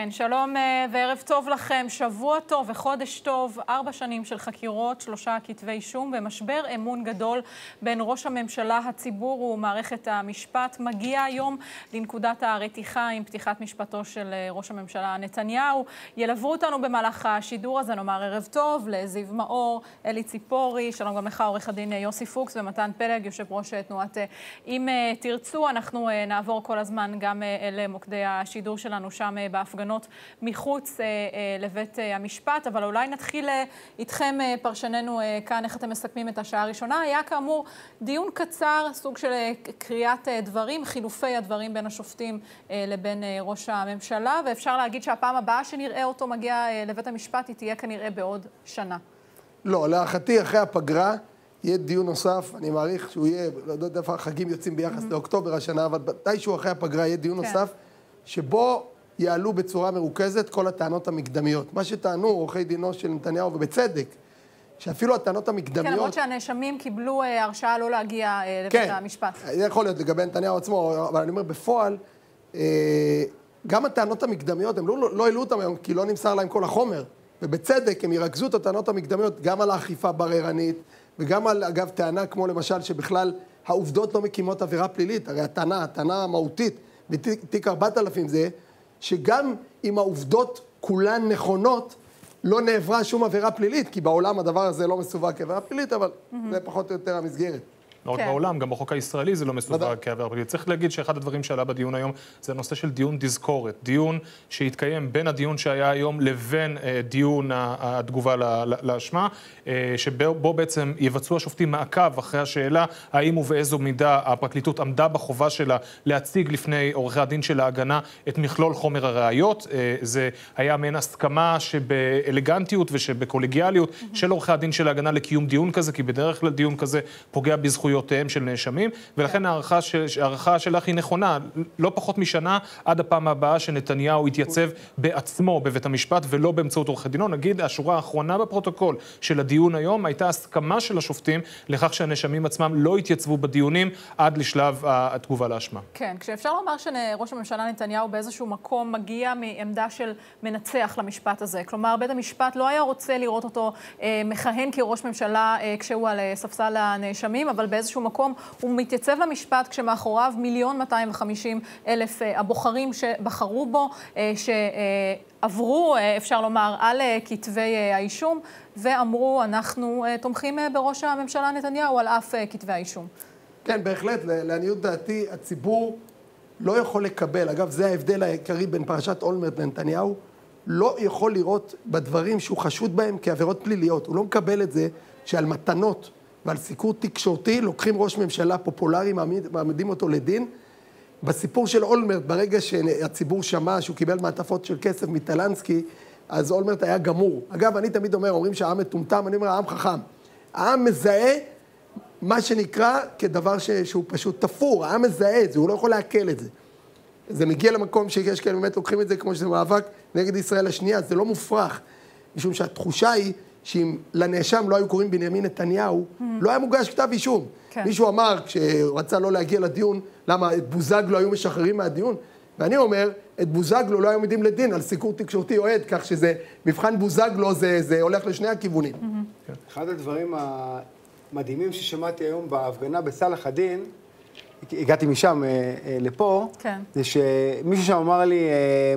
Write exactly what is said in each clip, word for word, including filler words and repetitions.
כן, שלום וערב טוב לכם, שבוע טוב וחודש טוב, ארבע שנים של חקירות, שלושה כתבי אישום ומשבר אמון גדול בין ראש הממשלה, הציבור ומערכת המשפט. מגיע היום לנקודת הרתיחה עם פתיחת משפטו של ראש הממשלה נתניהו. ילוו אותנו במהלך השידור הזה, נאמר ערב טוב לזיו מאור, אלי ציפורי, שלום גם לך עורך הדין יוסי פוקס ומתן פלג, יושב ראש תנועת אם תרצו. אנחנו נעבור כל הזמן גם אל מוקדי השידור שלנו שם בהפגנות מחוץ לבית המשפט, אבל אולי נתחיל איתכם פרשננו כאן, איך אתם מסכמים את השעה הראשונה. היה כאמור דיון קצר, סוג של קריאת דברים, חילופי הדברים בין השופטים לבין ראש הממשלה, ואפשר להגיד שהפעם הבאה שנראה אותו מגיע לבית המשפט היא תהיה כנראה בעוד שנה. לא, להערכתי אחרי הפגרה יהיה דיון נוסף, אני מעריך שהוא יהיה, לא יודע איפה החגים יוצאים ביחס לאוקטובר השנה, אבל מתישהו אחרי הפגרה יהיה דיון נוסף, שבו יעלו בצורה מרוכזת כל הטענות המקדמיות. מה שטענו עורכי דינו של נתניהו, ובצדק, שאפילו הטענות המקדמיות... כן, למרות שהנאשמים קיבלו הרשאה לא להגיע לבית המשפט. כן, זה יכול להיות לגבי נתניהו עצמו, אבל אני אומר, בפועל, גם הטענות המקדמיות, הם לא העלו אותם היום, כי לא נמסר להם כל החומר, ובצדק הם ירכזו את הטענות המקדמיות גם על האכיפה בררנית, וגם על, אגב, טענה כמו למשל שבכלל העובדות לא מקימות עבירה פלילית. הרי הטענה, הטענה המהותית בתיק ארבעת אלפים זה שגם אם העובדות כולן נכונות, לא נעברה שום עבירה פלילית, כי בעולם הדבר הזה לא מסווג כעבירה פלילית, אבל mm-hmm. זה פחות או יותר המסגרת. לא רק בעולם, גם בחוק הישראלי זה לא מסווג כעבירה פלילית. צריך להגיד שאחד הדברים שעלה בדיון היום זה הנושא של דיון תזכורת. דיון שהתקיים בין הדיון שהיה היום לבין דיון התגובה לאשמה, שבו בעצם יבצעו השופטים מעקב אחרי השאלה האם ובאיזו מידה הפרקליטות עמדה בחובה שלה להציג לפני עורכי הדין של ההגנה את מכלול חומר הראיות. זה היה מעין הסכמה שבאלגנטיות ושבקולגיאליות של עורכי הדין של ההגנה לקיום דיון כזה, כי בדרך כלל דיון כזה פוגע בזכויות של נאשמים, ולכן הערכה, של, הערכה שלך היא נכונה, לא פחות משנה עד הפעם הבאה שנתניהו יתייצב בעצמו בבית המשפט ולא באמצעות עורכי דינו. נגיד, השורה האחרונה בפרוטוקול של הדיון היום הייתה הסכמה של השופטים לכך שהנאשמים עצמם לא יתייצבו בדיונים עד לשלב התגובה לאשמה. כן, כשאפשר לומר שראש הממשלה נתניהו באיזשהו מקום מגיע מעמדה של מנצח למשפט הזה. כלומר, בית המשפט לא היה רוצה לראות אותו אה, מכהן כראש ממשלה אה, כשהוא על ספסל הנאשמים, אבל באיזשהו מקום הוא מתייצב למשפט כשמאחוריו מיליון מאתיים וחמישים אלף הבוחרים שבחרו בו, שעברו, אפשר לומר, על כתבי האישום, ואמרו, אנחנו תומכים בראש הממשלה נתניהו על אף כתבי האישום. כן, בהחלט, לעניות דעתי, הציבור לא יכול לקבל, אגב, זה ההבדל העיקרי בין פרשת אולמרט לנתניהו, לא יכול לראות בדברים שהוא חשוד בהם כעבירות פליליות. הוא לא מקבל את זה שעל מתנות ועל סיקור תקשורתי לוקחים ראש ממשלה פופולרי, מעמידים אותו לדין. בסיפור של אולמרט, ברגע שהציבור שמע שהוא קיבל מעטפות של כסף מטלנסקי, אז אולמרט היה גמור. אגב, אני תמיד אומר, אומרים שהעם מטומטם, אני אומר, העם חכם. העם מזהה מה שנקרא כדבר שהוא פשוט תפור, העם מזהה את זה, הוא לא יכול להקל את זה. זה מגיע למקום שיש כאלה באמת לוקחים את זה כמו שזה מאבק נגד ישראל השנייה, זה לא מופרך, משום שהתחושה היא שאם לנאשם לא היו קוראים בנימין נתניהו, mm-hmm. לא היה מוגש כתב אישום. כן. מישהו אמר, כשרצה לא להגיע לדיון, למה את בוזגלו היו משחררים מהדיון? ואני אומר, את בוזגלו לא היו עומדים לדין על סיקור תקשורתי אוהד, כך שזה, מבחן בוזגלו זה, זה הולך לשני הכיוונים. Mm-hmm. כן. אחד הדברים המדהימים ששמעתי היום בהפגנה בסלאח א-דין, הגעתי משם אה, אה, לפה, כן. זה שמישהו שם אמר לי, אה,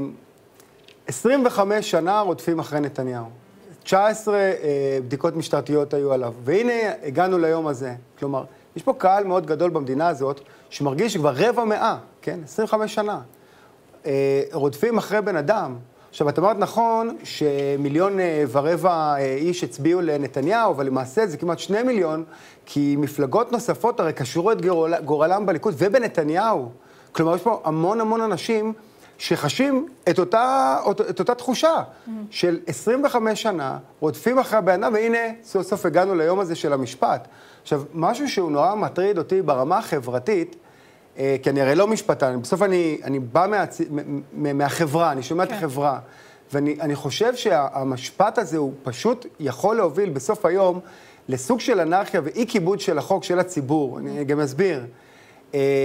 עשרים וחמש שנה רודפים אחרי נתניהו. תשע עשרה אה, בדיקות משטרתיות היו עליו, והנה הגענו ליום הזה. כלומר, יש פה קהל מאוד גדול במדינה הזאת, שמרגיש שכבר רבע מאה, כן? עשרים וחמש שנה. אה, רודפים אחרי בן אדם. עכשיו, את אמרת נכון שמיליון אה, ורבע אה, איש הצביעו לנתניהו, אבל למעשה זה כמעט שני מיליון, כי מפלגות נוספות הרי קשורו את גורל, גורלם בליכוד ובנתניהו. כלומר, יש פה המון המון אנשים שחשים את אותה, את אותה תחושה mm-hmm. של עשרים וחמש שנה, רודפים אחרי הבן אדם, והנה סוף סוף הגענו ליום הזה של המשפט. עכשיו, משהו שהוא נורא מטריד אותי ברמה החברתית, אה, כי אני הרי לא משפטן, בסוף אני, אני בא מהצ... מהחברה, אני שומע okay. את החברה, ואני אני חושב שהמשפט הזה הוא פשוט יכול להוביל בסוף היום לסוג של אנרכיה ואי כיבוד של החוק של הציבור. אני גם אסביר. אה,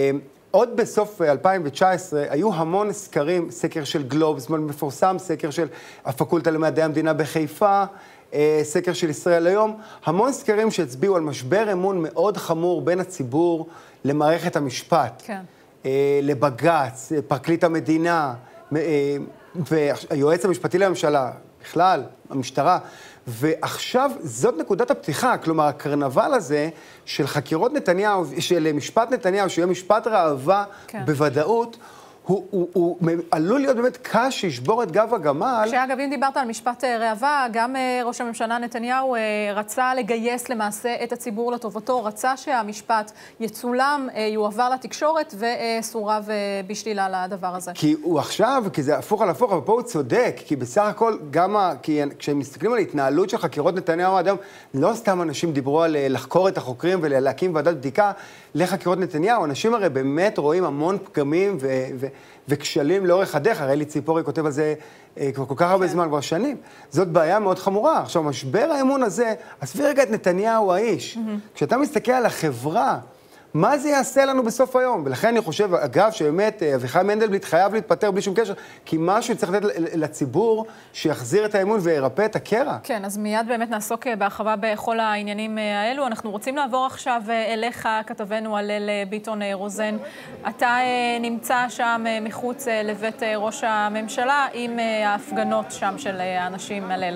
עוד בסוף אלפיים תשע עשרה היו המון סקרים, סקר של גלובס, מפורסם, סקר של הפקולטה למדעי המדינה בחיפה, סקר של ישראל היום, המון סקרים שהצביעו על משבר אמון מאוד חמור בין הציבור למערכת המשפט, כן. לבג"ץ, פרקליט המדינה, והיועץ המשפטי לממשלה, בכלל, המשטרה, ועכשיו זאת נקודת הפתיחה, כלומר, הקרנבל הזה של חקירות נתניהו, של משפט נתניהו, שיהיה משפט ראווה כן. בוודאות, הוא, הוא, הוא עלול להיות באמת קש שישבור את גב הגמל. שאגב, אם דיברת על משפט ראווה, גם ראש הממשלה נתניהו רצה לגייס למעשה את הציבור לטובתו, רצה שהמשפט יצולם, יועבר לתקשורת וסורב בשלילה לדבר הזה. כי הוא עכשיו, כי זה הפוך על הפוך, אבל פה הוא צודק, כי בסך הכל גם, כי כשהם מסתכלים על התנהלות של חקירות נתניהו האדם, לא סתם אנשים דיברו על לחקור את החוקרים ולהקים ועדת בדיקה לחקירות נתניהו, אנשים הרי באמת רואים המון פגמים ו... ו וכשלים לאורך הדרך, הרי אלי ציפורי כותב על זה אה, כבר כל כך הרבה זמן, כבר שנים. זאת בעיה מאוד חמורה. עכשיו, משבר האמון הזה, עזבי רגע את נתניהו האיש. Mm-hmm. כשאתה מסתכל על החברה, מה זה יעשה לנו בסוף היום? ולכן אני חושב, אגב, שבאמת אביחי מנדלבליט חייב להתפטר בלי שום קשר, כי משהו צריך לתת לציבור שיחזיר את האמון וירפא את הקרע. כן, אז מיד באמת נעסוק בהרחבה בכל העניינים האלו. אנחנו רוצים לעבור עכשיו אליך, כתבנו הלל ביטון רוזן. אתה נמצא שם מחוץ לבית ראש הממשלה עם ההפגנות שם של האנשים, הלל.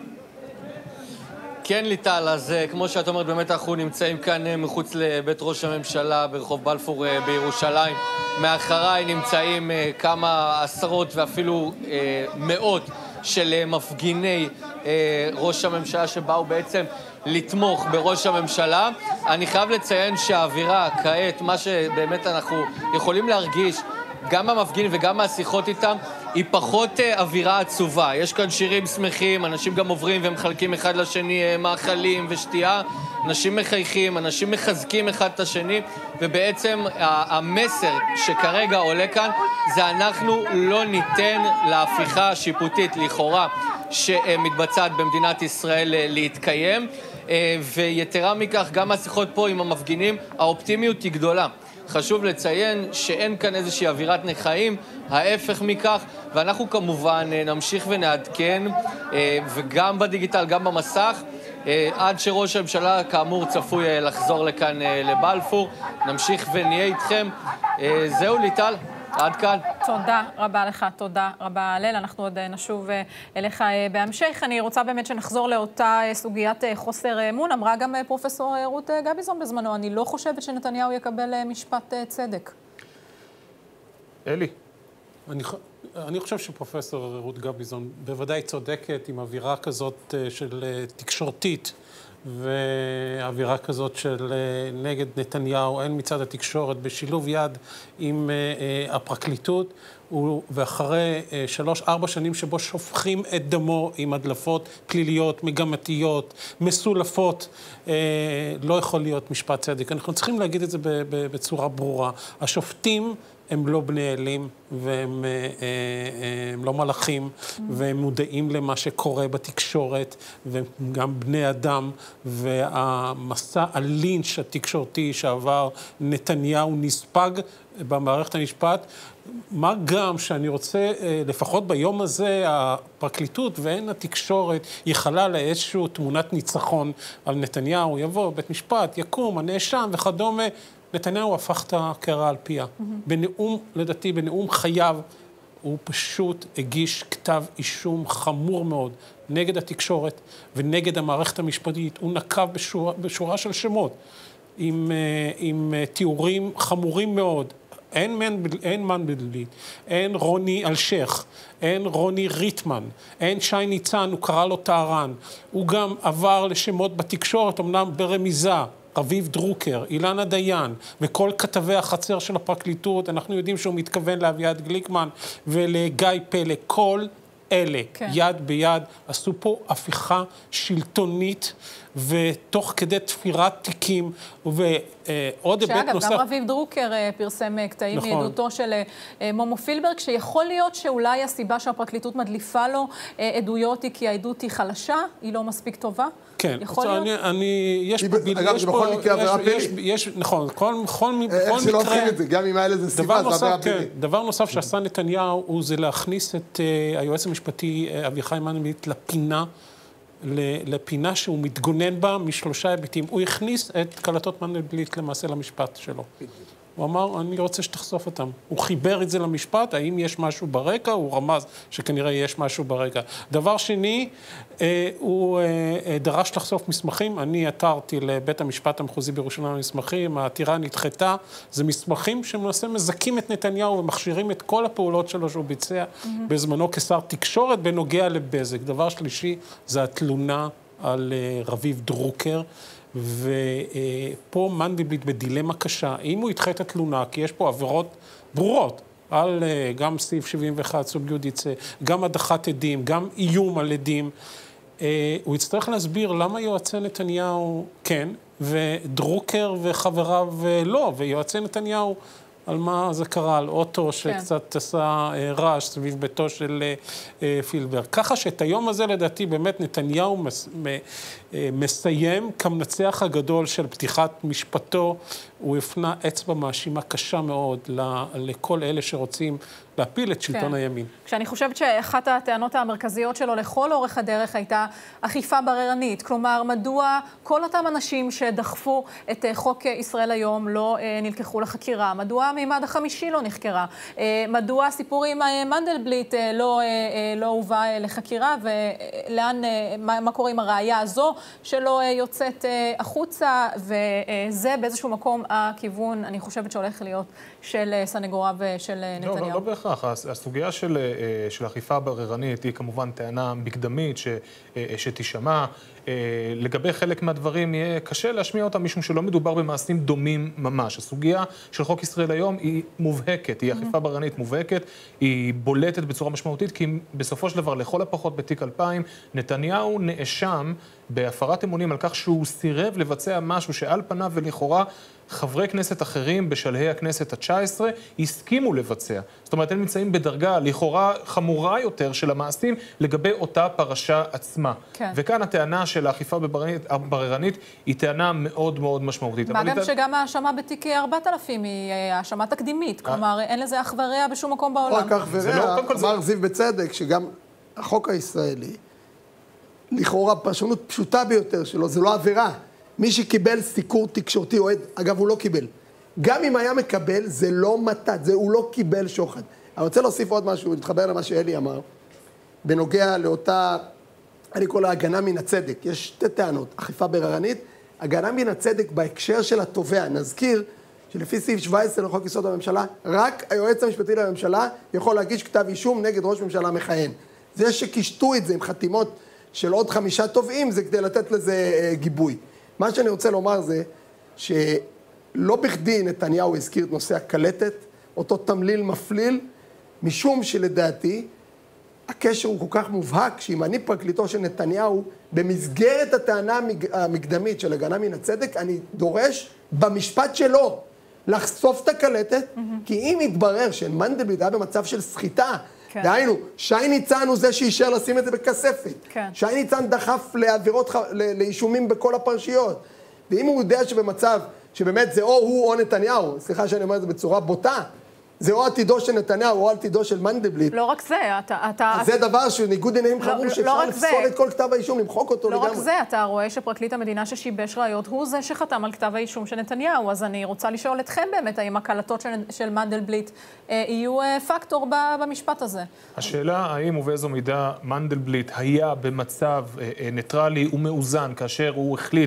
כן, ליטל, אז כמו שאת אומרת, באמת אנחנו נמצאים כאן מחוץ לבית ראש הממשלה ברחוב בלפור בירושלים. מאחריי נמצאים כמה עשרות ואפילו מאות של מפגיני ראש הממשלה שבאו בעצם לתמוך בראש הממשלה. אני חייב לציין שהאווירה כעת, מה שבאמת אנחנו יכולים להרגיש, גם מהמפגינים וגם מהשיחות איתם, היא פחות אווירה עצובה. יש כאן שירים שמחים, אנשים גם עוברים ומחלקים אחד לשני מאכלים ושתייה, אנשים מחייכים, אנשים מחזקים אחד את השני, ובעצם המסר שכרגע עולה כאן זה אנחנו לא ניתן להפיכה השיפוטית לכאורה שמתבצעת במדינת ישראל להתקיים, ויתרה מכך גם השיחות פה עם המפגינים, האופטימיות היא גדולה. חשוב לציין שאין כאן איזושהי אווירת נחיים, ההפך מכך, ואנחנו כמובן נמשיך ונעדכן, וגם בדיגיטל, גם במסך, עד שראש הממשלה כאמור צפוי לחזור לכאן לבלפור. נמשיך ונהיה איתכם. זהו ליטל, עד כאן. תודה רבה לך, תודה רבה הלל. אנחנו עוד נשוב אליך בהמשך. אני רוצה באמת שנחזור לאותה סוגיית חוסר אמון. אמרה גם פרופסור רות גביזון בזמנו, אני לא חושבת שנתניהו יקבל משפט צדק. אלי. אני, אני חושב שפרופסור רות גביזון בוודאי צודקת עם אווירה כזאת של תקשורתית, ואווירה כזאת של נגד נתניהו, הן מצד התקשורת, בשילוב יד עם הפרקליטות, ואחרי שלוש, ארבע שנים שבו שופכים את דמו עם הדלפות פליליות, מגמתיות, מסולפות, לא יכול להיות משפט צדק. אנחנו צריכים להגיד את זה בצורה ברורה. השופטים הם לא בני אלים, והם הם לא מלאכים, והם מודעים למה שקורה בתקשורת, והם גם בני אדם, והמסע הלינץ' התקשורתי שעבר נתניהו נספג במערכת המשפט, מה גם שאני רוצה, לפחות ביום הזה, הפרקליטות והן התקשורת יכלה לאיזשהו תמונת ניצחון על נתניהו, יבוא בית משפט, יקום, הנאשם וכדומה, נתניהו הפך את הקרע על פיה. Mm-hmm. בנאום, לדעתי, בנאום חייו, הוא פשוט הגיש כתב אישום חמור מאוד נגד התקשורת ונגד המערכת המשפטית. הוא נקב בשורה, בשורה של שמות, עם, עם תיאורים חמורים מאוד. אין, אין מנדלבליט, אין רוני אלשך, אין רוני ריטמן, אין שי ניצן, הוא קרא לו טהרן. הוא גם עבר לשמות בתקשורת, אמנם ברמיזה. רביב דרוקר, אילנה דיין, וכל כתבי החצר של הפרקליטות, אנחנו יודעים שהוא מתכוון לאביעד גליקמן ולגיא פלא, כל אלה, כן. יד ביד, עשו פה הפיכה שלטונית, ותוך כדי תפירת תיקים, ועוד היבט נוסף... שאגב, גם רביב דרוקר פרסם קטעים נכון. מעדותו של מומו פילברג, שיכול להיות שאולי הסיבה שהפרקליטות מדליפה לו עדויות היא כי העדות היא חלשה, היא לא מספיק טובה? כן, יכול להיות? אני, אני, יש פה... אגב, זה בכל מקרה עבירה פלילית. יש, נכון, כל, כל, איך כל שלא מקרה... עושים את זה, גם אם היה לזה סיבה, זה עבירה פלילית. דבר נוסף שעשה נתניהו, הוא זה להכניס את uh, היועץ המשפטי uh, אביחי מנדלבליט לפינה, לפינה שהוא מתגונן בה משלושה היבטים. הוא הכניס את קלטות מנדלבליט למעשה למשפט שלו. הוא אמר, אני רוצה שתחשוף אותם. הוא חיבר את זה למשפט, האם יש משהו ברקע? הוא רמז שכנראה יש משהו ברקע. דבר שני, הוא דרש לחשוף מסמכים. אני עתרתי לבית המשפט המחוזי בירושלים מסמכים, העתירה נדחתה. זה מסמכים שמנסה מזכים את נתניהו ומכשירים את כל הפעולות שלו שהוא ביצע mm-hmm. בזמנו כשר תקשורת בנוגע לבזק. דבר שלישי, זה התלונה על רביב דרוקר. ופה מנדלבליט בדילמה קשה, אם הוא ידחה את התלונה, כי יש פה עבירות ברורות, על גם סעיף שבעים ואחת סוג יודיצה, גם הדחת עדים, גם איום על עדים, הוא יצטרך להסביר למה יועצי נתניהו כן, ודרוקר וחבריו לא, ויועצי נתניהו על מה זה קרה, על אוטו שקצת עשה רעש סביב ביתו של פילברג. ככה שאת היום הזה לדעתי באמת נתניהו מסיים כמנצח הגדול של פתיחת משפטו, הוא הפנה אצבע מאשימה קשה מאוד לכל אלה שרוצים להפיל את שלטון הימין. כשאני חושבת שאחת הטענות המרכזיות שלו לכל אורך הדרך הייתה אכיפה בררנית. כלומר, מדוע כל אותם אנשים שדחפו את חוק ישראל היום לא נלקחו לחקירה? מדוע המימד החמישי לא נחקרה? מדוע הסיפור עם מנדלבליט לא, לא הובא לחקירה? ולאן, מה, מה קורה עם הראייה הזו שלא יוצאת החוצה? וזה באיזשהו מקום הכיוון, אני חושבת שהולך להיות של סנגוריו ושל נתניהו. לא, לא בהכרח. הסוגיה של, של אכיפה בררנית היא כמובן טענה מקדמית ש, שתשמע. לגבי חלק מהדברים יהיה קשה להשמיע אותם משום שלא מדובר במעשים דומים ממש. הסוגיה של חוק ישראל היום היא מובהקת, היא אכיפה בררנית מובהקת, היא בולטת בצורה משמעותית, כי בסופו של דבר, לכל הפחות בתיק אלפיים, נתניהו נאשם בהפרת אמונים על כך שהוא סירב לבצע משהו שעל פניו ולכאורה חברי כנסת אחרים בשלהי הכנסת התשע עשרה הסכימו לבצע. זאת אומרת, הם נמצאים בדרגה לכאורה חמורה יותר של המעשים לגבי אותה פרשה עצמה. כן. וכאן הטענה של האכיפה בררנית היא טענה מאוד מאוד משמעותית. מה גם שגם ההאשמה בתיק ארבעת אלפים היא האשמה תקדימית. כלומר, אין לזה אח ורע בשום מקום בעולם. רק אח ורע, אמר זיו בצדק, שגם החוק הישראלי, לכאורה פרשנות פשוטה ביותר שלו, זה לא עבירה. מי שקיבל סיקור תקשורתי אוהד, אגב, הוא לא קיבל. גם אם היה מקבל, זה לא מתת, זה הוא לא קיבל שוחד. אני רוצה להוסיף עוד משהו, להתחבר למה שאלי אמר, בנוגע לאותה, אני קורא לה הגנה מן הצדק. יש שתי טענות, אכיפה בררנית, הגנה מן הצדק בהקשר של התובע. נזכיר שלפי סעיף שבע עשרה לחוק יסוד הממשלה, רק היועץ המשפטי לממשלה יכול להגיש כתב אישום נגד ראש ממשלה מכהן. זה שקישטו את זה עם חתימות של עוד חמישה תובעים, זה כדי לתת לזה אה, גיבוי. מה שאני רוצה לומר זה שלא בכדי נתניהו הזכיר את נושא הקלטת, אותו תמליל מפליל, משום שלדעתי הקשר הוא כל כך מובהק שאם אני פרקליטו של נתניהו, במסגרת הטענה המקדמית של הגנה מן הצדק, אני דורש במשפט שלו לחשוף את הקלטת, mm-hmm. כי אם יתברר שמנדלבליט היה במצב של סחיטה, כן. דהיינו, שי ניצן הוא זה שישר לשים את זה בכספת. כן. שי ניצן דחף לעבירות, לאישומים בכל הפרשיות. ואם הוא יודע שבמצב, שבאמת זה או הוא או נתניהו, סליחה שאני אומר את זה בצורה בוטה, זה או עתידו של נתניהו או עתידו של מנדלבליט. לא רק זה, אתה... אתה... זה דבר שהוא ניגוד עניינים חמור, לא, שאפשר לא לפסול את כל כתב האישום, למחוק אותו לא לגמרי. לא רק זה, אתה רואה שפרקליט המדינה ששיבש ראיות, הוא זה שחתם על כתב האישום של נתניהו, אז אני רוצה לשאול אתכם באמת, האם הקלטות של, של מנדלבליט אה, יהיו אה, פקטור ב, במשפט הזה? השאלה, האם ובאיזו מידה מנדלבליט היה במצב אה, ניטרלי ומאוזן, כאשר הוא החליט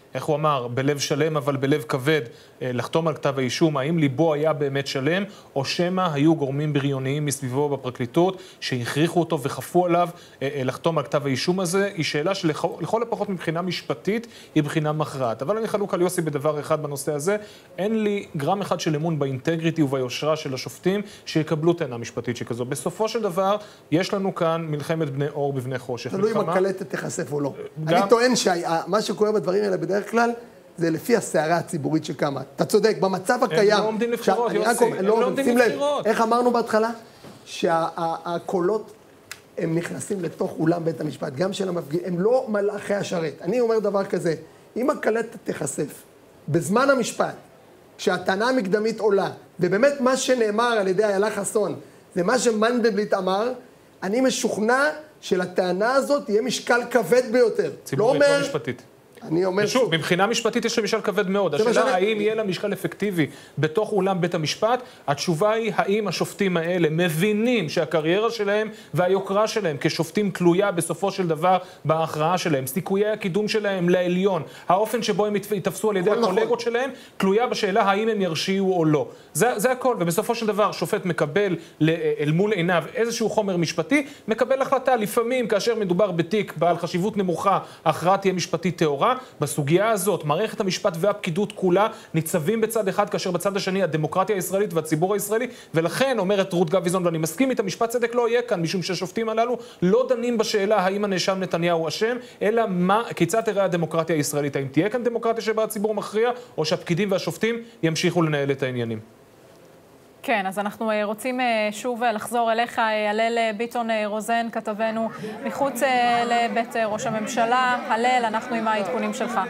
איך הוא אמר, בלב שלם אבל בלב כבד, לחתום על כתב האישום, האם ליבו היה באמת שלם, או שמא היו גורמים בריוניים מסביבו בפרקליטות, שהכריחו אותו וחפו עליו לחתום על כתב האישום הזה, היא שאלה שלכל הפחות מבחינה משפטית, היא בחינה מכרעת. אבל אני חלוק על יוסי בדבר אחד בנושא הזה, אין לי גרם אחד של אמון באינטגריטי וביושרה של השופטים, שיקבלו טענה משפטית שכזו. בסופו של דבר, יש לנו כאן מלחמת בני אור בבני חושך. תלוי אם הקלטת תחשף או לא. אני טוען שמה שקורה בדברים האלה בדרך כלל, זה לפי הסערה הציבורית שקמה. אתה צודק, במצב הקיים... הם לא עומדים לבחירות, יוסי. הם לא עומדים לבחירות. איך אמרנו בהתחלה? שהקולות, הם נכנסים לתוך אולם בית המשפט, גם של המפגינים, הם לא מלאכי השרת. אני אומר דבר כזה, אם הקלטת תחשף בזמן המשפט, כשהטענה המקדמית עולה, ובאמת מה שנאמר על ידי איילה חסון, זה מה שמנדלבליט אמר, אני משוכנע שלטענה הזאת יהיה משקל כבד ביותר. ציבורית לא משפטית. אני אומר... ושוב, מבחינה משפטית יש לה משקל כבד מאוד. השאלה האם יהיה לה משקל אפקטיבי בתוך אולם בית המשפט, התשובה היא האם השופטים האלה מבינים שהקריירה שלהם והיוקרה שלהם כשופטים תלויה בסופו של דבר בהכרעה שלהם. סיכויי הקידום שלהם לעליון, האופן שבו הם יתפסו על ידי הקולגות שלהם, תלויה בשאלה האם הם ירשיעו או לא. זה, זה הכל, ובסופו של דבר שופט מקבל אל מול עיניו איזשהו חומר משפטי, מקבל החלטה לפעמים כאשר מדובר בתיק בעל חשיבות נמוכה, ההכרעה תהיה משפטית תאורה. בסוגיה הזאת, מערכת המשפט והפקידות כולה ניצבים בצד אחד, כאשר בצד השני הדמוקרטיה הישראלית והציבור הישראלי, ולכן אומרת רות גביזון, ואני מסכים איתה, משפט צדק לא יהיה כאן, משום שהשופטים הללו לא דנים בשאלה האם הנאשם נתניהו אשם, אלא מה, כיצד תראה הדמוקרטיה הישראלית, האם תהיה כאן דמוקרטיה שבה הציבור מכריע, או שהפקידים והשופטים ימשיכו לנהל את העניינים. כן, אז אנחנו רוצים שוב לחזור אליך, הלל ביטון רוזן, כתבנו מחוץ לבית ראש הממשלה. הלל, אנחנו עם העדכונים שלך.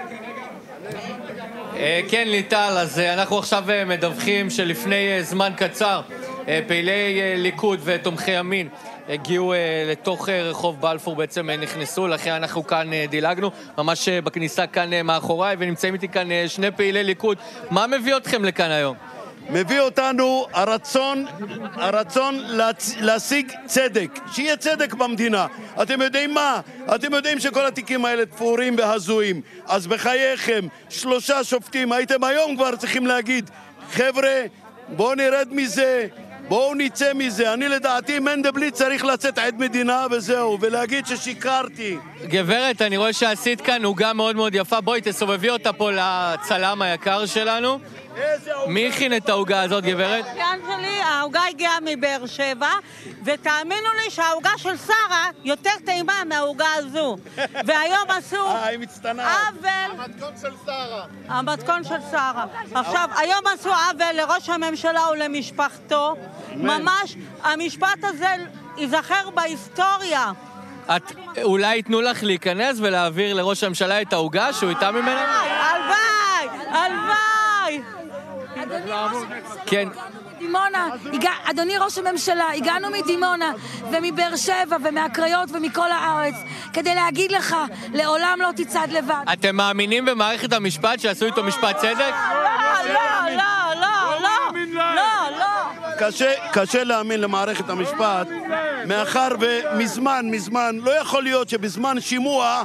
כן, ליטל, אז אנחנו עכשיו מדווחים שלפני זמן קצר פעילי ליכוד ותומכי ימין הגיעו לתוך רחוב בלפור, בעצם נכנסו, לכן אנחנו כאן דילגנו, ממש בכניסה כאן מאחוריי, ונמצאים איתי כאן שני פעילי ליכוד. מה מביא אתכם לכאן היום? מביא אותנו הרצון, הרצון להצ... להשיג צדק, שיהיה צדק במדינה. אתם יודעים מה? אתם יודעים שכל התיקים האלה תפורים והזויים. אז בחייכם, שלושה שופטים, הייתם היום כבר צריכים להגיד, חבר'ה, בואו נרד מזה, בואו נצא מזה. אני לדעתי מנדלבליט צריך לצאת עד מדינה וזהו, ולהגיד ששיקרתי. גברת, אני רואה שעשית כאן עוגה מאוד מאוד יפה. בואי תסובבי אותה פה לצלם היקר שלנו. מי הכין את העוגה הזאת, גברת? האחיין שלי, העוגה הגיעה מבאר שבע, ותאמינו לי שהעוגה של שרה יותר טעימה מהעוגה הזו. והיום עשו עוול... המתכון של שרה. המתכון של שרה. עכשיו, היום עשו עוול לראש הממשלה ולמשפחתו. ממש, המשפט הזה ייזכר בהיסטוריה. את אולי ייתנו לך להיכנס ולהעביר לראש הממשלה את העוגה שהוא איתה ממנה? הלוואי, הלוואי. כן. דימונה, אדוני ראש הממשלה, הגענו מדימונה ומבאר שבע ומהקריות ומכל הארץ כדי להגיד לך, לעולם לא תצעד לבד. אתם מאמינים במערכת המשפט שעשו איתו משפט צדק? לא, לא, לא, לא, לא, לא, לא. קשה, קשה להאמין למערכת המשפט, מאחר ומזמן, מזמן, לא יכול להיות שבזמן שימוע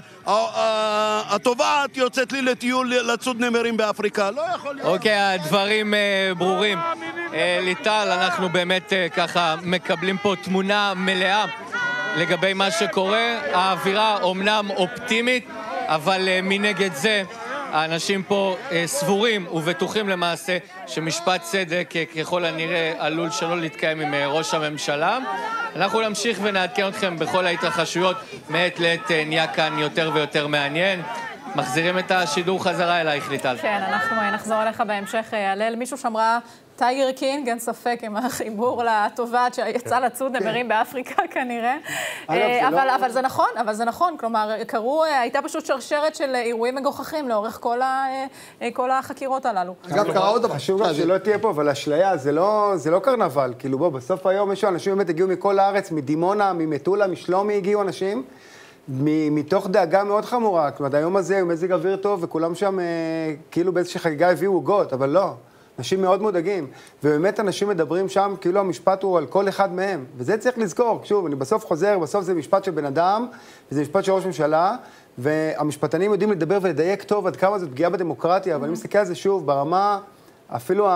התובעת יוצאת לי לטיול לצוד נמרים באפריקה, לא יכול להיות. אוקיי, הדברים ברורים. ליטל, אנחנו באמת ככה מקבלים פה תמונה מלאה לגבי מה שקורה. האווירה אומנם אופטימית, אבל מנגד זה האנשים פה סבורים ובטוחים למעשה שמשפט צדק ככל הנראה עלול שלא להתקיים עם ראש הממשלה. אנחנו נמשיך ונעדכן אתכם בכל ההתרחשויות, מעת לעת נהיה כאן יותר ויותר מעניין. מחזירים את השידור חזרה אלייך, ליטל. כן, אנחנו נחזור אליך בהמשך, הלל. מישהו שמרה טייגר קינג, אין ספק עם החיבור לתובעת שיצא לצוד נמרים באפריקה כנראה. אבל זה נכון, אבל זה נכון. כלומר, קראו, הייתה פשוט שרשרת של אירועים מגוחכים לאורך כל החקירות הללו. אגב, קרה עוד דבר. חשוב גם שלא תהיה פה, אבל אשליה, זה לא קרנבל. כאילו בוא, בסוף היום יש אנשים באמת הגיעו מכל הארץ, מדימונה, ממטולה, משלומי הגיעו אנשים. מתוך דאגה מאוד חמורה, כלומר, היום הזה הוא מזג אוויר טוב, וכולם שם כאילו באיזושהי חגיגה הביאו עוגות, אבל לא. אנשים מאוד מודאגים, ובאמת אנשים מדברים שם כאילו המשפט הוא על כל אחד מהם, וזה צריך לזכור. שוב, אני בסוף חוזר, בסוף זה משפט של בן אדם, וזה משפט של ראש ממשלה, והמשפטנים יודעים לדבר ולדייק טוב עד כמה זאת פגיעה בדמוקרטיה, אבל אני מסתכל על זה שוב, ברמה אפילו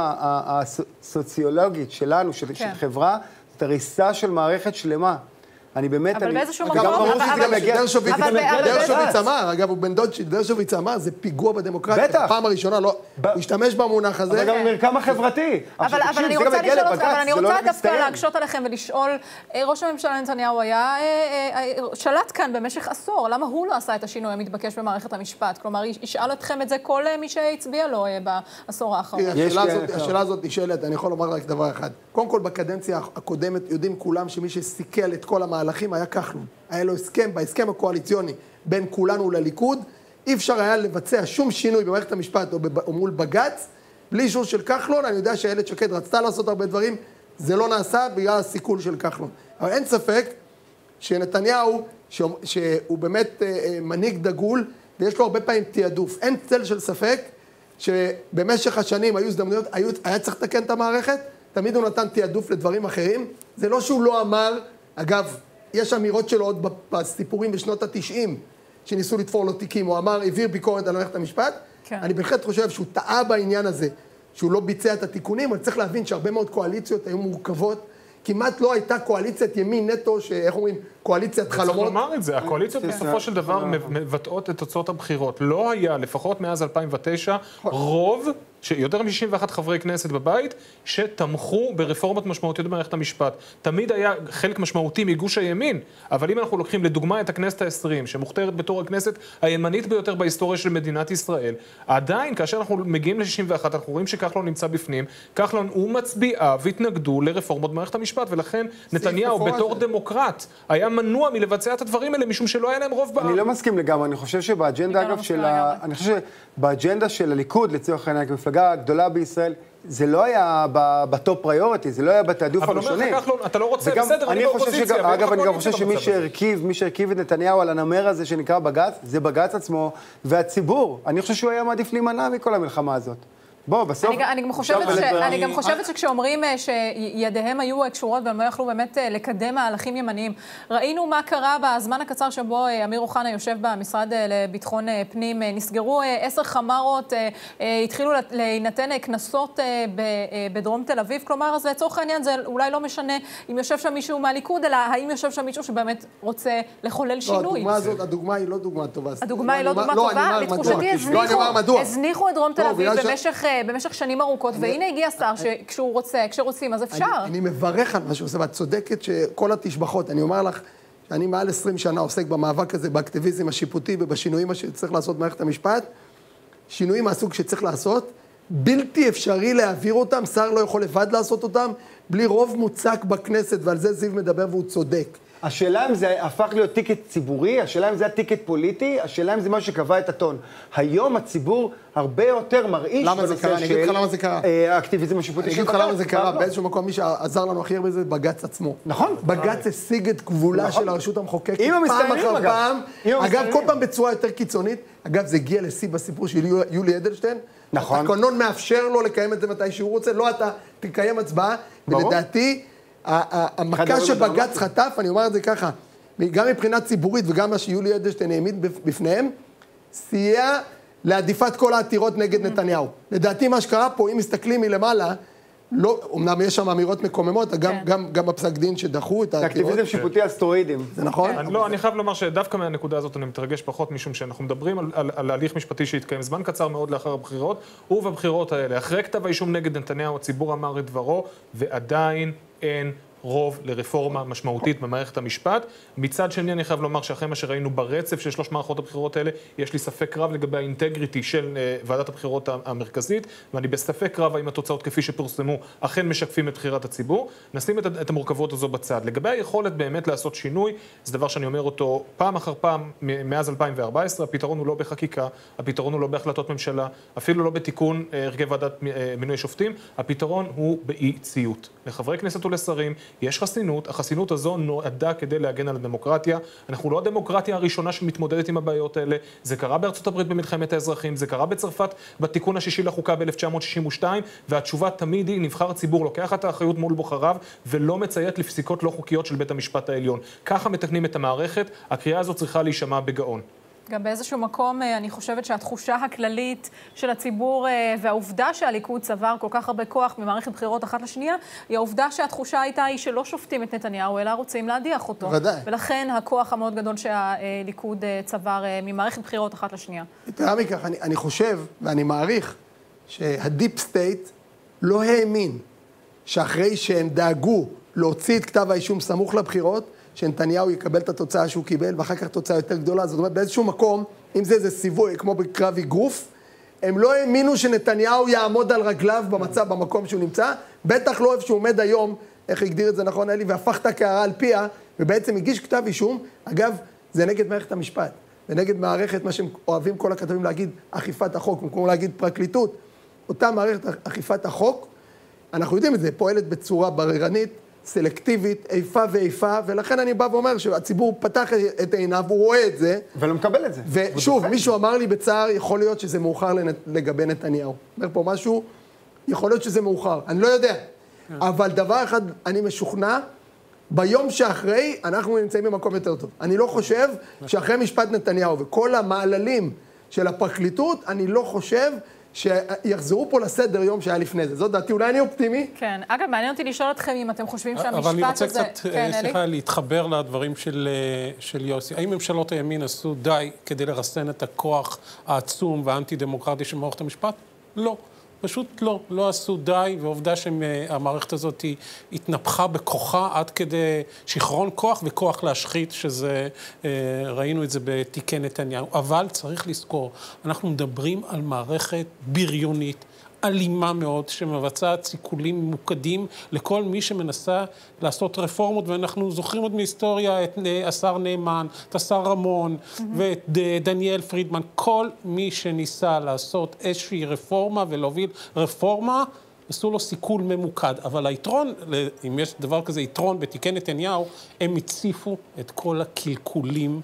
הסוציולוגית שלנו, של חברה, זאת הריסה של מערכת שלמה. אני באמת... אבל באיזשהו מקום... גם ברור שזה גם יגיע... דרשוביץ אמר, אגב, הוא בן דוד של דרשוביץ אמר, זה פיגוע בדמוקרטיה. בטח. בפעם הראשונה לא... השתמש במונח הזה. אבל גם במרקם החברתי. אבל אני רוצה לשאול אותך, אבל אני רוצה דווקא להקשות עליכם ולשאול, ראש הממשלה נתניהו היה... שלט כאן במשך עשור, למה הוא לא עשה את השינוי המתבקש במערכת המשפט? כלומר, ישאל אתכם את זה כל מי שהצביע לו בעשור האחרון. השאלה הזאת נשאלת, אני יכול לומר רק דבר אחד. קודם כל, בקדנציה הקודמת יודעים כולם שמי שסיכל את כל המהלכים היה כחלון. היה לו הסכם, בהסכם הקואליציוני בין כולנו לליכוד, אי אפשר היה לבצע שום שינוי במערכת המשפט או, או מול בגץ, בלי אישור של כחלון. אני יודע שאיילת שקד רצתה לעשות הרבה דברים, זה לא נעשה בגלל הסיכול של כחלון. אבל אין ספק שנתניהו, ש... שהוא באמת אה, מנהיג דגול, ויש לו הרבה פעמים תיעדוף. אין צל של ספק שבמשך השנים היו הזדמנויות, היו, היה צריך לתקן את המערכת, תמיד הוא נתן תיעדוף לדברים אחרים. זה לא שהוא לא אמר, אגב, יש אמירות שלו עוד בסיפורים בשנות התשעים, שניסו לתפור לו תיקים, הוא אמר, העביר ביקורת על מערכת המשפט. כן. אני בהחלט חושב שהוא טעה בעניין הזה, שהוא לא ביצע את התיקונים, אבל צריך להבין שהרבה מאוד קואליציות היו מורכבות, כמעט לא הייתה קואליציית ימין נטו, שאיך אומרים, קואליציית חלומות. צריך לומר את זה, הקואליציות בסופו של דבר מבטאות את תוצאות הבחירות. לא היה, לפחות מאז אלפיים ותשע, רוב, שיותר מ-שישים ואחד חברי כנסת בבית, שתמכו ברפורמות משמעותיות במערכת המשפט. תמיד היה חלק משמעותי מגוש הימין, אבל אם אנחנו לוקחים לדוגמה את הכנסת ה-עשרים, שמוכתרת בתור הכנסת הימנית ביותר בהיסטוריה של מדינת ישראל, עדיין, כאשר אנחנו מגיעים ל-שישים ואחת, אנחנו רואים שכחלון נמצא בפנים, כחלון הוא מצביעה והתנגדו לרפורמות במערכת המשפט, ולכן נתניהו בתור דמוקרט היה מנוע מלבצע את הדברים האלה, משום שלא היה להם רוב בעם. אני לא מסכים לגמרי, אני חושב שבאג'נדה, אגב, של ה... אני חושב שבאג'נדה של הליכוד, לצורך העניין, כמפלגה גדולה בישראל, זה לא היה בטופ פריוריטי, זה לא היה בתעדוף הראשוני. אבל אומר לך כחלון, אתה לא רוצה, בסדר, אני באופוזיציה. אגב, אני גם חושב שמי שהרכיב, מי שהרכיב את נתניהו על הנמר הזה שנקרא בג"ץ, זה בג"ץ עצמו, והציבור. אני חושב שהוא היה מעדיף להימנע מכל המלחמה הזאת. בוא, בסוף... אני, אני, גם חושבת ש, אני גם חושבת שכשאומרים שידיהם היו קשורות והם לא יכלו באמת לקדם מהלכים ימניים, ראינו מה קרה בזמן הקצר שבו אמיר אוחנה יושב במשרד לביטחון פנים, נסגרו עשר חמרות, התחילו להינתן כנסות בדרום תל אביב, כלומר, אז לצורך העניין זה אולי לא משנה אם יושב שם מישהו מהליכוד, אלא האם יושב שם מישהו שבאמת רוצה לחולל שינוי. לא, הדוגמה הזאת, הדוגמה היא לא דוגמה טובה. הדוגמה היא לא דוגמה טובה, לתחושתי הזניחו את דרום תל אביב במשך במשך שנים ארוכות, והנה הגיע שר שכשהוא רוצה, כשרוצים, אז אפשר. אני מברך על מה שהוא עושה, ואת צודקת שכל התשבחות, אני אומר לך, שאני מעל עשרים שנה עוסק במאבק הזה, באקטיביזם השיפוטי ובשינויים שצריך לעשות במערכת המשפט, שינויים מהסוג שצריך לעשות, בלתי אפשרי להעביר אותם, שר לא יכול לבד לעשות אותם, בלי רוב מוצק בכנסת, ועל זה זיו מדבר והוא צודק. השאלה אם זה הפך להיות טיקט ציבורי, השאלה אם זה היה טיקט פוליטי, השאלה אם זה מה שקבע את הטון. היום הציבור הרבה יותר מרעיש בנושא של האקטיביזם השיפוטי. אני אגיד לך למה זה קרה, באיזשהו מקום מי שעזר לנו הכי הרבה זה בג"ץ עצמו. נכון. בג"ץ השיג את גבולה של הרשות המחוקקת פעם אחר פעם. אגב, כל פעם בצורה יותר קיצונית. אגב, זה הגיע לשיא בסיפור של יולי אדלשטיין. נכון. התקנון מאפשר לו לקיים את זה מתי שהוא רוצה, לא אתה תקיים הצבעה, ולדעתי המכה שבג"ץ חטף, אני אומר את זה ככה, גם מבחינה ציבורית וגם מה שיולי אדלשטיין העמיד בפניהם, סייע לעדיפת כל העתירות נגד נתניהו. לדעתי מה שקרה פה, אם מסתכלים מלמעלה, לא, אמנם יש שם אמירות מקוממות, גם, גם, גם בפסק דין שדחו את העתירות. אקטיביזם שיפוטי אסטרואידים. זה נכון? אני, לא, אני חייב לומר שדווקא מהנקודה הזאת אני מתרגש פחות, משום שאנחנו מדברים על, על, על הליך משפטי שהתקיים זמן קצר מאוד לאחר הבחירות, ובבחירות האלה, אחרי כתב האישום נגד נתניהו, הציבור אמר את דברו, ועדיין אין רוב לרפורמה משמעותית במערכת המשפט. מצד שני, אני חייב לומר שאחרי מה שראינו ברצף של שלוש מערכות הבחירות האלה, יש לי ספק רב לגבי האינטגריטי של uh, ועדת הבחירות המרכזית, ואני בספק רב האם התוצאות כפי שפרסמו אכן משקפים את בחירת הציבור. נשים את, את המורכבות הזו בצד. לגבי היכולת באמת לעשות שינוי, זה דבר שאני אומר אותו פעם אחר פעם מאז אלפיים וארבע עשרה, הפתרון הוא לא בחקיקה, הפתרון הוא לא בהחלטות ממשלה, אפילו לא בתיקון uh, הרכב ועדת uh, מינוי שופטים, הפתרון הוא באי ציות. לחברי כנסת ולשרים יש חסינות, החסינות הזו נועדה כדי להגן על הדמוקרטיה. אנחנו לא הדמוקרטיה הראשונה שמתמודדת עם הבעיות האלה. זה קרה בארצות הברית במלחמת האזרחים, זה קרה בצרפת בתיקון השישי לחוקה ב-אלף תשע מאות שישים ושתיים, והתשובה תמיד היא, נבחר הציבור לוקח את האחריות מול בוחריו, ולא מציית לפסיקות לא חוקיות של בית המשפט העליון. ככה מתקנים את המערכת, הקריאה הזו צריכה להישמע בגאון. גם באיזשהו מקום, אני חושבת שהתחושה הכללית של הציבור והעובדה שהליכוד צבר כל כך הרבה כוח ממערכת בחירות אחת לשנייה, היא העובדה שהתחושה הייתה היא שלא שופטים את נתניהו, אלא רוצים להדיח אותו. בוודאי. ולכן הכוח המאוד גדול שהליכוד צבר ממערכת בחירות אחת לשנייה. יתרה מכך, אני, אני חושב ואני מעריך שהדיפ סטייט לא האמין שאחרי שהם דאגו להוציא את כתב האישום סמוך לבחירות, שנתניהו יקבל את התוצאה שהוא קיבל, ואחר כך תוצאה יותר גדולה. זאת אומרת, באיזשהו מקום, אם זה איזה סיבוב, כמו בקרב אגרוף, הם לא האמינו שנתניהו יעמוד על רגליו במצב, במקום שהוא נמצא, בטח לא איפה שהוא עומד היום, איך הגדיר את זה נכון, אלי, והפך את הקערה על פיה, ובעצם הגיש כתב אישום. אגב, זה נגד מערכת המשפט, ונגד מערכת, מה שהם אוהבים כל הכתבים להגיד, אכיפת החוק, במקום להגיד פרקליטות, אותה מערכת אכיפת החוק, אנחנו יודעים את זה, פועלת בצורה בררנית, סלקטיבית, איפה ואיפה, ולכן אני בא ואומר שהציבור פתח את עיניו, הוא רואה את זה. ולא מקבל את זה. ושוב, מישהו אמר לי בצער, יכול להיות שזה מאוחר לגבי נתניהו. אומר פה משהו, יכול להיות שזה מאוחר, אני לא יודע. אבל דבר אחד, אני משוכנע, ביום שאחרי, אנחנו נמצאים במקום יותר טוב. אני לא חושב שאחרי משפט נתניהו וכל המעללים של הפרקליטות, אני לא חושב שיחזרו פה לסדר יום שהיה לפני זה. זאת דעתי, אולי אני אופטימי. כן. אגב, מעניין אותי לשאול אתכם אם אתם חושבים שהמשפט הזה... אבל אני רוצה קצת, סליחה, להתחבר לדברים של, של יוסי. האם ממשלות הימין עשו די כדי לרסן את הכוח העצום והאנטי-דמוקרטי של מערכת המשפט? לא. פשוט לא, לא עשו די, ועובדה שהמערכת הזאת התנפחה בכוחה עד כדי שחרון כוח וכוח להשחית, שזה, ראינו את זה בתיקי נתניהו. אבל צריך לזכור, אנחנו מדברים על מערכת בריונית, אלימה מאוד, שמבצעת סיכולים ממוקדים לכל מי שמנסה לעשות רפורמות, ואנחנו זוכרים עוד מהיסטוריה את השר נאמן, את השר רמון, mm-hmm. ואת דניאל פרידמן, כל מי שניסה לעשות איזושהי רפורמה ולהוביל רפורמה, עשו לו סיכול ממוקד. אבל היתרון, אם יש דבר כזה יתרון בתיקי נתניהו, הם הציפו את כל הקלקולים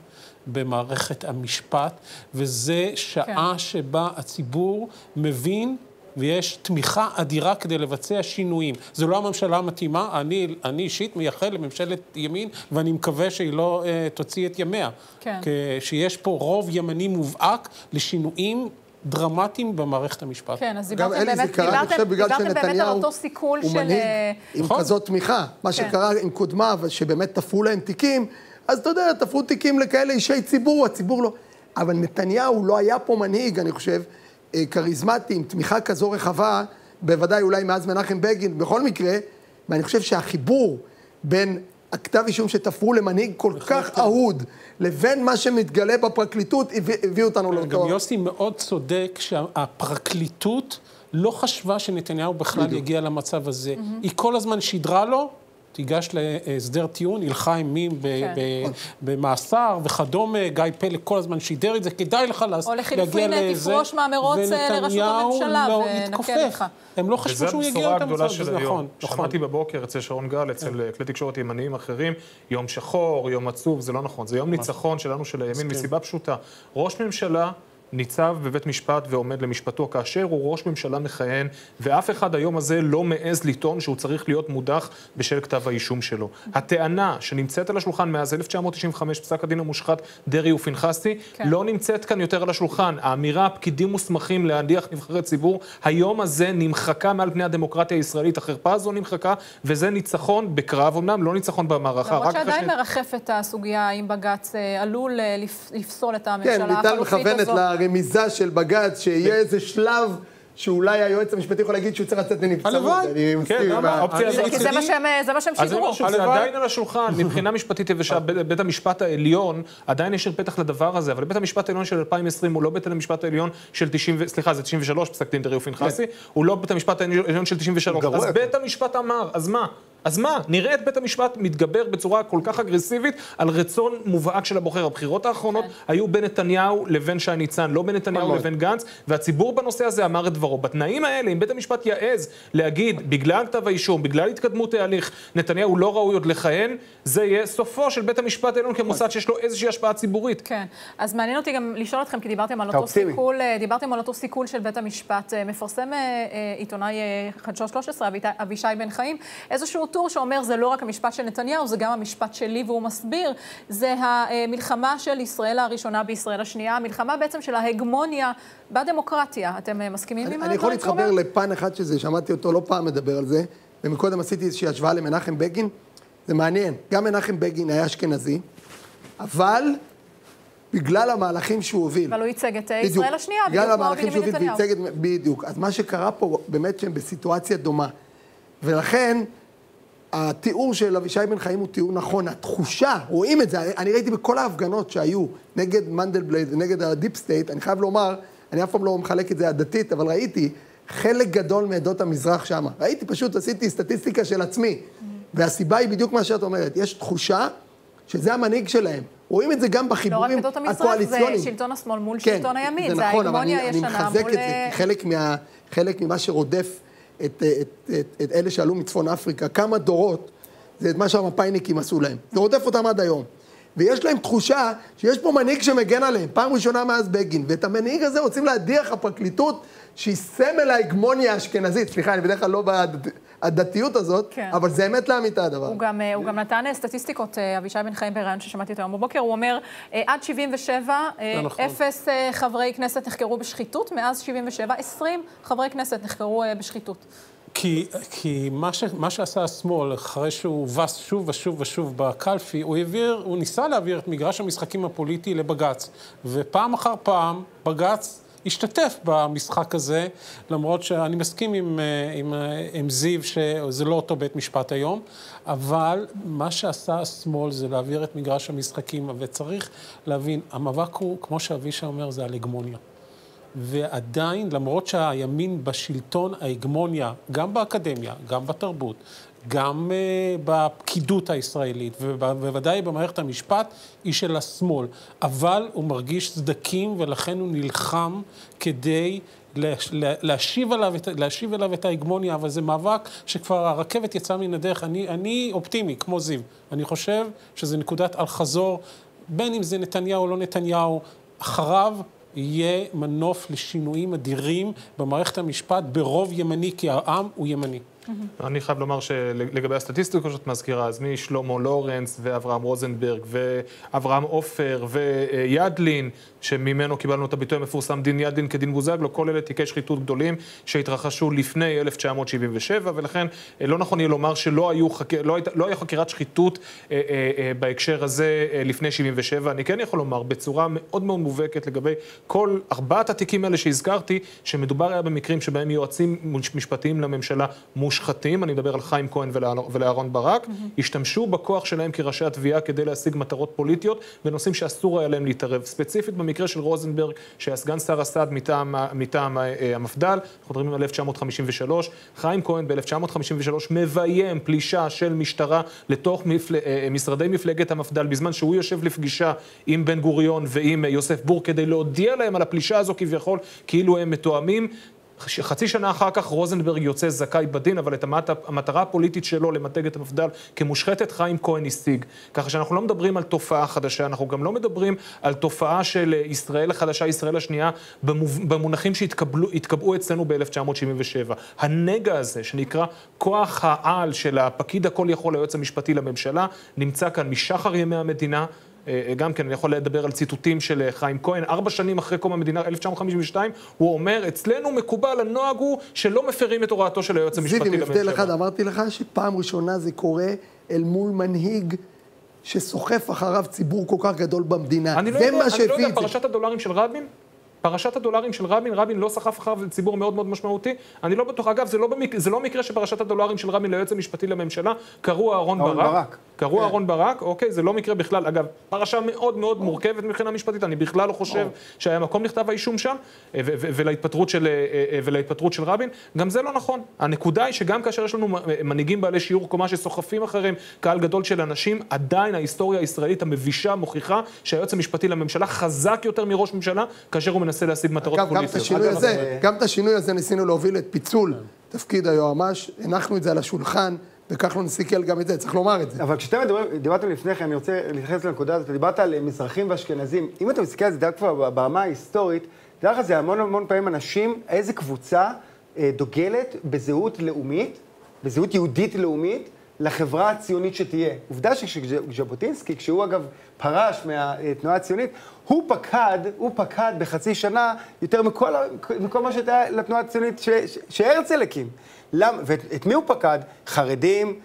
במערכת המשפט, וזה שעה כן. שבה הציבור מבין ויש תמיכה אדירה כדי לבצע שינויים. זו לא הממשלה המתאימה, אני, אני אישית מייחל לממשלת ימין, ואני מקווה שהיא לא uh, תוציא את ימיה. כן. שיש פה רוב ימני מובהק לשינויים דרמטיים במערכת המשפט. כן, אז דיברתם באמת, דיברתם, דיברתם באמת על אותו סיכול של... מנהיג עם נכון? כזאת תמיכה. מה כן. שקרה עם קודמיו, שבאמת תפרו להם תיקים, אז אתה יודע, תפרו תיקים לכאלה אישי ציבור, הציבור לא... אבל נתניהו לא היה פה מנהיג, אני חושב, קריזמטי, עם תמיכה כזו רחבה, בוודאי אולי מאז מנחם בגין, בכל מקרה, ואני חושב שהחיבור בין הכתב אישום שתפרו למנהיג כל כך אהוד, לבין מה שמתגלה בפרקליטות, הביא אותנו לאותו... גם יוסי מאוד צודק שהפרקליטות לא חשבה שנתניהו בכלל יגיע למצב הזה. היא כל הזמן שידרה לו, תיגש להסדר טיעון, הלכה עם מי במאסר וכדומה, גיא פלג כל הזמן שידר את זה, כדאי לך להגיע לזה. או לחילופין תפרוש מהמרוץ לראשות הממשלה ונקל לך. הם לא חשבו שהוא יגיע אותם מצב, זה נכון. שמעתי בבוקר אצל שרון גל, אצל כלי תקשורת ימניים אחרים, יום שחור, יום עצוב, זה לא נכון. זה יום ניצחון שלנו של הימין מסיבה פשוטה. ראש ממשלה ניצב בבית משפט ועומד למשפטו כאשר הוא ראש ממשלה מכהן, ואף אחד היום הזה לא מעז לטעון שהוא צריך להיות מודח בשל כתב האישום שלו. הטענה שנמצאת על השולחן מאז אלף תשע מאות תשעים וחמש, פסק הדין המושחת דרעי ופנחסי, כן. לא נמצאת כאן יותר על השולחן. האמירה, פקידים מוסמכים להדיח נבחרי ציבור, היום הזה נמחקה מעל פני הדמוקרטיה הישראלית. החרפה הזו נמחקה, וזה ניצחון בקרב, אמנם לא ניצחון במערכה. למרות שעדיין מרחפת הסוגיה אם בג"ץ עלול לפסול את הממשלה החלופית הזאת. רמיזה של בג"ץ, שיהיה איזה שלב שאולי היועץ המשפטי יכול להגיד שהוא צריך לצאת לנבצרות. אני מסכים. כי זה מה שהם שידרו. זה עדיין על השולחן. מבחינה משפטית יבשה, בית המשפט העליון, עדיין יש פתח לדבר הזה, אבל בית המשפט העליון של אלפיים ועשרים הוא לא בית המשפט העליון של תשעים, סליחה, זה תשעים ושלוש, פסק דין דרעי ופנחסי, הוא לא בית המשפט העליון של תשעים ושלוש. אז בית המשפט אמר, אז מה? אז מה? נראה את בית המשפט מתגבר בצורה כל כך אגרסיבית על רצון מובהק של הבוחר. הבחירות האחרונות היו בין נתניהו לבין שי ניצן, לא בין נתניהו לבין גנץ, והציבור בנושא הזה אמר את דברו. בתנאים האלה, אם בית המשפט יעז להגיד, בגלל כתב האישום, בגלל התקדמות ההליך, נתניהו לא ראוי עוד לכהן, זה יהיה סופו של בית המשפט העליון כמוסד שיש לו איזושהי השפעה ציבורית. כן. אז מעניין אותי גם לשאול אתכם, כי דיברתם על אותו סיכול, דיברתם על אותו סיכול של בית המשפט. מפרסם עיתונאי חדשות שלוש עשרה, אבישי בן חיים, איזשהו טור שאומר, זה לא רק המשפט של נתניהו, זה גם המשפט שלי, והוא מסביר, זה המלחמה של ישראל הראשונה בישראל השנייה, המלחמה בעצם של ההגמוניה בדמוקרטיה. אתם מסכימים עם הדברים? אני יכול להתחבר לפן אחד שזה, שמעתי אותו לא פעם מדבר על זה, ומקודם עשיתי איזושהי השוואה למנחם בגין, זה מעניין. גם מנחם בגין היה אשכנזי, אבל בגלל המהלכים שהוא הוביל. אבל הוא ייצג את ישראל השנייה, בגלל המהלכים שהוא הוביל וייצג את... בדיוק. אז מה שקרה פה באמת שהם בסיטואציה דומה. ולכן, התיאור של אבישי בן חיים הוא תיאור נכון. התחושה, רואים את זה, אני ראיתי בכל ההפגנות שהיו נגד מנדלבלייד ונגד הדיפ סטייט, אני חייב לומר, אני אף פעם לא מחלק את זה הדתית, אבל ראיתי חלק גדול מעדות המזרח שם. ראיתי פשוט, עשיתי סטטיסטיקה של עצמי. והסיבה היא בדיוק מה שאת אומרת. יש תחושה שזה המנהיג שלהם. רואים את זה גם בחיבורים הקואליציוניים. לא רק עדות המזרח, זה שלטון השמאל מול שלטון הימין. זה נכון, אבל אני מחזק את זה, חלק ממה שרודף את אלה שעלו מצפון אפריקה, כמה דורות, זה את מה שהמפאיניקים עשו להם. זה רודף אותם עד היום. ויש להם תחושה שיש פה מנהיג שמגן עליהם, פעם ראשונה מאז בגין, ואת המנהיג הזה רוצים להדיח הפרקליטות שהיא סמל ההגמוניה האשכנזית. סליחה, אני בדרך כלל לא בדתיות הזאת, כן. אבל זה אמת לאמיתה הדבר. הוא גם, הוא גם נתן סטטיסטיקות, אבישי בן חיים בראיון ששמעתי אותו היום בבוקר, הוא אומר, עד שבעים ושבע, נכון. אפס חברי כנסת נחקרו בשחיתות, מאז שבעים ושבע, עשרים חברי כנסת נחקרו בשחיתות. כי, כי מה, ש, מה שעשה השמאל, אחרי שהוא הובס שוב ושוב ושוב בקלפי, הוא, העביר, הוא ניסה להעביר את מגרש המשחקים הפוליטי לבגץ. ופעם אחר פעם, בגץ השתתף במשחק הזה, למרות שאני מסכים עם, עם, עם זיו שזה לא אותו בית משפט היום, אבל מה שעשה השמאל זה להעביר את מגרש המשחקים, וצריך להבין, המאבק הוא, כמו שאבישי אומר, זה על הגמוניה. ועדיין, למרות שהימין בשלטון, ההגמוניה, גם באקדמיה, גם בתרבות, גם uh, בפקידות הישראלית, ובוודאי במערכת המשפט, היא של השמאל. אבל הוא מרגיש סדקים, ולכן הוא נלחם כדי להשיב עליו, להשיב עליו את ההגמוניה, אבל זה מאבק שכבר הרכבת יצאה מן הדרך. אני, אני אופטימי, כמו זיו. אני חושב שזה נקודת על חזור, בין אם זה נתניהו או לא נתניהו, אחריו, יהיה מנוף לשינויים אדירים במערכת המשפט ברוב ימני, כי העם הוא ימני. אני חייב לומר שלגבי הסטטיסטיקות שאת מזכירה, אז מי שלמה לורנס ואברהם רוזנברג ואברהם עופר וידלין, שממנו קיבלנו את הביטוי המפורסם דין ידלין כדין בוזגלו, כל אלה תיקי שחיתות גדולים שהתרחשו לפני אלף תשע מאות שבעים ושבע, ולכן לא נכון יהיה לומר שלא היו חק... לא, לא היה חקירת שחיתות אה, אה, אה, בהקשר הזה אה, לפני שבעים ושבע. אני כן יכול לומר בצורה מאוד מאוד מובהקת לגבי כל ארבעת התיקים האלה שהזכרתי, שמדובר היה במקרים שבהם יועצים משפטיים לממשלה מושחתים, אני מדבר על חיים כהן ולאהרון ברק, mm-hmm. השתמשו בכוח שלהם כראשי התביעה כדי להשיג מטרות פוליטיות בנושאים שאסור היה להם להתערב. ספציפית במקרה של רוזנברג, שהיה סגן שר הסעד מטעם, מטעם המפד"ל, אנחנו מדברים על אלף תשע מאות חמישים ושלוש, חיים כהן ב-אלף תשע מאות חמישים ושלוש מביים פלישה של משטרה לתוך מפל... משרדי מפלגת המפד"ל, בזמן שהוא יושב לפגישה עם בן גוריון ועם יוסף בור כדי להודיע להם על הפלישה הזו כביכול, כאילו הם מתואמים. חצי שנה אחר כך רוזנברג יוצא זכאי בדין, אבל את המטרה הפוליטית שלו למתג את המפד"ל כמושחתת חיים כהן השיג. ככה שאנחנו לא מדברים על תופעה חדשה, אנחנו גם לא מדברים על תופעה של ישראל החדשה, ישראל השנייה, במונחים שהתקבעו אצלנו ב-אלף תשע מאות שבעים ושבע. הנגע הזה שנקרא כוח העל של הפקיד הכל יכול היועץ המשפטי לממשלה, נמצא כאן משחר ימי המדינה, גם כן אני יכול לדבר על ציטוטים של חיים כהן, ארבע שנים אחרי קום המדינה, אלף תשע מאות חמישים ושתיים, הוא אומר, אצלנו מקובל, הנוהג הוא שלא מפרים את הוראתו של היועץ המשפטי לממשלה. זיו, עם הבדל אחד, אמרתי לך שפעם ראשונה זה קורה אל מול מנהיג שסוחף אחריו ציבור כל כך גדול במדינה. אני לא יודע, אני לא יודע, פרשת הדולרים של רבין, פרשת הדולרים של רבין, רבין לא סחף אחריו ציבור מאוד מאוד משמעותי. אני לא בטוח, אגב, זה לא, במק... זה לא מקרה שפרשת הדולרים של רבין ליועץ המשפטי לממשלה, קראו אהרון ברק. ברק. קראו אהרון כן. ברק, אוקיי, זה לא מקרה בכלל. אגב, פרשה מאוד מאוד או. מורכבת מבחינה משפטית, אני בכלל לא חושב או. שהיה מקום לכתב האישום שם, ו- ו- ולהתפטרות של, ולהתפטרות של רבין. גם זה לא נכון. הנקודה היא שגם כאשר יש לנו מנהיגים בעלי שיעור קומה שסוחפים אחריהם, קהל גדול של אנשים, עדיין ההיסטוריה הישראלית המבישה מוכיחה שהיועץ המשפטי לממשלה חזק יותר מראש ממשלה, כאשר הוא מנסה להשיג מטרות פוליטיות. גם את השינוי הזה ניסינו להוביל את פיצול תפקיד היועמ"ש, הנחנו את זה על השולחן, וכך לא נסתכל גם את זה, צריך לומר את זה. אבל כשאתם דיברתם לפני כן, אני רוצה להתייחס לנקודה הזאת, דיברת על מזרחים ואשכנזים, אם אתה מסתכל על זה דרך כבר ברמה ההיסטורית, דרך זה המון המון פעמים אנשים, איזה קבוצה דוגלת בזהות לאומית, בזהות יהודית לאומית, לחברה הציונית שתהיה. עובדה שז'בוטינסקי, כשהוא אגב פרש מהתנועה הציונית, הוא פקד, הוא פקד בחצי שנה יותר מכל, מכל מה שהייתה לתנועה הציונית ש, ש, שהרצל הקים. למה? ואת מי הוא פקד? חרדים,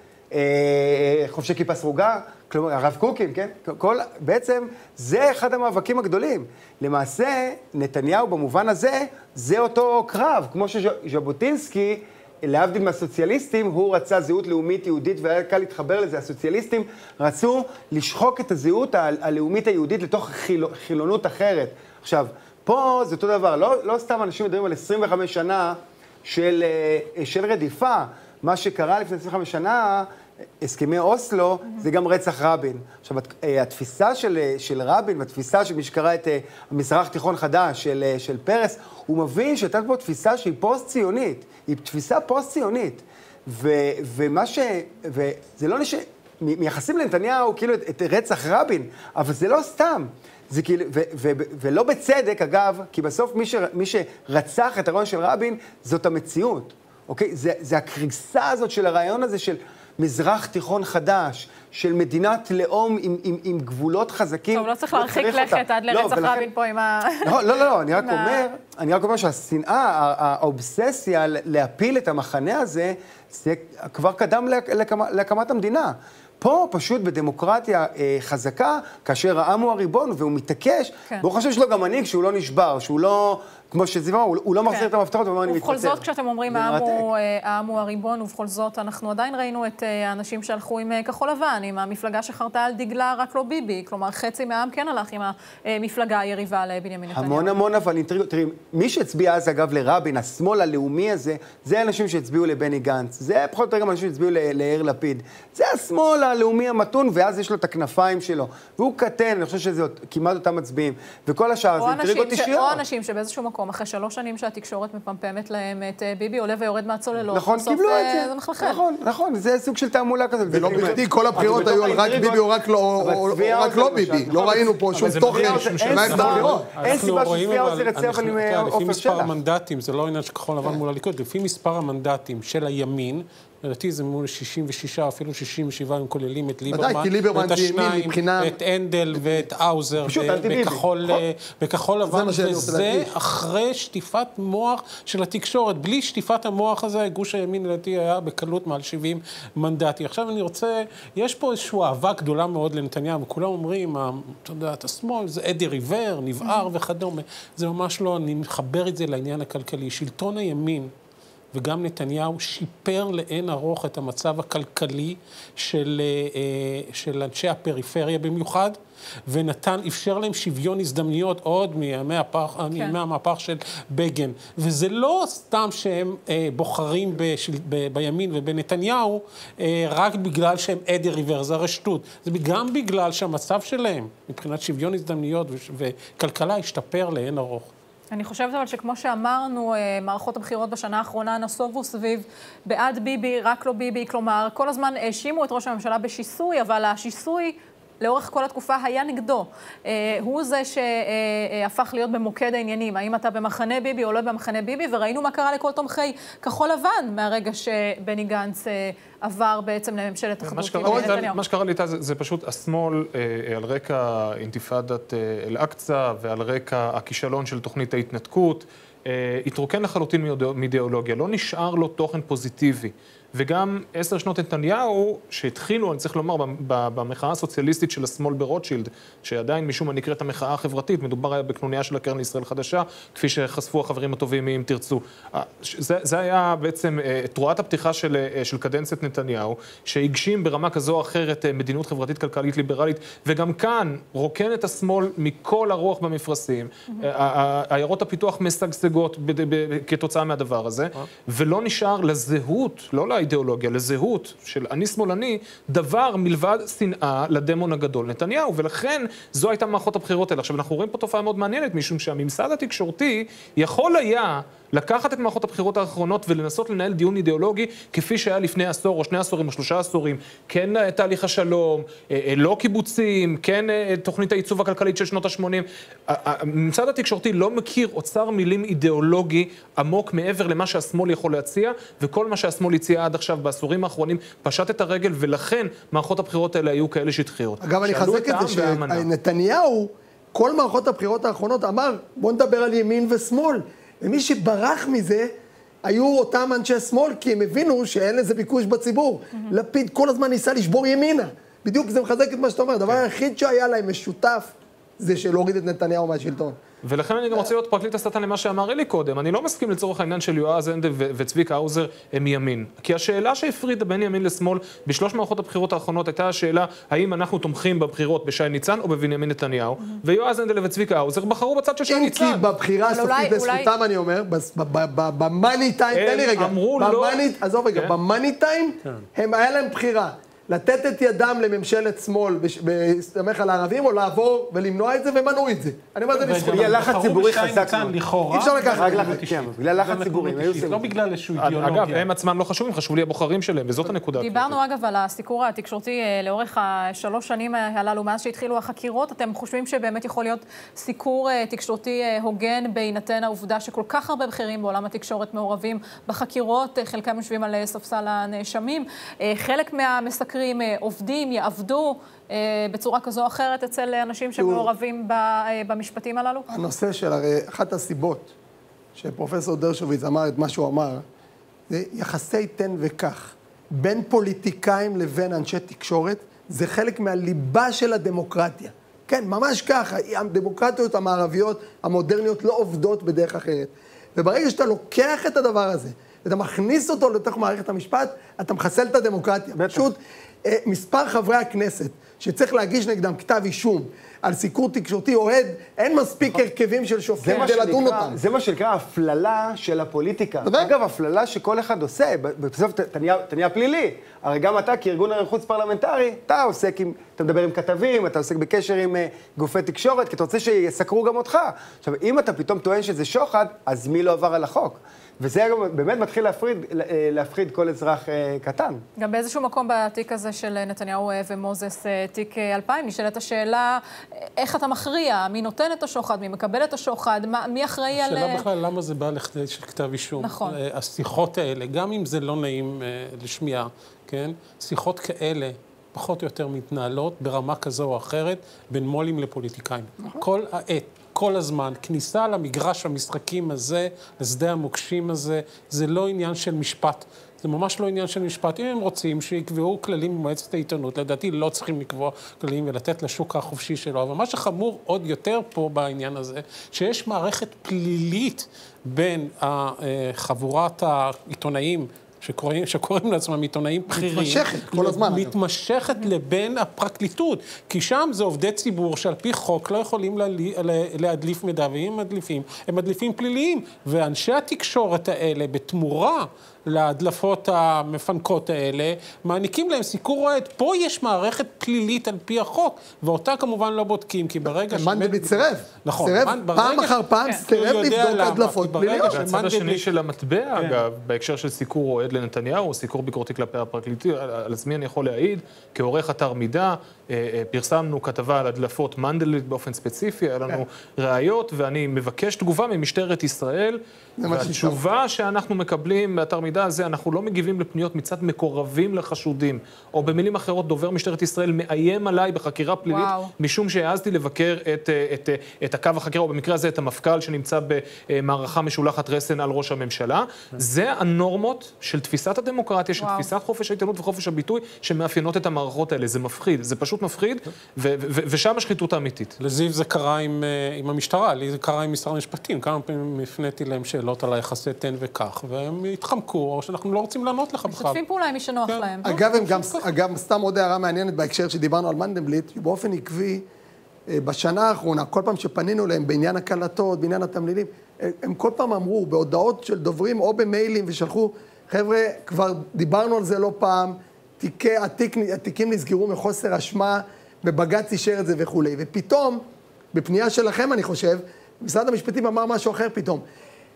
אה, חובשי כיפה סרוגה, כלומר, הרב קוקים, כן? כל, בעצם זה אחד המאבקים הגדולים. למעשה, נתניהו במובן הזה, זה אותו קרב, כמו שז'בוטינסקי, להבדיל מהסוציאליסטים, הוא רצה זהות לאומית יהודית, והיה קל להתחבר לזה. הסוציאליסטים רצו לשחוק את הזהות הלאומית היהודית לתוך חיל... חילונות אחרת. עכשיו, פה זה אותו דבר, לא, לא סתם אנשים מדברים על עשרים וחמש שנה של, של רדיפה. מה שקרה לפני עשרים וחמש שנה, הסכמי אוסלו, mm-hmm. זה גם רצח רבין. עכשיו, התפיסה של, של רבין, והתפיסה של מי שקרא את המזרח תיכון חדש של, של פרס, הוא מבין שהייתה פה תפיסה שהיא פוסט-ציונית. היא תפיסה פוסט-ציונית. ו, ומה ש... וזה לא נש... מייחסים לנתניהו כאילו את, את רצח רבין, אבל זה לא סתם. זה כאילו... ו, ו, ו, ולא בצדק, אגב, כי בסוף מי, ש, מי שרצח את הרעיון של רבין, זאת המציאות. אוקיי? זה, זה הקריסה הזאת של הרעיון הזה של מזרח תיכון חדש, של מדינת לאום עם, עם, עם גבולות חזקים. טוב, לא צריך להרחיק לכת עד לרצח לא, רבין פה עם ה... לא, לא, לא, אני רק אומר, אני רק אומר שהשנאה, האובססיה להפיל את המחנה הזה, זה כבר קדם להקמה, להקמת המדינה. פה פשוט בדמוקרטיה אה, חזקה, כאשר העם הוא הריבון והוא מתעקש, כן. והוא חושב שלו גם מנהיג שהוא לא נשבר, שהוא לא, כמו שזיווה, הוא, הוא לא מחזיר כן. את המפתחות ואומר אני מתפטר. ובכל זאת, כשאתם אומרים העם הוא, העם הוא הריבון, ובכל זאת אנחנו עדיין ראינו את האנשים שהלכו עם כחול לבן, עם המפלגה שחרתה על דגלה רק לא ביבי, כלומר חצי מהעם כן הלך עם המפלגה היריבה לבנימין נתניהו. המון המון, אבל אינטריגות, תראי, מי שהצביע אז אגב לרבין, השמאל הלאומי הזה, זה אנשים שהצביעו לבני גנץ, זה פחות או יותר גם אנשים שהצביעו ליאיר לפיד. זה השמאל הלאומי המתון, ואז יש לו את הכנפיים שלו. והוא קטן, אני חושב שזה כמעט אותם מצביעים. וכל השאר, זה אינטריגות אישיות. או אנשים שבאיזשהו מקום, אחרי שלוש שנים שהתקשורת מפמפמת להם את ביבי, עולה ויורד מהצוללות. נכון, קיבלו את זה. זה מחלחל. נכון, נכון, זה סוג של תעמולה כזאת. ולא בכדי, כל הבחירות היו על רק ביבי או רק לא ביבי. לא ראינו פה שום תוכן שמערכת הבחירות. אין סיבה שצביה עוזר יצא אבל עם לפי מספר המנדטים, זה לא עניין של כחול לבן מול הליכוד, לפי מספר המנדטים של הימין, לדעתי זה מול שישים ושש, אפילו שישים ושבע, הם כוללים את ליברמן, את השניים, את אנדל ואת האוזר, בכחול לבן, וזה אחרי שטיפת מוח של התקשורת. בלי שטיפת המוח הזה, גוש הימין לדעתי היה בקלות מעל שבעים מנדטי. עכשיו אני רוצה, יש פה איזושהי אהבה גדולה מאוד לנתניהו, וכולם אומרים, אתה יודע, את השמאל, זה אדי ריבר, נבער וכדומה. זה ממש לא, אני מחבר את זה לעניין הכלכלי. שלטון הימין, וגם נתניהו שיפר לאין ארוך את המצב הכלכלי של, של אנשי הפריפריה במיוחד, ונתן, אפשר להם שוויון הזדמנויות עוד מימי הפח, כן. מהמהפך של בגין. וזה לא סתם שהם אה, בוחרים בשל, ב, בימין ובנתניהו, אה, רק בגלל שהם אדי ריבר, זה הרשתות. זה גם בגלל שהמצב שלהם, מבחינת שוויון הזדמנויות וכלכלה, השתפר לאין ארוך. אני חושבת אבל שכמו שאמרנו, מערכות הבחירות בשנה האחרונה נסובו סביב בעד ביבי, רק לא ביבי, כלומר, כל הזמן האשימו את ראש הממשלה בשיסוי, אבל השיסוי לאורך כל התקופה היה נגדו. הוא זה שהפך להיות במוקד העניינים. האם אתה במחנה ביבי או לא במחנה ביבי, וראינו מה קרה לכל תומכי כחול לבן מהרגע שבני גנץ עבר בעצם לממשלת אחדות. מה שקרה לי איתה זה פשוט השמאל על רקע אינתיפאדת אל-אקצא ועל רקע הכישלון של תוכנית ההתנתקות, התרוקן לחלוטין מאידיאולוגיה, לא נשאר לו תוכן פוזיטיבי. וגם עשר שנות נתניהו, שהתחילו, אני צריך לומר, במחאה הסוציאליסטית של השמאל ברוטשילד, שעדיין משום מה נקראת המחאה החברתית, מדובר היה בקנוניה של הקרן לישראל חדשה, כפי שחשפו החברים הטובים אם תרצו. זה, זה היה בעצם תרועת הפתיחה של, של קדנציית נתניהו, שהגשים ברמה כזו או אחרת מדיניות חברתית כלכלית ליברלית, וגם כאן רוקן את השמאל מכל הרוח במפרשים. עיירות הפיתוח משגשגות כתוצאה מהדבר הזה, ולא נשאר לזהות, לא לאידיאולוגיה, לזהות של אני שמאלני, דבר מלבד שנאה לדמון הגדול נתניהו, ולכן זו הייתה מערכות הבחירות האלה. עכשיו אנחנו רואים פה תופעה מאוד מעניינת, משום שהממסד התקשורתי יכול היה לקחת את מערכות הבחירות האחרונות ולנסות לנהל דיון אידיאולוגי כפי שהיה לפני עשור או שני עשורים או שלושה עשורים, כן תהליך השלום, לא קיבוצים, כן תוכנית העיצוב הכלכלית של שנות ה-שמונים. הממסד התקשורתי לא מכיר אוצר מילים אידיאולוגי עמוק מעבר למה שהשמאל יכול להציע, וכל מה שהשמאל הציע עד עכשיו בעשורים האחרונים פשט את הרגל, ולכן מערכות הבחירות האלה היו כאלה שטחיות. אגב, אני חזק את זה שנתניהו, כל מערכות הבחירות האחרונות אמר, בוא נדבר על ימין ושמאל. ומי שברח מזה, היו אותם אנשי שמאל, כי הם הבינו שאין לזה ביקוש בציבור. לפיד כל הזמן ניסה לשבור ימינה. בדיוק זה מחזק את מה שאתה אומר. הדבר היחיד שהיה להם משותף, זה שלהוריד את נתניהו מהשלטון. ולכן אני גם רוצה להיות פרקליט השטן למה שאמר אלי קודם. אני לא מסכים לצורך העניין של יועז הנדל וצביקה האוזר הם ימין. כי השאלה שהפרידה בין ימין לשמאל בשלוש מערכות הבחירות האחרונות הייתה השאלה האם אנחנו תומכים בבחירות בשי ניצן או בבנימין נתניהו. ויועז הנדל וצביקה האוזר בחרו בצד של שי ניצן. אם כי בבחירה הסופית לזכותם אני אומר, במאני טיים, תן לי רגע, עזוב רגע, במאני טיים הם היה להם בחירה. לתת את ידם לממשלת שמאל בהסתמך על הערבים, או לעבור ולמנוע את זה, ומנעו את זה. אני אומר את זה בזכות. בגלל לחץ ציבורי חזק. אי אפשר לקחת. בגלל לחץ ציבורי. לא בגלל איזשהו אידיאולוגיה. אגב, הם עצמם לא חשובים, חשוב לי הבוחרים שלהם, וזאת הנקודה. דיברנו אגב על הסיקור התקשורתי לאורך השלוש שנים הללו, מאז שהתחילו החקירות. אתם חושבים שבאמת יכול להיות סיקור תקשורתי הוגן בהינתן העובדה שכל כך הרבה בכירים בעולם התקשורת מעורבים בחקירות, חלקם יושבים על ספסל הנאשמים. חלק מהמסקרים עובדים, יעבדו בצורה כזו או אחרת אצל אנשים שמעורבים במשפטים הללו? הנושא של הרי אחת הסיבות שפרופסור דרשוביץ אמר את מה שהוא אמר, זה יחסי תן וכך. בין פוליטיקאים לבין אנשי תקשורת, זה חלק מהליבה של הדמוקרטיה. כן, ממש ככה. הדמוקרטיות המערביות, המודרניות, לא עובדות בדרך אחרת. וברגע שאתה לוקח את הדבר הזה, ואתה מכניס אותו לתוך מערכת המשפט, אתה מחסל את הדמוקרטיה. פשוט, מספר חברי הכנסת שצריך להגיש נגדם כתב אישום על סיקור תקשורתי אוהד, אין מספיק הרכבים של שופטים כדי לדון אותם. זה מה שנקרא הפללה של הפוליטיקה. אגב, הפללה שכל אחד עושה, בסוף אתה נהיה פלילי. הרי גם אתה, כארגון חוץ פרלמנטרי, אתה עוסק עם, אתה מדבר עם כתבים, אתה עוסק בקשר עם גופי תקשורת, כי אתה רוצה שיסקרו גם אותך. עכשיו, אם אתה פתאום טוען שזה שוחד, אז מי לא עבר על החוק? וזה באמת מתחיל להפריד, להפחיד כל אזרח קטן. גם באיזשהו מקום בתיק הזה של נתניהו ומוזס, תיק אלפיים, נשאלת השאלה, איך אתה מכריע? מי נותן את השוחד? מי מקבל את השוחד? מי אחראי על... השאלה בכלל, למה זה בא לכדי של כתב אישום? נכון. השיחות האלה, גם אם זה לא נעים לשמיעה, כן? שיחות כאלה פחות או יותר מתנהלות ברמה כזו או אחרת, בין מולים לפוליטיקאים. נכון. כל העת. כל הזמן, כניסה למגרש המשחקים הזה, לשדה המוקשים הזה, זה לא עניין של משפט. זה ממש לא עניין של משפט. אם הם רוצים שיקבעו כללים במועצת העיתונות, לדעתי לא צריכים לקבוע כללים ולתת לשוק החופשי שלו. אבל מה שחמור עוד יותר פה בעניין הזה, שיש מערכת פלילית בין חבורת העיתונאים, שקוראים, שקוראים לעצמם עיתונאים בכירים. מתמשכת, כל הזמן. מתמשכת לבין הפרקליטות. כי שם זה עובדי ציבור שעל פי חוק לא יכולים להדליף מידע, ואם מדליפים, הם מדליפים פליליים. ואנשי התקשורת האלה, בתמורה להדלפות המפנקות האלה, מעניקים להם סיקור אוהד. פה יש מערכת פלילית על פי החוק, ואותה כמובן לא בודקים, כי ברגע... מנדלבליט סירב. נכון. סירב פעם אחר פעם, סירב לבדוק הדלפות פליליות. והצד השני של המטבע, אגב, בהקשר של סיקור אוהד לנתניהו, או סיקור ביקורתי כלפי הפרקליטות, על עצמי אני יכול להעיד, כעורך אתר מידע, פרסמנו כתבה על הדלפות מנדלבליט באופן ספציפי, היה לנו ראיות, ואני מבקש תגובה ממשטרת ישראל, והתשובה שאנחנו מקבלים באתר מידע הזה, אנחנו לא מגיבים לפניות מצד מקורבים לחשודים, או במילים אחרות, דובר משטרת ישראל מאיים עליי בחקירה פלילית, משום שהעזתי לבקר את, את, את הקו החקירה, או במקרה הזה את המפכ"ל שנמצא במערכה משולחת רסן על ראש הממשלה. זה הנורמות של תפיסת הדמוקרטיה, של תפיסת חופש העיתונות וחופש הביטוי, שמאפיינות את המערכות האלה. זה מפחיד, זה פשוט מפחיד, ושם השחיתות האמיתית. לזיו זה קרה עם, עם המשטרה, לי זה קרה עם משרד המשפטים. כמה פעמים הפניתי להם שאלות על היחסי תן וכך, והם התחמקו, או שאנחנו לא רוצים לענות לך בכלל. משתפים פעולה עם מי שנוח להם. אגב, הם גם, אגב, סתם עוד הערה מעניינת בהקשר שדיברנו על מנדלבליט, באופן עקבי, בשנה האחרונה, כל פעם שפנינו להם בעניין הקלטות, בעניין התמלילים, הם כל פעם אמרו, בהודעות של דוברים או במיילים ושלחו, חבר'ה, כבר דיברנו על זה לא פעם, תיקי, התיק, התיקים נסגרו מחוסר אשמה, בבג"ץ אישר את זה וכו'. ופתאום, בפנייה שלכם, אני חושב, משרד המשפטים אמר משהו אחר פתאום.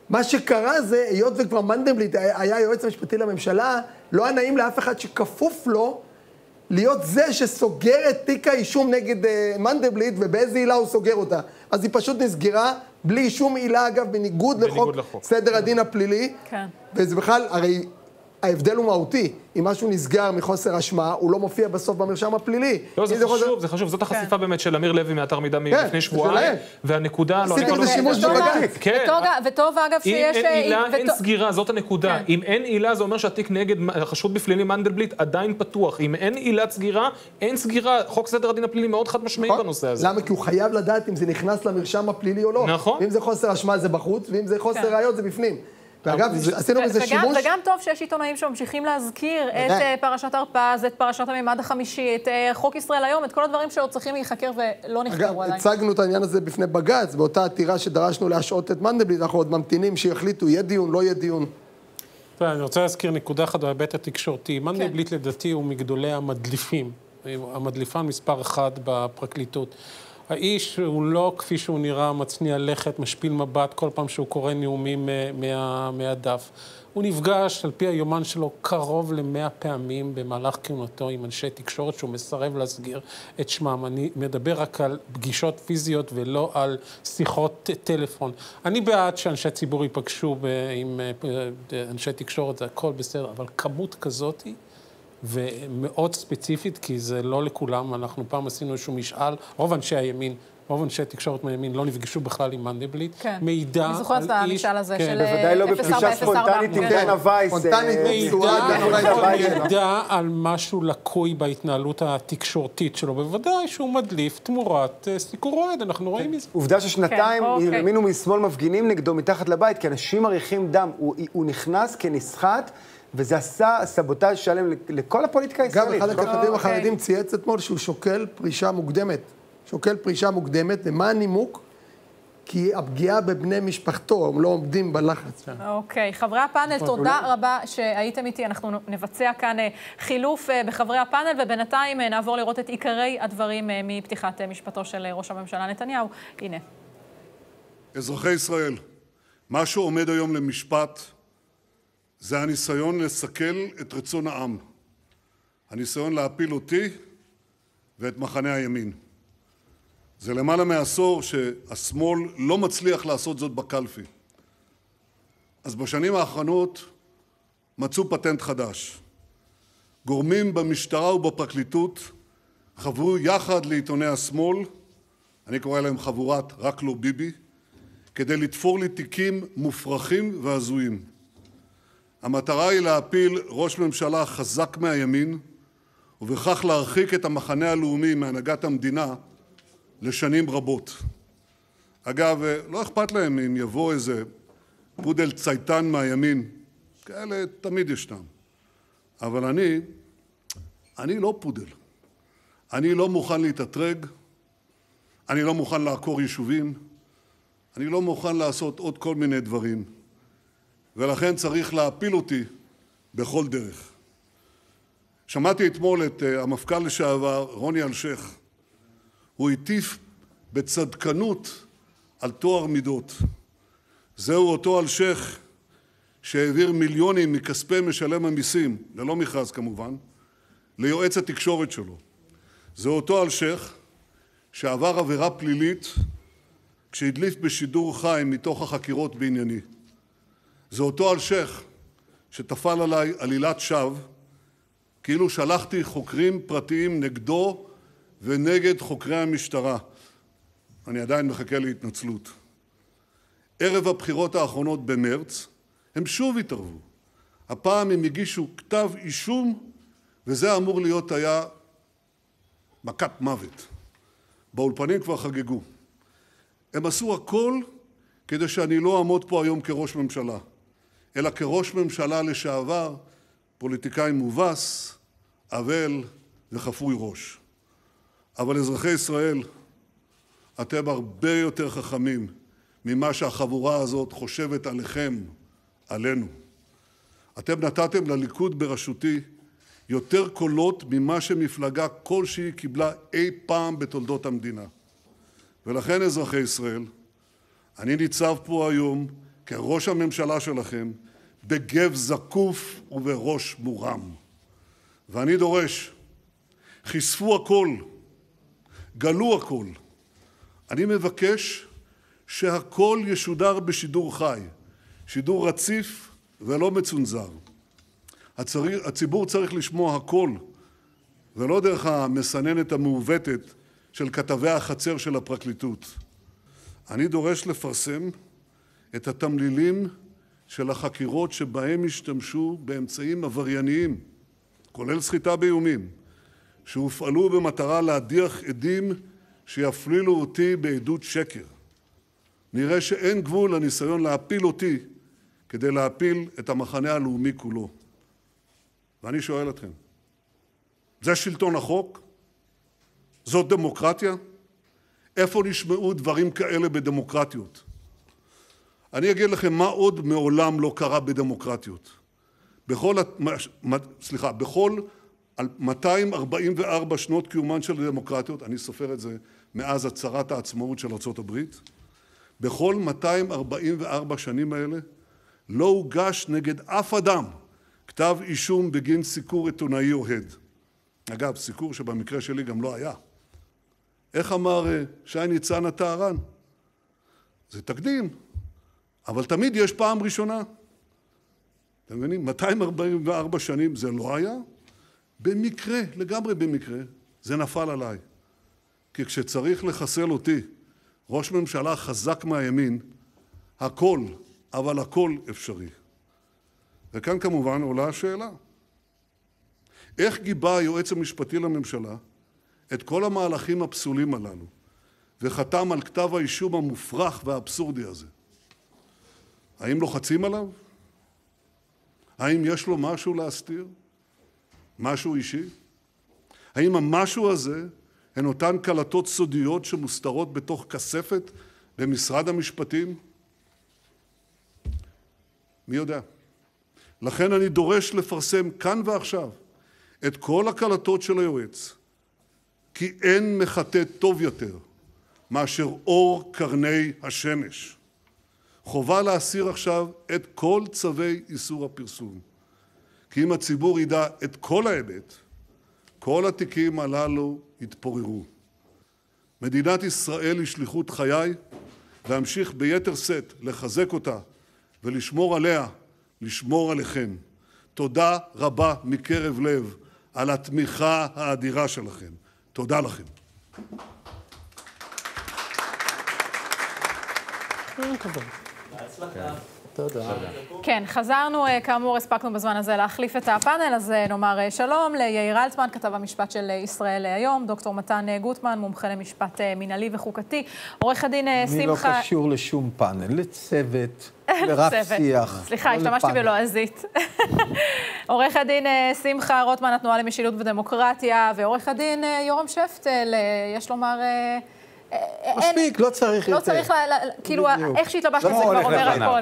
מה שקרה זה, היות וכבר מנדלבליט היה היועץ המשפטי לממשלה, לא היה נעים לאף אחד שכפוף לו, להיות זה שסוגר את תיק האישום נגד uh, מנדלבליט, ובאיזה עילה הוא סוגר אותה. אז היא פשוט נסגרה, בלי שום עילה, אגב, בניגוד, בניגוד לחוק, לחוק סדר הדין הפלילי. כן. וזה בכלל, הרי ההבדל הוא מהותי. אם משהו נסגר מחוסר אשמה, הוא לא מופיע בסוף במרשם הפלילי. לא, זה חשוב, זה חשוב. זאת החשיפה באמת של אמיר לוי מאתר מידע לפני שבועיים, והנקודה... עשיתם את השימוש בבג"ץ. וטוב, אגב, שיש... אם אין עילה, אין סגירה, זאת הנקודה. אם אין עילה, זה אומר שהתיק נגד החשוד בפלילי מנדלבליט עדיין פתוח. אם אין עילת סגירה, אין סגירה. חוק סדר הדין הפלילי מאוד חד משמעי בנושא הזה. למה? כי הוא חייב לדעת אם זה נכנס למרשם הפלילי או לא. נכון. ואם זה חוסר אשמה, זה בחוץ, ואם זה חוסר ראיות, זה בפנים. ואגב, עשינו בזה שימוש... וגם טוב שיש עיתונאים שממשיכים להזכיר את פרשת הרפז, את פרשת הממד החמישי, את חוק ישראל היום, את כל הדברים שעוד צריכים להיחקר ולא נחקרו עליי. אגב, הצגנו את העניין הזה בפני בג"ץ, באותה עתירה שדרשנו להשעות את מנדלבליט, אנחנו עוד ממתינים שיחליטו, יהיה דיון, לא יהיה דיון. אני רוצה להזכיר נקודה אחת בהיבט התקשורתי. מנדלבליט לדעתי הוא מגדולי המדליפים, המדליפן מספר אחד בפרקליטות. האיש הוא לא כפי שהוא נראה מצניע לכת, משפיל מבט כל פעם שהוא קורא נאומים מה, מהדף. הוא נפגש על פי היומן שלו קרוב למאה פעמים במהלך כהונתו עם אנשי תקשורת שהוא מסרב להסגיר את שמם. אני מדבר רק על פגישות פיזיות ולא על שיחות טלפון. אני בעד שאנשי ציבור ייפגשו עם אנשי תקשורת, זה הכל בסדר, אבל כמות כזאת היא ומאוד ספציפית, כי זה לא לכולם. אנחנו פעם עשינו איזשהו משאל, רוב אנשי הימין, רוב אנשי תקשורת מהימין לא נפגשו בכלל עם מנדלבליט. כן. מידע אני זוכרת את המשאל הזה של בוודאי לא בפגישה ספונטנית עם דנה וייס. ספונטנית, מידע על משהו לקוי בהתנהלות התקשורתית שלו, בוודאי שהוא מדליף תמורת סיקור אוהד, אנחנו רואים מזה. עובדה ששנתיים ימינו משמאל מפגינים נגדו מתחת לבית, כי אנשים מריחים דם. הוא נכנס כנסחט, וזה עשה סבוטאז' שלם לכל הפוליטיקה הישראלית. גם אחד הכתבים החרדים צייץ אתמול שהוא שוקל פרישה מוקדמת. שוקל פרישה מוקדמת, ומה הנימוק? כי הפגיעה בבני משפחתו, הם לא עומדים בלחץ. אוקיי, חברי הפאנל, תודה רבה שהייתם איתי. אנחנו נבצע כאן חילוף בחברי הפאנל, ובינתיים נעבור לראות את עיקרי הדברים מפתיחת משפטו של ראש הממשלה נתניהו. הנה. אזרחי ישראל, מה שעומד היום למשפט זה הניסיון לסכל את רצון העם. הניסיון להפיל אותי ואת מחנה הימין. זה למעלה מעשור שהשמאל לא מצליח לעשות זאת בקלפי. אז בשנים האחרונות מצאו פטנט חדש. גורמים במשטרה ובפרקליטות חברו יחד לעיתוני השמאל, אני קורא להם חבורת רק לא ביבי, כדי לתפור לי תיקים מופרכים והזויים. המטרה היא להפיל ראש ממשלה חזק מהימין, ובכך להרחיק את המחנה הלאומי מהנהגת המדינה לשנים רבות. אגב, לא אכפת להם אם יבוא איזה פודל צייטן מהימין, כאלה תמיד ישנם. אבל אני, אני לא פודל. אני לא מוכן להתאתרג, אני לא מוכן לעקור יישובים, אני לא מוכן לעשות עוד כל מיני דברים, ולכן צריך להפיל אותי בכל דרך. שמעתי אתמול את המפכ"ל לשעבר, רוני אלשיך. הוא הטיף בצדקנות על טוהר מידות. זהו אותו אלשיך שהעביר מיליונים מכספי משלם המיסים, ללא מכרז כמובן, ליועץ התקשורת שלו. זהו אותו אלשיך שעבר עבירה פלילית כשהדליף בשידור חי מתוך החקירות בענייני. זה אותו אלשיך שתפל עליי עלילת שווא, כאילו שלחתי חוקרים פרטיים נגדו ונגד חוקרי המשטרה. אני עדיין מחכה להתנצלות. ערב הבחירות האחרונות במרץ, הם שוב התערבו. הפעם הם הגישו כתב אישום, וזה אמור להיות היה מכת מוות. באולפנים כבר חגגו. הם עשו הכל כדי שאני לא אעמוד פה היום כראש ממשלה, אלא כראש ממשלה לשעבר, פוליטיקאי מובס, אבל וחפוי ראש. אבל אזרחי ישראל, אתם הרבה יותר חכמים ממה שהחבורה הזאת חושבת עליכם, עלינו. אתם נתתם לליכוד בראשותי יותר קולות ממה שמפלגה כלשהי קיבלה אי פעם בתולדות המדינה. ולכן, אזרחי ישראל, אני ניצב פה היום כראש הממשלה שלכם בגב זקוף ובראש מורם. ואני דורש, חשפו הכל, גלו הכל. אני מבקש שהכל ישודר בשידור חי, שידור רציף ולא מצונזר. הצרי, הציבור צריך לשמוע הכל, ולא דרך המסננת המעוותת של כתבי החצר של הפרקליטות. אני דורש לפרסם את התמלילים של החקירות שבהם השתמשו באמצעים עברייניים, כולל סחיטה באיומים, שהופעלו במטרה להדיח עדים שיפלילו אותי בעדות שקר. נראה שאין גבול לניסיון להפיל אותי כדי להפיל את המחנה הלאומי כולו. ואני שואל אתכם, זה שלטון החוק? זאת דמוקרטיה? איפה נשמעו דברים כאלה בדמוקרטיות? אני אגיד לכם מה עוד מעולם לא קרה בדמוקרטיות. בכל, סליחה, בכל מאתיים ארבעים וארבע שנות קיומן של הדמוקרטיות, אני סופר את זה מאז הצהרת העצמאות של ארצות הברית, בכל מאתיים ארבעים וארבע שנים האלה לא הוגש נגד אף אדם כתב אישום בגין סיקור עיתונאי אוהד. אגב, סיקור שבמקרה שלי גם לא היה. איך אמר שי ניצן הטהרן? זה תקדים, אבל תמיד יש פעם ראשונה. אתם מבינים? מאתיים ארבעים וארבע שנים זה לא היה. במקרה, לגמרי במקרה, זה נפל עליי. כי כשצריך לחסל אותי, ראש ממשלה חזק מהימין, הכל, אבל הכל אפשרי. וכאן כמובן עולה השאלה. איך גיבה היועץ המשפטי לממשלה את כל המהלכים הפסולים הללו, וחתם על כתב האישום המופרך והאבסורדי הזה? האם לוחצים עליו? האם יש לו משהו להסתיר? משהו אישי? האם המשהו הזה הן אותן קלטות סודיות שמוסתרות בתוך כספת במשרד המשפטים? מי יודע? לכן אני דורש לפרסם כאן ועכשיו את כל הקלטות של היועץ, כי אין מחטא טוב יותר מאשר אור קרני השמש. חובה להסיר עכשיו את כל צווי איסור הפרסום, כי אם הציבור ידע את כל האמת, כל התיקים הללו יתפוררו. מדינת ישראל היא שליחות חיי, והמשיך ביתר שאת לחזק אותה ולשמור עליה, לשמור עליכם. תודה רבה מקרב לב על התמיכה האדירה שלכם. תודה לכם. תודה. כן, חזרנו, כאמור, הספקנו בזמן הזה להחליף את הפאנל, אז נאמר שלום ליאיר אלטמן, כתב המשפט של ישראל היום, דוקטור מתן גוטמן, מומחה למשפט מנהלי וחוקתי, עורך הדין שמחה... אני לא קשור לשום פאנל, לצוות, לרב שיח. סליחה, השתמשתי בלועזית. עורך הדין שמחה רוטמן, התנועה למשילות ודמוקרטיה, ועורך הדין יורם שפטל, יש לומר... מספיק, לא צריך יותר. לא צריך, כאילו, איך שהתלבשת זה כבר אומר הכל.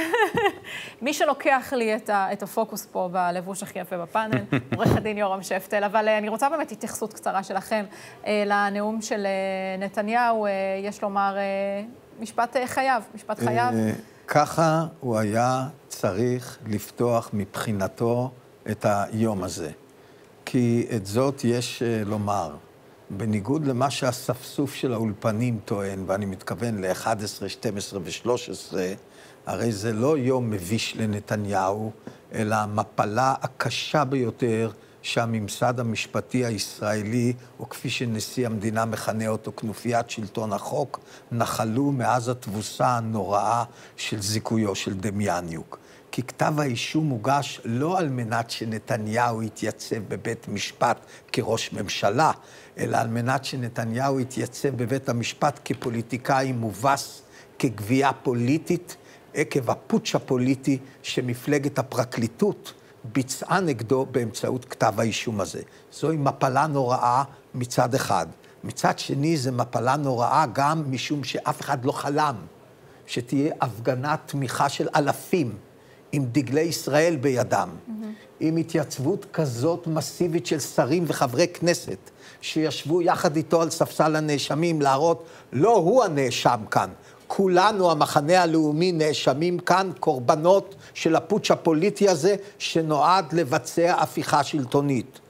מי שלוקח לי את הפוקוס פה בלבוש הכי יפה בפאנל, עורך הדין יורם שפטל, אבל אני רוצה באמת התייחסות קצרה שלכם לנאום של נתניהו, יש לומר, משפט חייו, משפט חייו. ככה הוא היה צריך לפתוח מבחינתו את היום הזה. כי את זאת יש לומר. בניגוד למה שהספסוף של האולפנים טוען, ואני מתכוון ל-אחת עשרה, שתים עשרה ו-שלוש עשרה, הרי זה לא יום מביש לנתניהו, אלא המפלה הקשה ביותר שהממסד המשפטי הישראלי, או כפי שנשיא המדינה מכנה אותו, כנופיית שלטון החוק, נחלו מאז התבוסה הנוראה של זיכויו של דמיאניוק. כי כתב האישום מוגש לא על מנת שנתניהו יתייצב בבית משפט כראש ממשלה, אלא על מנת שנתניהו יתייצב בבית המשפט כפוליטיקאי מובס, כגבייה פוליטית, עקב הפוטש הפוליטי שמפלגת הפרקליטות ביצעה נגדו באמצעות כתב האישום הזה. זוהי מפלה נוראה מצד אחד. מצד שני, זה מפלה נוראה גם משום שאף אחד לא חלם שתהיה הפגנת תמיכה של אלפים עם דגלי ישראל בידם, mm-hmm. עם התייצבות כזאת מסיבית של שרים וחברי כנסת, שישבו יחד איתו על ספסל הנאשמים להראות, לא הוא הנאשם כאן, כולנו, המחנה הלאומי, נאשמים כאן קורבנות של הפוטש הפוליטי הזה, שנועד לבצע הפיכה שלטונית.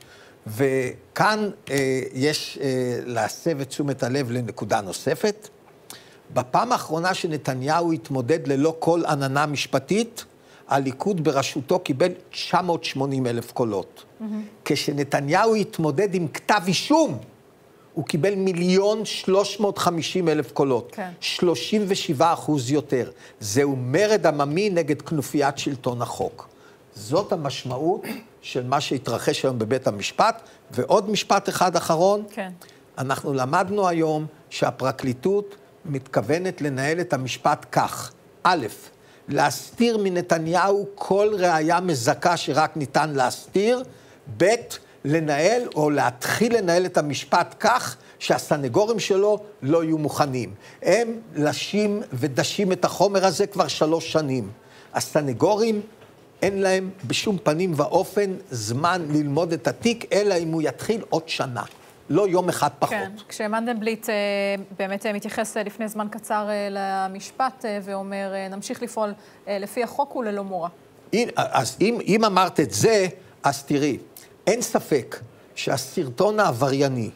וכאן אה, יש אה, להסב את תשומת הלב לנקודה נוספת. בפעם האחרונה שנתניהו התמודד ללא כל עננה משפטית, הליכוד בראשותו קיבל תשע מאות ושמונים אלף קולות. Mm-hmm. כשנתניהו התמודד עם כתב אישום, הוא קיבל מיליון שלוש מאות וחמישים אלף קולות. כן. שלושים ושבעה אחוז יותר. זהו מרד עממי נגד כנופיית שלטון החוק. זאת המשמעות של מה שהתרחש היום בבית המשפט. ועוד משפט אחד אחרון. כן. אנחנו למדנו היום שהפרקליטות מתכוונת לנהל את המשפט כך. א', להסתיר מנתניהו כל ראיה מזכה שרק ניתן להסתיר. ב', לנהל או להתחיל לנהל את המשפט כך שהסנגורים שלו לא יהיו מוכנים. הם לשים ודשים את החומר הזה כבר שלוש שנים. הסנגורים אין להם בשום פנים ואופן זמן ללמוד את התיק, אלא אם הוא יתחיל עוד שנה. לא יום אחד פחות. כן, כשמנדלבליט באמת מתייחס לפני זמן קצר למשפט ואומר, נמשיך לפעול לפי החוק וללא מורא. אז אם, אם אמרת את זה, אז תראי, אין ספק שהסרטון העברייני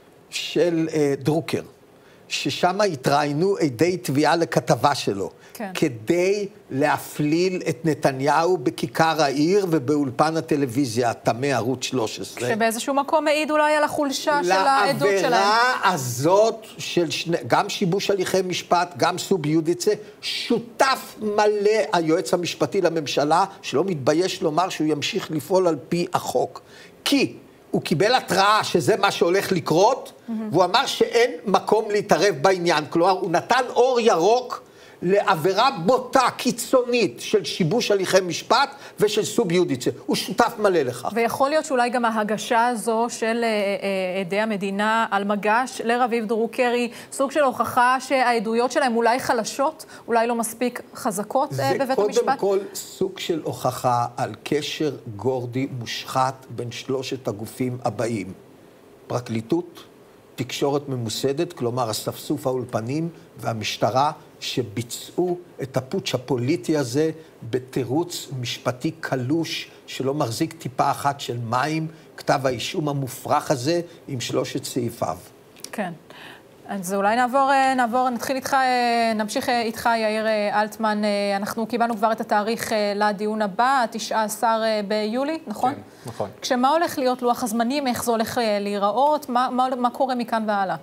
של אה, דרוקר, ששם התראיינו עדי תביעה לכתבה שלו, כן. כדי להפליל את נתניהו בכיכר העיר ובאולפן הטלוויזיה, תמי ערוץ שלוש עשרה. שבאיזשהו מקום העיד אולי על החולשה של העדות שלהם. לעבירה הזאת של שני, גם שיבוש הליכי משפט, גם סוב יודיצה, שותף מלא היועץ המשפטי לממשלה, שלא מתבייש לומר שהוא ימשיך לפעול על פי החוק. כי הוא קיבל התראה שזה מה שהולך לקרות, mm-hmm. והוא אמר שאין מקום להתערב בעניין. כלומר, הוא נתן אור ירוק לעבירה בוטה, קיצונית, של שיבוש הליכי משפט ושל סוב יודיצה. הוא שותף מלא לכך. ויכול להיות שאולי גם ההגשה הזו של עדי המדינה על מגש לרביב דרוקר, סוג של הוכחה שהעדויות שלהם אולי חלשות, אולי לא מספיק חזקות בבית המשפט? זה קודם כל סוג של הוכחה על קשר גורדי מושחת בין שלושת הגופים הבאים. פרקליטות, תקשורת ממוסדת, כלומר הספסוף האולפנים והמשטרה, שביצעו את הפוטש הפוליטי הזה בתירוץ משפטי קלוש שלא מחזיק טיפה אחת של מים, כתב האישום המופרך הזה עם שלושת סעיפיו. כן. אז אולי נעבור, נעבור, נתחיל איתך, נמשיך איתך, יאיר אלטמן. אנחנו קיבלנו כבר את התאריך לדיון הבא, תשעה עשר ביולי, נכון? כן, נכון. כשמה הולך להיות לוח הזמנים, איך זה הולך להיראות, מה, מה, מה קורה מכאן והלאה?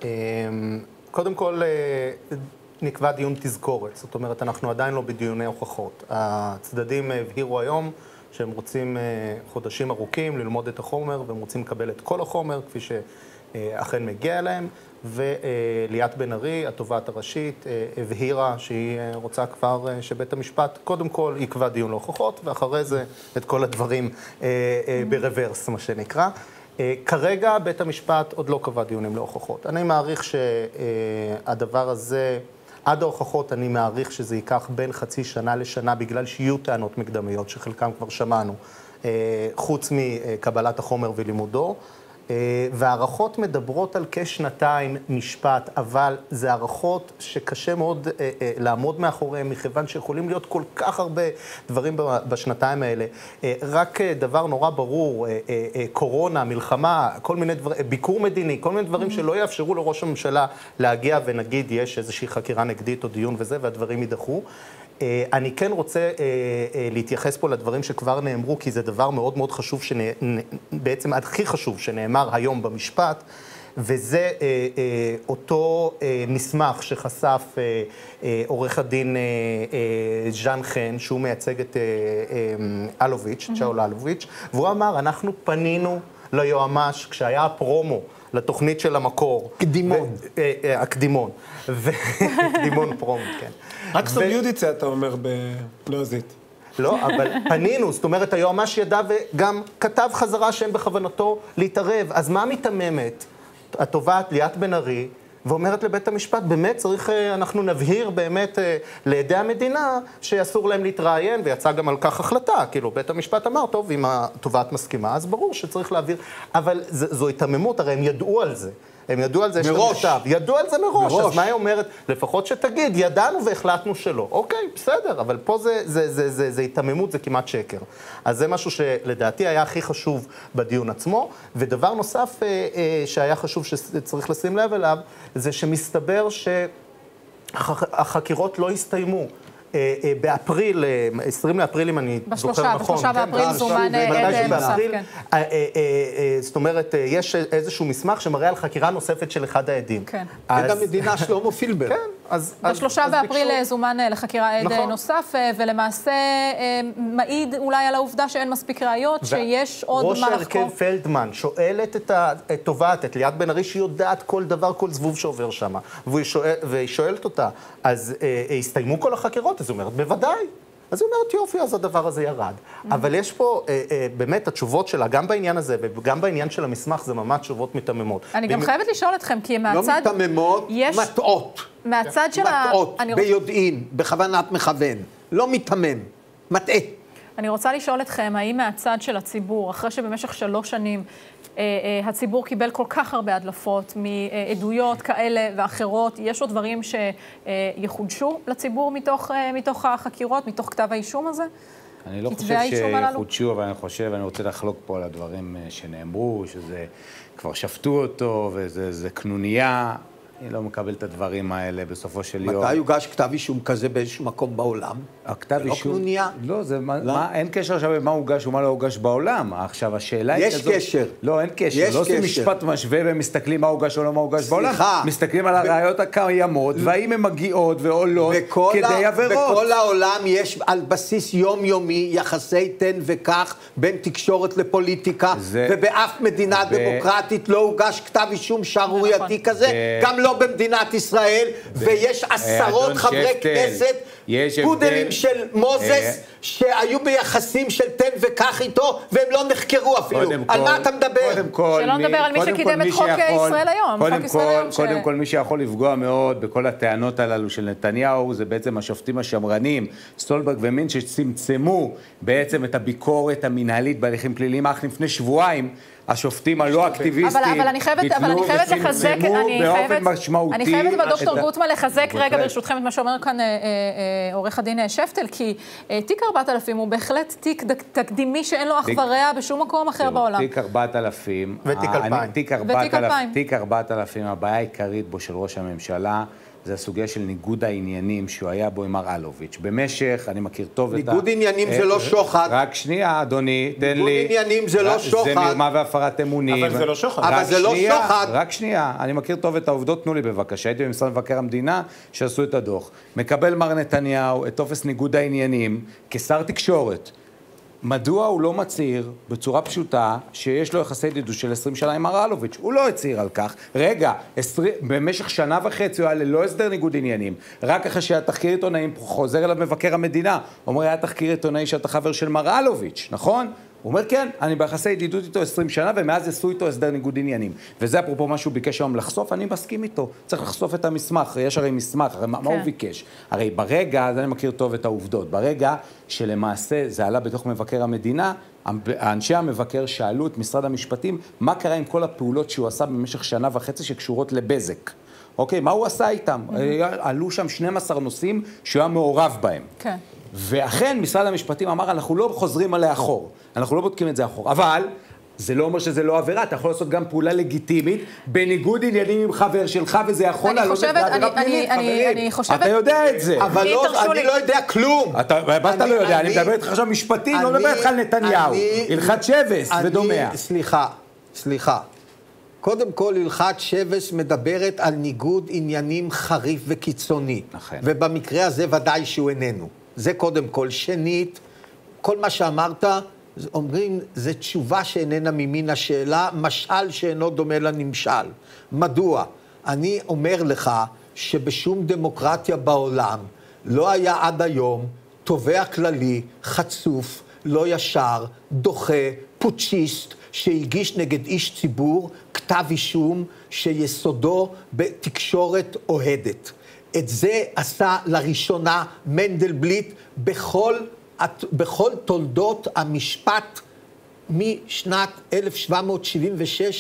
קודם כל, נקבע דיון תזכורת, זאת אומרת, אנחנו עדיין לא בדיוני הוכחות. הצדדים הבהירו היום שהם רוצים חודשים ארוכים ללמוד את החומר, והם רוצים לקבל את כל החומר, כפי שאכן מגיע אליהם, וליאת בן ארי, התובעת הראשית, הבהירה שהיא רוצה כבר שבית המשפט, קודם כל יקבע דיון להוכחות, ואחרי זה את כל הדברים ברוורס, מה שנקרא. כרגע בית המשפט עוד לא קבע דיונים להוכחות. אני מעריך שהדבר הזה, עד ההוכחות אני מעריך שזה ייקח בין חצי שנה לשנה, בגלל שיהיו טענות מקדמיות, שחלקם כבר שמענו, חוץ מקבלת החומר ולימודו. והערכות מדברות על כשנתיים משפט, אבל זה הערכות שקשה מאוד אה, אה, לעמוד מאחוריהם, מכיוון שיכולים להיות כל כך הרבה דברים בשנתיים האלה. אה, רק דבר נורא ברור, אה, אה, אה, קורונה, מלחמה, כל מיני דברים, ביקור מדיני, כל מיני דברים שלא יאפשרו לראש הממשלה להגיע ונגיד יש איזושהי חקירה נגדית או דיון וזה, והדברים יידחו. אני כן רוצה להתייחס פה לדברים שכבר נאמרו, כי זה דבר מאוד מאוד חשוב, בעצם הכי חשוב שנאמר היום במשפט, וזה אותו מסמך שחשף עורך הדין ז'אן חן, שהוא מייצג את אלוביץ', צ'אול אלוביץ', והוא אמר, אנחנו פנינו ליועמ"ש כשהיה הפרומו לתוכנית של המקור. קדימון. הקדימון. קדימון פרומו, כן. רק סוב יודיצה, אתה אומר, בלועזית. לא, אבל פנינו, זאת אומרת, היועמ"ש ידע וגם כתב חזרה שאין בכוונתו להתערב. אז מה מתממת התובעת ליאת בן ארי, ואומרת לבית המשפט, באמת צריך, אנחנו נבהיר באמת לידי המדינה שאסור להם להתראיין, ויצא גם על כך החלטה, כאילו בית המשפט אמר, טוב, אם התובעת מסכימה, אז ברור שצריך להעביר, אבל זו התממות, הרי הם ידעו על זה. הם ידעו על זה, יש מראש. מכתב. ידעו על זה מראש. מראש. אז מה היא אומרת? לפחות שתגיד, ידענו והחלטנו שלא. אוקיי, בסדר, אבל פה זה, זה, זה, זה, זה התממות, זה כמעט שקר. אז זה משהו שלדעתי היה הכי חשוב בדיון עצמו. ודבר נוסף אה, אה, שהיה חשוב שצריך לשים לב אליו, זה שמסתבר שהחקירות לא הסתיימו. באפריל, עשרים לאפריל, אם אני זוכר נכון. בשלושה באפריל זומן עד נוסף, כן. זאת אומרת, יש איזשהו מסמך שמראה על חקירה נוספת של אחד העדים. כן. עד המדינה שלמה פילבר. כן. בשלושה באפריל זומן לחקירה עד נוסף, ולמעשה מעיד אולי על העובדה שאין מספיק ראיות, שיש עוד מה לחקור. ראש הרכב פלדמן שואלת את התובעת, את ליאת בן ארי, שהיא יודעת כל דבר, כל זבוב שעובר שם, והיא שואלת אותה, אז הסתיימו כל החקירות? אז היא אומרת, בוודאי. אז היא אומרת, יופי, אז הדבר הזה ירד. אבל יש פה, באמת, התשובות שלה, גם בעניין הזה, וגם בעניין של המסמך, זה ממש תשובות מתממות. אני גם חייבת לשאול אתכם, כי מהצד... לא מתממות, מטעות. מהצד של ה... מטעות, ביודעין, בכוונת מכוון. לא מתמם, מטעה. אני רוצה לשאול אתכם, האם מהצד של הציבור, אחרי שבמשך שלוש שנים הציבור קיבל כל כך הרבה הדלפות מעדויות כאלה ואחרות, יש עוד דברים שיחודשו לציבור מתוך, מתוך החקירות, מתוך כתב האישום הזה? אני לא חושב שיחודשו, אבל אני חושב, אני רוצה לחלוק פה על הדברים שנאמרו, שזה כבר שפטו אותו וזה קנוניה. אני לא מקבל את הדברים האלה בסופו של יום. מתי יוגש כתב אישום כזה באיזשהו מקום בעולם? הכתב אישום... לא קנוניה? לא, זה מה, אין קשר עכשיו במה הוגש ומה לא הוגש בעולם. עכשיו, השאלה היא כזאת... יש קשר. לא, אין קשר. לא עושים משפט משווה ומסתכלים מה הוגש או לא מה הוגש בעולם. סליחה. מסתכלים על הראיות הקיימות, והאם הן מגיעות ועולות כדי עבירות. בכל העולם יש על בסיס יומיומי יחסי תן וכך בין תקשורת לפוליטיקה, ובאף מדינה דמוקרטית לא הוגש כתב אישום שערורייתי כזה, גם לא במדינת ישראל, ויש עשרות חברי כנסת, פודלים של מוזס, שהיו ביחסים של תן וכך איתו, והם לא נחקרו אפילו. על מה אתה מדבר? שלא נדבר על מי שקידם את חוק ישראל היום. קודם כל, מי שיכול לפגוע מאוד בכל הטענות הללו של נתניהו, זה בעצם השופטים השמרנים, סטולברג ומין, שצמצמו בעצם את הביקורת המנהלית בהליכים פליליים, אך לפני שבועיים, השופטים הלא אקטיביסטים אבל אני חייבת לחזק, אני חייבת בדוקטור גוטמן לחזק רגע ברשותכם את מה שאומר כאן עורך הדין שפטל, כי תיק ארבעת אלפים הוא בהחלט תיק תקדימי שאין לו אח ורע בשום מקום אחר בעולם. תיק ארבעת אלפים, ותיק אלפיים. תיק ארבעת אלפים, הבעיה העיקרית בו של ראש הממשלה, זה הסוגיה של ניגוד העניינים שהוא היה בו עם מר אלוביץ'. במשך, אני מכיר טוב את ה... ניגוד עניינים זה לא שוחד. רק שנייה, אדוני, תן לי... ניגוד עניינים זה לא שוחד. זה מרמה והפרת אמונים. אבל זה לא שוחד. אבל זה לא שוחד. רק שנייה, אני מכיר טוב את העובדות, תנו לי בבקשה. הייתי במשרד מבקר המדינה שעשו את הדוח. מקבל מר נתניהו את טופס ניגוד העניינים כשר תקשורת. מדוע הוא לא מצהיר בצורה פשוטה שיש לו יחסי ידידות של עשרים שנה עם מר אלוביץ'? הוא לא הצהיר על כך. רגע, במשך שנה וחצי הוא היה ללא הסדר ניגוד עניינים. רק אחרי שהיה תחקיר עיתונאים, חוזר אליו מבקר המדינה. אומר, היה תחקיר עיתונאי שאתה חבר של מר אלוביץ', נכון? הוא אומר, כן, אני ביחסי ידידות איתו עשרים שנה, ומאז עשו איתו הסדר ניגוד עניינים. וזה אפרופו מה שהוא ביקש היום לחשוף, אני מסכים איתו. צריך לחשוף את המסמך, יש הרי מסמך, הרי מה הוא ביקש? הרי ברגע, אז אני מכיר טוב את העובדות, ברגע שלמעשה זה עלה בתוך מבקר המדינה, האנשי המבקר שאלו את משרד המשפטים, מה קרה עם כל הפעולות שהוא עשה במשך שנה וחצי שקשורות לבזק? אוקיי, מה הוא עשה איתם? עלו שם שנים עשר נושאים שהוא היה מעורב בהם. כן. ואכן משרד המשפטים אמר, אנחנו לא חוזרים עליה אחור, אנחנו לא בודקים את זה אחור, אבל זה לא אומר שזה לא עבירה, אתה יכול לעשות גם פעולה לגיטימית, בניגוד עניינים עם חבר שלך, וזה יכול לעלות את העבירה פלילית, חברים. אתה יודע את זה. אבל אני לא יודע כלום. מה אתה לא יודע? אני מדבר איתך עכשיו משפטי, לא מדבר איתך על נתניהו. הלכת שבס ודומע. סליחה, סליחה. קודם כל, הלכת שבס מדברת על ניגוד עניינים חריף וקיצוני. ובמקרה הזה ודאי שהוא איננו. זה קודם כל. שנית, כל מה שאמרת, אומרים, זה תשובה שאיננה ממין השאלה, משל שאינו דומה לנמשל. מדוע? אני אומר לך שבשום דמוקרטיה בעולם לא היה עד היום תובע כללי, חצוף, לא ישר, דוחה, פוצ'יסט, שהגיש נגד איש ציבור כתב אישום שיסודו בתקשורת אוהדת. את זה עשה לראשונה מנדלבליט בכל, בכל תולדות המשפט משנת אלף שבע מאות שבעים ושש,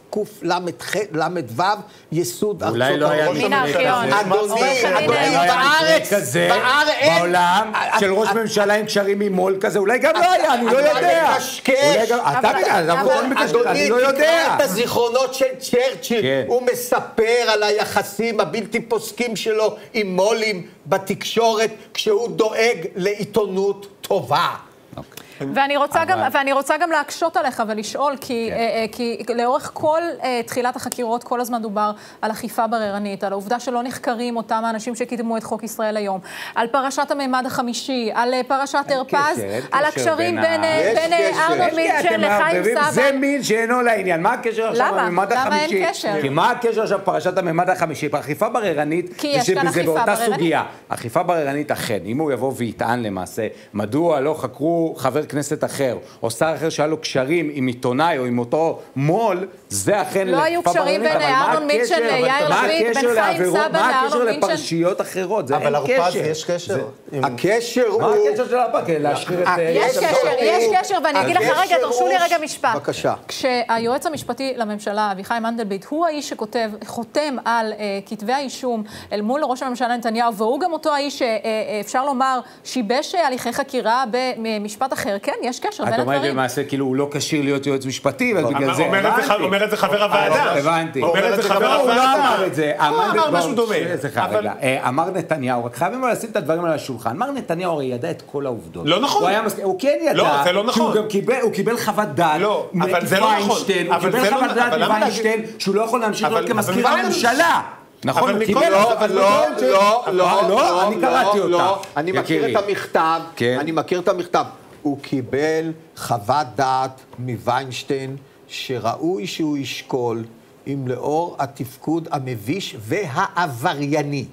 תקל"ו, ייסוד ארצות אולי לא היה מן הארכיון. אדוני, אדוני, בארץ, בעולם של ראש ממשלה עם קשרים ממול כזה, אולי גם לא היה, אני לא יודע. אתה מקשקש, אני לא יודע. תקרא את הזיכרונות של צ'רצ'יל, הוא מספר על היחסים הבלתי פוסקים שלו עם מולים בתקשורת, כשהוא דואג לעיתונות טובה. ואני רוצה, גם, ואני רוצה גם להקשות עליך ולשאול, כי, כן. כי לאורך כל תחילת החקירות, כל הזמן דובר על אכיפה בררנית, על העובדה שלא נחקרים אותם האנשים שקידמו את חוק ישראל היום, על פרשת הממד החמישי, על פרשת הרפז, על הקשרים בין, בין ארנון מילצ'ן לחיים סבא. זה מין שאינו לעניין. מה הקשר עכשיו בממד החמישי? למה? אין קשר. כי מה הקשר עכשיו פרשת הממד החמישי? אכיפה בררנית, כי יש כאן אכיפה באותה בררנית. סוגיה. אכיפה בררנית אכן, אם הוא יבוא ויטען למעשה, מדוע לא חקרו חבר כנסת אחר, או שר אחר שהיה לו קשרים עם עיתונאי או עם אותו מול, זה אכן לא היו קשרים בין ארנון מילצ'ן ליאיר לפיד, בין חיים סבא לארנון מילצ'ן. מה הקשר לפרשיות אחרות? זה אין קשר. אבל הרפז יש קשר. הקשר הוא... מה הקשר של הרפז? להשחיר את... יש קשר, יש קשר, ואני אגיד לך רגע, תרשו לי רגע משפט. בבקשה. כשהיועץ המשפטי לממשלה, אביחי מנדלבליט, הוא האיש שכותב, חותם על כתבי האישום אל מול ראש הממשלה נתניהו, והוא גם אותו האיש שאפשר לומר שיבש הליכי חקירה במשפט אחר. כן, יש קשר בין הדברים. את אומרת למעשה, כאילו, הוא לא כשיר להיות יועץ משפטי, ובגלל זה אומר את זה חבר הוועדה. הבנתי. אומר את זה חבר הוועדה. הוא לא אמר את זה. הוא אמר משהו דומה. אמר נתניהו, רק חייבים לשים את הדברים על השולחן. מר נתניהו הרי ידע את כל העובדות. לא נכון. הוא כן ידע. לא, זה לא נכון. הוא קיבל חוות דעת. לא, אבל זה לא נכון. הוא קיבל חוות דעת מוויינשטיין, שהוא לא יכול להמשיך להיות כמזכיר הממשלה. נכון, הוא קיבל... לא, לא, לא, לא, לא, אני קראתי אותה. אני מכיר את המכתב, אני מכיר את המכתב. הוא קיבל חוות דעת מוויינשטיין, שראוי שהוא ישקול, אם לאור התפקוד המביש והעברייני,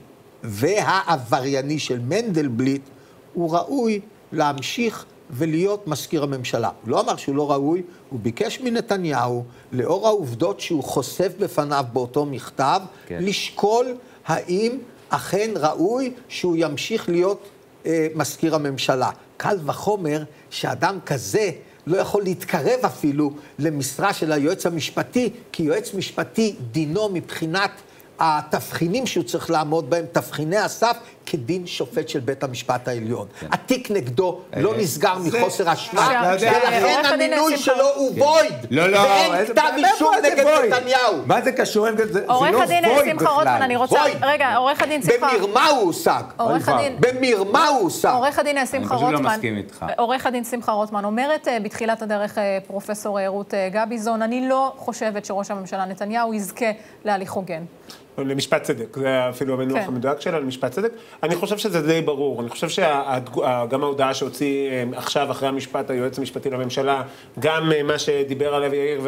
והעברייני של מנדלבליט, הוא ראוי להמשיך ולהיות מזכיר הממשלה. הוא לא אמר שהוא לא ראוי, הוא ביקש מנתניהו, לאור העובדות שהוא חושף בפניו באותו מכתב, כן. לשקול האם אכן ראוי שהוא ימשיך להיות אה, מזכיר הממשלה. קל וחומר שאדם כזה לא יכול להתקרב אפילו למשרה של היועץ המשפטי, כי יועץ משפטי דינו מבחינת התבחינים שהוא צריך לעמוד בהם, תבחיני הסף, כדין שופט של בית המשפט העליון. התיק נגדו לא נסגר מחוסר אשמה, ולכן המינוי שלו הוא בויד. ואין כתב אישום נגד נתניהו. מה זה קשור? עורך הדין שמחה רוטמן, אני רוצה... רגע, עורך הדין שמחה... במרמה הוא הושג. במרמה הוא הושג. עורך הדין שמחה רוטמן... אני פשוט לא מסכים איתך. עורך הדין שמחה רוטמן אומרת בתחילת הדרך פרופסור רות גביזון, אני לא חושבת שראש הממשלה נתניהו יזכה להליך הוגן. למשפט צדק, זה אפילו המינוח המדויק שלה, למשפט צדק. אני חושב שזה די ברור, אני חושב שגם ההודעה שהוציא עכשיו אחרי המשפט היועץ המשפטי לממשלה, גם מה שדיבר עליו יאיר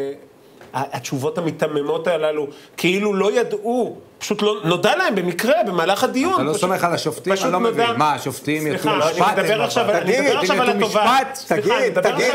והתשובות המתממות הללו, כאילו לא ידעו, פשוט לא נודע להם במקרה, במהלך הדיון. אתה לא סומך על השופטים? אני לא מבין. מה, השופטים יצאו משפט? סליחה, אני מדבר עכשיו על התובעת. תגיד, תגיד,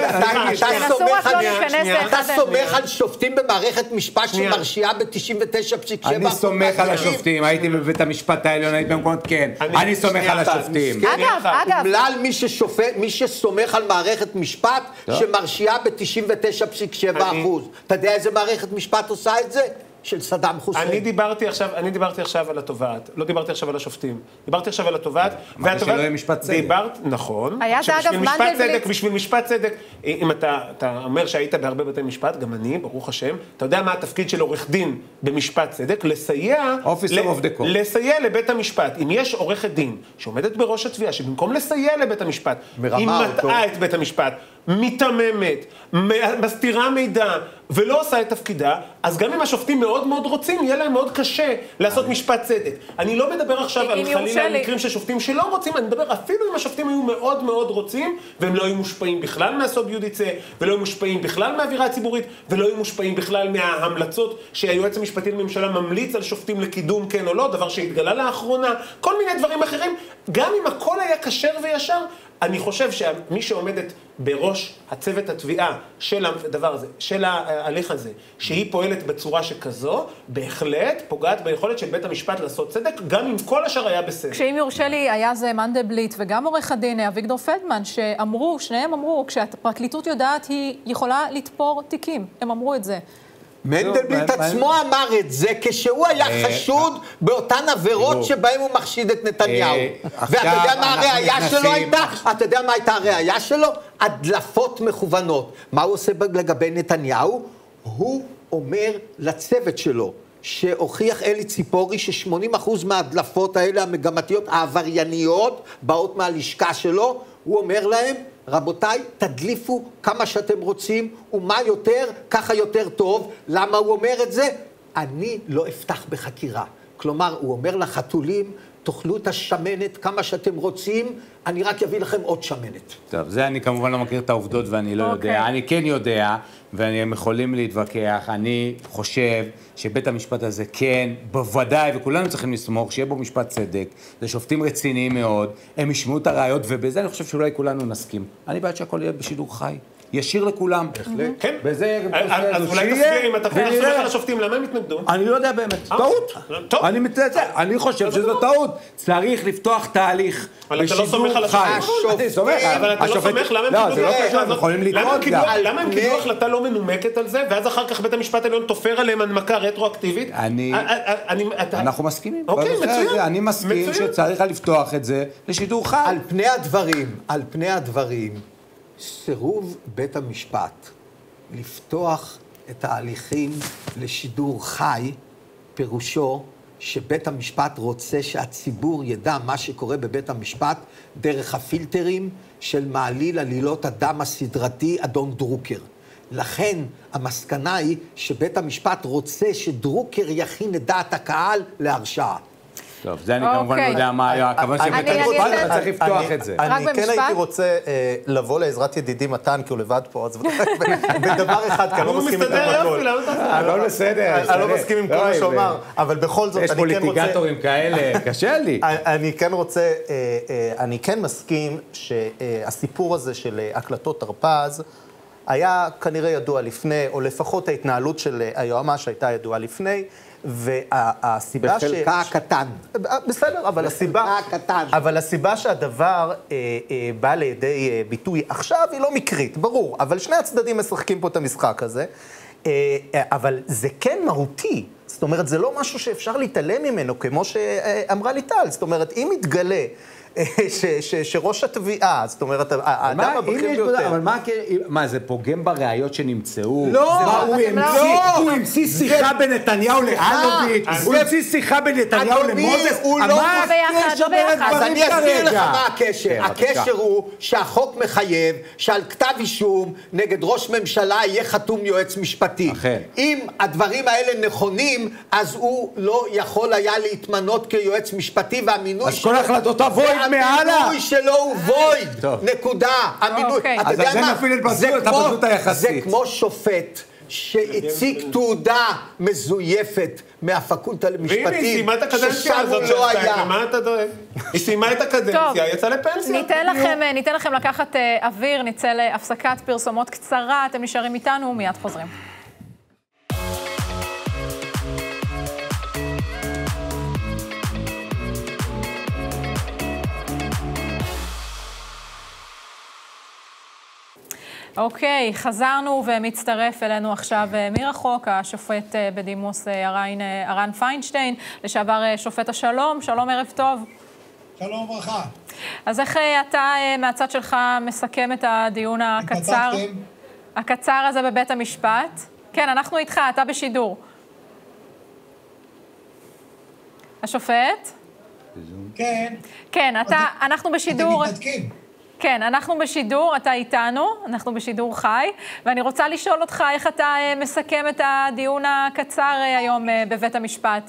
אתה סומך על שופטים במערכת משפט שמרשיעה ב-תשעים ותשע נקודה שבע? אני סומך על השופטים, הייתי בבית המשפט העליון, הייתי במקומות כן. אני סומך על השופטים. אגב, אגב. בגלל מי שסומך על מערכת משפט שמרשיעה ב-תשעים ותשע נקודה שבע אחוז. אתה יודע איזה מערכת משפט עושה את זה? של סדאם חוסיין. אני דיברתי עכשיו, אני דיברתי עכשיו על התובעת, לא דיברתי עכשיו על השופטים. דיברתי עכשיו על התובעת, והתובעת... שלא יהיה משפט צדק. דיברת, נכון. היה זה אגב מנדלבליט. בשביל משפט צדק, אם אתה, אתה אומר שהיית בהרבה בתי משפט, גם אני, ברוך השם, אתה יודע מה התפקיד של עורך דין במשפט צדק? לסייע... Officer of the court. לסייע לבית המשפט. אם יש עורכת דין שעומדת בראש התביעה, שבמקום לסייע לבית המשפט, היא מטעה את בית המשפט, מתממת, מסתירה מידע, ולא עושה את תפקידה, אז גם אם השופטים מאוד מאוד רוצים, יהיה להם מאוד קשה לעשות משפט צדק. אני לא מדבר עכשיו על חלילה על מקרים של שופטים שלא רוצים, אני מדבר אפילו אם השופטים היו מאוד מאוד רוצים, והם לא היו מושפעים בכלל מהסוד ביודיצה, ולא היו מושפעים בכלל מהאווירה הציבורית, ולא היו מושפעים בכלל מההמלצות שהיועץ המשפטי לממשלה ממליץ על שופטים לקידום כן או לא, דבר שהתגלה לאחרונה, כל מיני דברים אחרים, גם אם הכל היה כשר וישר, אני חושב שמי שעומדת בראש הצוות התביעה של הדבר הזה, של ההליך הזה, שהיא פועלת בצורה שכזו, בהחלט פוגעת ביכולת של בית המשפט לעשות צדק, גם אם כל השאר היה בסדר. כשאם יורשה לי, היה זה מנדלבליט וגם עורך הדין אביגדור פלדמן, שאמרו, שניהם אמרו, כשהפרקליטות יודעת, היא יכולה לתפור תיקים. הם אמרו את זה. מנדלבליט עצמו אמר את זה כשהוא היה חשוד באותן עבירות שבהם הוא מחשיד את נתניהו. ואתה יודע מה הראייה שלו הייתה? אתה יודע מה הייתה הראייה שלו? הדלפות מכוונות. מה הוא עושה לגבי נתניהו? הוא אומר לצוות שלו, שהוכיח אלי ציפורי ש-שמונים אחוז מההדלפות האלה המגמתיות, העברייניות, באות מהלשכה שלו, הוא אומר להם, רבותיי, תדליפו כמה שאתם רוצים, ומה יותר, ככה יותר טוב. למה הוא אומר את זה? אני לא אפתח בחקירה. כלומר, הוא אומר לחתולים, תאכלו את השמנת כמה שאתם רוצים, אני רק אביא לכם עוד שמנת. טוב, זה אני כמובן לא מכיר את העובדות ואני לא okay. יודע. אני כן יודע, והם יכולים להתווכח. אני חושב שבית המשפט הזה כן, בוודאי, וכולנו צריכים לסמוך, שיהיה בו משפט צדק. זה שופטים רציניים מאוד, הם ישמעו את הראיות, ובזה אני חושב שאולי כולנו נסכים. אני בעד שהכל יהיה בשידור חי. ישיר לכולם. בהחלט. כן. וזה... אז אולי תסביר, אם אתה כבר סומך על השופטים, למה הם התנגדו? אני לא יודע באמת. טעות. טוב. אני מתנצל. אני חושב שזו טעות. צריך לפתוח תהליך בשידור חי. אני סומך. אבל אתה לא סומך, למה הם קיבלו... לא, זה לא קשור, הם יכולים לטעות גם. למה הם קיבלו החלטה לא מנומקת על זה, ואז אחר כך בית המשפט העליון תופר עליהם הנמקה רטרואקטיבית? אני... אנחנו מסכימים. אוקיי, מצוין. אני מסכים שצריך לפתוח את זה לשידור חי. על פני הדברים, על פני הדברים, סירוב בית המשפט לפתוח את ההליכים לשידור חי, פירושו שבית המשפט רוצה שהציבור ידע מה שקורה בבית המשפט דרך הפילטרים של מעליל עלילות הדם הסדרתי אדון דרוקר. לכן המסקנה היא שבית המשפט רוצה שדרוקר יכין את דעת הקהל להרשעה. טוב, זה אני כמובן לא יודע מה היה, הכוון שבית המשפט צריך לפתוח את זה. אני כן הייתי רוצה לבוא לעזרת ידידי מתן, כי הוא לבד פה, אז בדבר אחד, כי אני לא מסכים איתם הכל. לא בסדר. אני לא מסכים עם כל מה שאומר, אבל בכל זאת, יש פוליטיגטורים כאלה, קשה לי. אני כן רוצה, אני כן מסכים שהסיפור הזה של הקלטות הרפז, היה כנראה ידוע לפני, או לפחות ההתנהלות של היועמ"ש הייתה ידועה לפני, והסיבה ש... בחלקה הקטן. בסדר, אבל הסיבה... הקטן. אבל הסיבה שהדבר אה, אה, בא לידי אה, ביטוי עכשיו היא לא מקרית, ברור, אבל שני הצדדים משחקים פה את המשחק הזה, אה, אה, אבל זה כן מהותי, זאת אומרת, זה לא משהו שאפשר להתעלם ממנו, כמו שאמרה ליטל, זאת אומרת, אם יתגלה שראש התביעה, זאת אומרת, האדם הבכיר ביותר. אבל מה, זה פוגם בראיות שנמצאו? לא, הוא המציא שיחה בנתניהו לאלוביץ', הוא המציא שיחה בנתניהו למוזס, הוא לא ביחד, אז אני אסביר לך מה הקשר. הקשר הוא שהחוק מחייב שעל כתב אישום נגד ראש ממשלה יהיה חתום יועץ משפטי. אם הדברים האלה נכונים, אז הוא לא יכול היה להתמנות כיועץ משפטי, והמינוי אז כל החלטות אבוי המינוי שלו הוא וויד, נקודה. המינוי, אתה יודע מה? זה כמו שופט שהציג תעודה מזויפת מהפקולטה למשפטים, והנה, היא סיימה את הקדנציה הזאת לא היה. מה אתה דואג? היא סיימה את הקדנציה, יצאה לפנסיה. ניתן לכם לקחת אוויר, נצא להפסקת פרסומות קצרה, אתם נשארים איתנו, מיד חוזרים. אוקיי, חזרנו ומצטרף אלינו עכשיו מרחוק, השופט בדימוס ארן פיינשטיין, לשעבר שופט השלום. שלום, ערב טוב. שלום וברכה. אז איך אתה מהצד שלך מסכם את הדיון הקצר, הקצר הזה בבית המשפט? כן, אנחנו איתך, אתה בשידור. השופט? כן. כן, אתה, אנחנו בשידור. אתם מתנתקים. כן, אנחנו בשידור, אתה איתנו, אנחנו בשידור חי, ואני רוצה לשאול אותך איך אתה מסכם את הדיון הקצר היום בבית המשפט.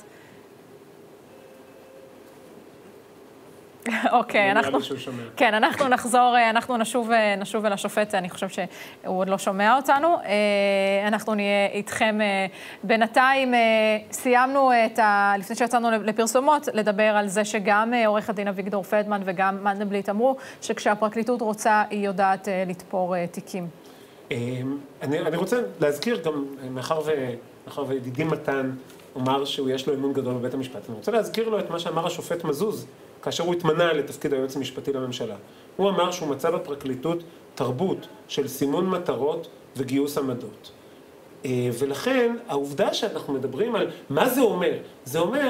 אוקיי, אנחנו... כן, אנחנו נחזור, אנחנו נשוב, נשוב אל השופט, אני חושב שהוא עוד לא שומע אותנו. אנחנו נהיה איתכם בינתיים. סיימנו את ה... לפני שיצאנו לפרסומות, לדבר על זה שגם עורך הדין אביגדור פלדמן וגם מנדלבליט אמרו שכשהפרקליטות רוצה, היא יודעת לתפור תיקים. אני, אני רוצה להזכיר גם, מאחר, ו, מאחר וידידי מתן אומר שהוא יש לו אמון גדול בבית המשפט, אני רוצה להזכיר לו את מה שאמר השופט מזוז, כאשר הוא התמנה לתפקיד היועץ המשפטי לממשלה. הוא אמר שהוא מצא בפרקליטות תרבות של סימון מטרות וגיוס עמדות. ולכן, העובדה שאנחנו מדברים על מה זה אומר, זה אומר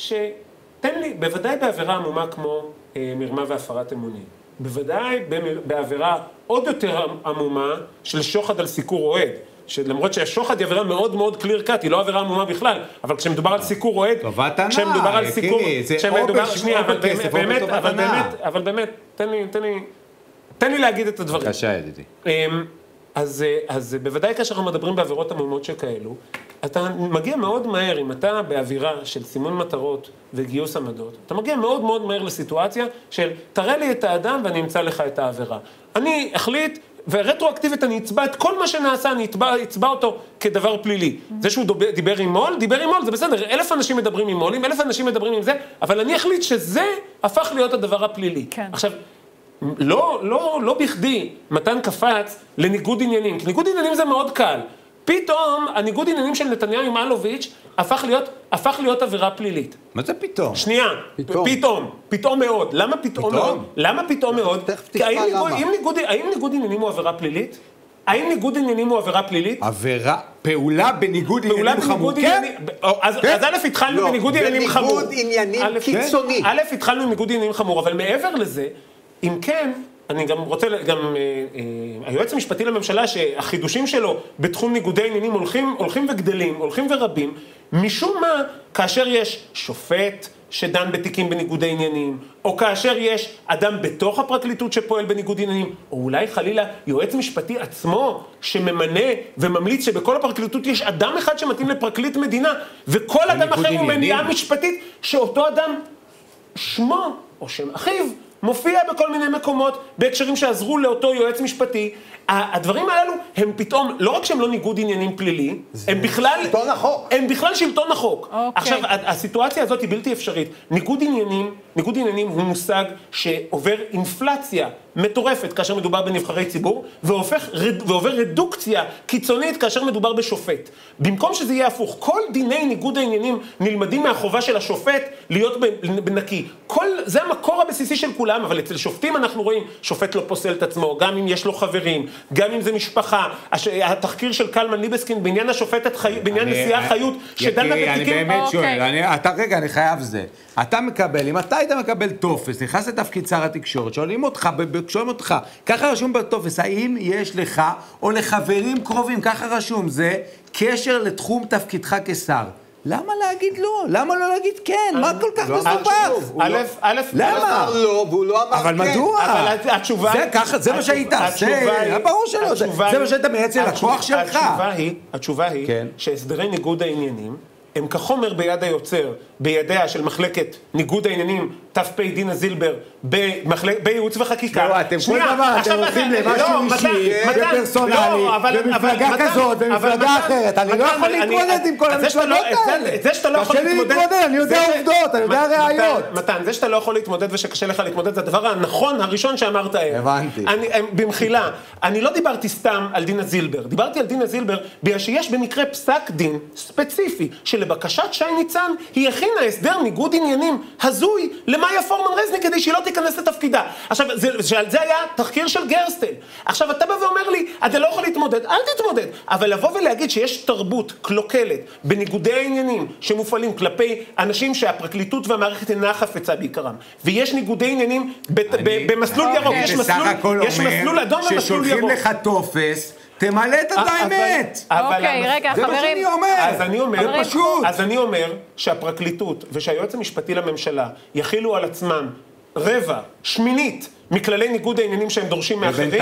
שתן לי, בוודאי בעבירה עמומה כמו מרמה והפרת אמונים, בוודאי בעבירה עוד יותר עמומה של שוחד על סיקור אוהד, שלמרות שהשוחד היא עבירה מאוד מאוד קליר קאט, היא לא עבירה עמומה בכלל, אבל כשמדובר על סיקור אוהד, כשמדובר על סיקור, כשמדובר, שנייה, אבל באמת, אבל באמת, אבל באמת, תן לי, תן לי, תן לי להגיד את הדברים. בבקשה, ידידי. אז, אז בוודאי כאשר אנחנו מדברים בעבירות עמומות שכאלו, אתה מגיע מאוד מהר, אם אתה באווירה של סימון מטרות וגיוס עמדות, אתה מגיע מאוד מאוד מהר לסיטואציה של תראה לי את האדם ואני אמצא לך את העבירה. אני החליט, ורטרואקטיבית אני אצבע את כל מה שנעשה, אני אצבע, אצבע אותו כדבר פלילי. זה שהוא דובר, דיבר עם מול, דיבר עם מול, זה בסדר, אלף אנשים מדברים עם מולים, אלף אנשים מדברים עם זה, אבל אני החליט שזה הפך להיות הדבר הפלילי. כן. עכשיו, לא, לא, לא בכדי מתן קפץ לניגוד עניינים, כי ניגוד עניינים זה מאוד קל. פתאום הניגוד עניינים של נתניהו עם אלוביץ' הפך להיות, הפך להיות עבירה פלילית. מה זה פתאום? שנייה, פתאום, פתאום, פתאום מאוד. למה פתאום מאוד? למה פתאום מאוד? כי האם ניגוד, האם ניגוד, האם ניגוד עניינים הוא עבירה פלילית? האם ניגוד עניינים הוא עבירה פלילית? עבירה, פעולה בניגוד עניינים חמור, כן? אז א' התחלנו בניגוד עניינים חמור. בניגוד עניינים קיצוני. א' התחלנו בניגוד עניינים חמור, אבל מעבר לזה, אם כן, אני גם רוצה, גם אה, אה, היועץ המשפטי לממשלה שהחידושים שלו בתחום ניגודי עניינים הולכים, הולכים וגדלים, הולכים ורבים, משום מה, כאשר יש שופט שדן בתיקים בניגודי עניינים, או כאשר יש אדם בתוך הפרקליטות שפועל בניגוד עניינים, או אולי חלילה יועץ משפטי עצמו שממנה וממליץ שבכל הפרקליטות יש אדם אחד שמתאים לפרקליט מדינה, וכל אדם אחר הוא מניעה משפטית שאותו אדם שמו או שם אחיו, מופיע בכל מיני מקומות, בהקשרים שעזרו לאותו יועץ משפטי. הדברים הללו הם פתאום, לא רק שהם לא ניגוד עניינים פלילי, הם בכלל, שלטון החוק. הם בכלל שלטון החוק. אוקיי. עכשיו, הסיטואציה הזאת היא בלתי אפשרית. ניגוד עניינים, ניגוד עניינים הוא מושג שעובר אינפלציה מטורפת כאשר מדובר בנבחרי ציבור, והופך, ועובר רדוקציה קיצונית כאשר מדובר בשופט. במקום שזה יהיה הפוך, כל דיני ניגוד העניינים נלמדים מהחובה של השופט להיות בנקי. כל, זה המקור הבסיסי של כולם, אבל אצל שופטים אנחנו רואים, שופט לא פוסל את עצמו, גם אם יש לו חברים, גם אם זה משפחה. התחקיר של קלמן ליבסקין בעניין השופטת, בעניין נשיאה חיות, שדנה בתיקים... אני באמת שואל, אתה רגע, אני חייב זה. אתה מקבל, אם אתה היית מקבל טופס, נכנס לתפקיד שר התקשורת, שואלים אותך, שואלים אותך, ככה רשום בטופס, האם יש לך או לחברים קרובים, ככה רשום, זה קשר לתחום תפקידך כשר. למה להגיד לא? למה לא להגיד כן? מה כל כך מסובך? א', א', למה? לא, והוא לא אמר כן. אבל מדוע? אבל התשובה... זה ככה, זה מה שהיית עושה, ברור שלא, זה מה שהיית מייצר לכוח שלך. התשובה היא שהסדרי ניגוד העניינים הם כחומר ביד היוצר, בידיה של מחלקת ניגוד העניינים, ת"פ דינה זילבר, בייעוץ וחקיקה. לא, אתם כל דבר, אתם הולכים למשהו אישי, ופרסונלי, במפלגה כזאת, במפלגה אחרת. אני לא יכול להתמודד עם כל המפלגות האלה. זה שאתה לא יכול להתמודד, אני יודע עובדות, אני יודע ראיות. מתן, זה שאתה לא יכול להתמודד ושקשה לך להתמודד, זה הדבר הנכון הראשון שאמרת. הבנתי. במחילה, אני לא דיברתי סתם על דינה זילבר, דיברתי על דינה זילבר, בגלל שיש במקרה פסק דין ספציפי, שלבקשת שי ניצן, היא הכינה הסדר ניגוד עניינים הזוי למאיה פורמן רזניק כדי שהיא לא תיכנס לתפקידה. עכשיו, זה, זה היה תחקיר של גרסטל. עכשיו, אתה בא ואומר לי, אתה לא יכול להתמודד, אל תתמודד. אבל לבוא ולהגיד שיש תרבות קלוקלת בניגודי העניינים שמופעלים כלפי אנשים שהפרקליטות והמערכת אינה חפצה בעיקרם, ויש ניגודי עניינים ב, ב, במסלול ירוק, יש מסלול, יש מסלול אדום ומסלול ירוק. ששולחים לך טופס, תמלא את האמת. אוקיי, רגע, חברים. זה מה שאני אומר. אז אני אומר, זה פשוט. אז אני אומר שהפרקליטות ושהיועץ המשפטי לממשלה יכילו על עצמם רבע, שמינית, מכללי ניגוד העניינים שהם דורשים מאחרים,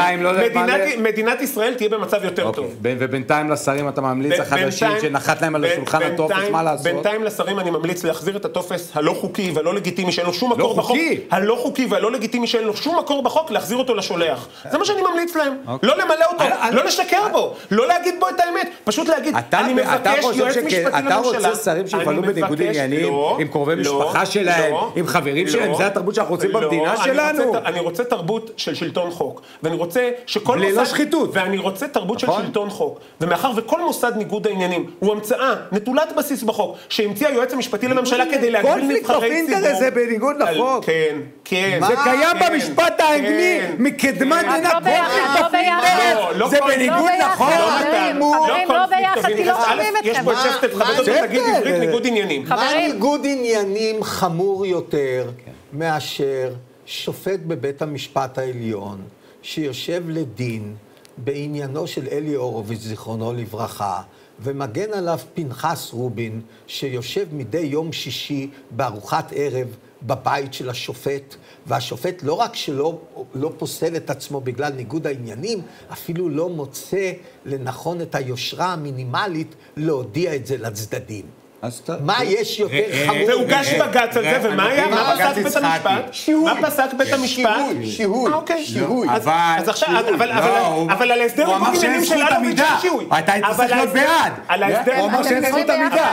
מדינת ישראל תהיה במצב יותר טוב. ובינתיים לשרים אתה ממליץ החדשים שנחת להם על השולחן הטופס, מה לעשות? בינתיים לשרים אני ממליץ להחזיר את הטופס הלא חוקי והלא לגיטימי שאין לו שום מקור בחוק, הלא חוקי והלא לגיטימי שאין לו שום מקור בחוק, להחזיר אותו לשולח. זה מה שאני ממליץ להם. לא למלא אותו, לא לשקר בו, לא להגיד בו את האמת, פשוט להגיד, אני מבקש יועץ משפטי לממשלה. אתה רוצה שרים שיפעלו בניגוד עניינים עם קרובי משפחה שלהם, עם חברים שלהם, זה התרבות שאנחנו רוצים במדינה שלנו? רוצה תרבות של שלטון חוק, ואני רוצה שכל בלי לא שחיתות. ואני רוצה תרבות נכון. של שלטון חוק, ומאחר וכל מוסד ניגוד העניינים הוא המצאה נטולת בסיס בחוק, שהמציע היועץ המשפטי לממשלה כדי להגביל נבחרי ציבור. קונפליקט אוף אינטרס זה בניגוד לחוק. כן, כן. זה קיים במשפט האנגלי, מקדמת דנא קונפליקט אוף אינטרס, זה בניגוד לחוק. חברים, לא ביחד, כי לא שומעים אתכם. יש פה את שפטת חבדות ותגיד עברית ניגוד עניינים. מה ניגוד עניינים חמור יותר מאשר שופט בבית המשפט העליון שיושב לדין בעניינו של אלי הורוביץ, זיכרונו לברכה, ומגן עליו פנחס רובין, שיושב מדי יום שישי בארוחת ערב בבית של השופט, והשופט לא רק שלא לא פוסל את עצמו בגלל ניגוד העניינים, אפילו לא מוצא לנכון את היושרה המינימלית להודיע את זה לצדדים. מה יש יותר חמור? והוגש בג"ץ על זה, ומה היה? מה פסק בית המשפט? מה פסק בית המשפט? שיהוי. אוקיי. שיהוי. אז עכשיו, אבל על ההסדר ניגוד עניינים של אלוביץ' אין שיהוי. אתה היית צריך להיות בעד. הוא אמר שאין זכות עמידה.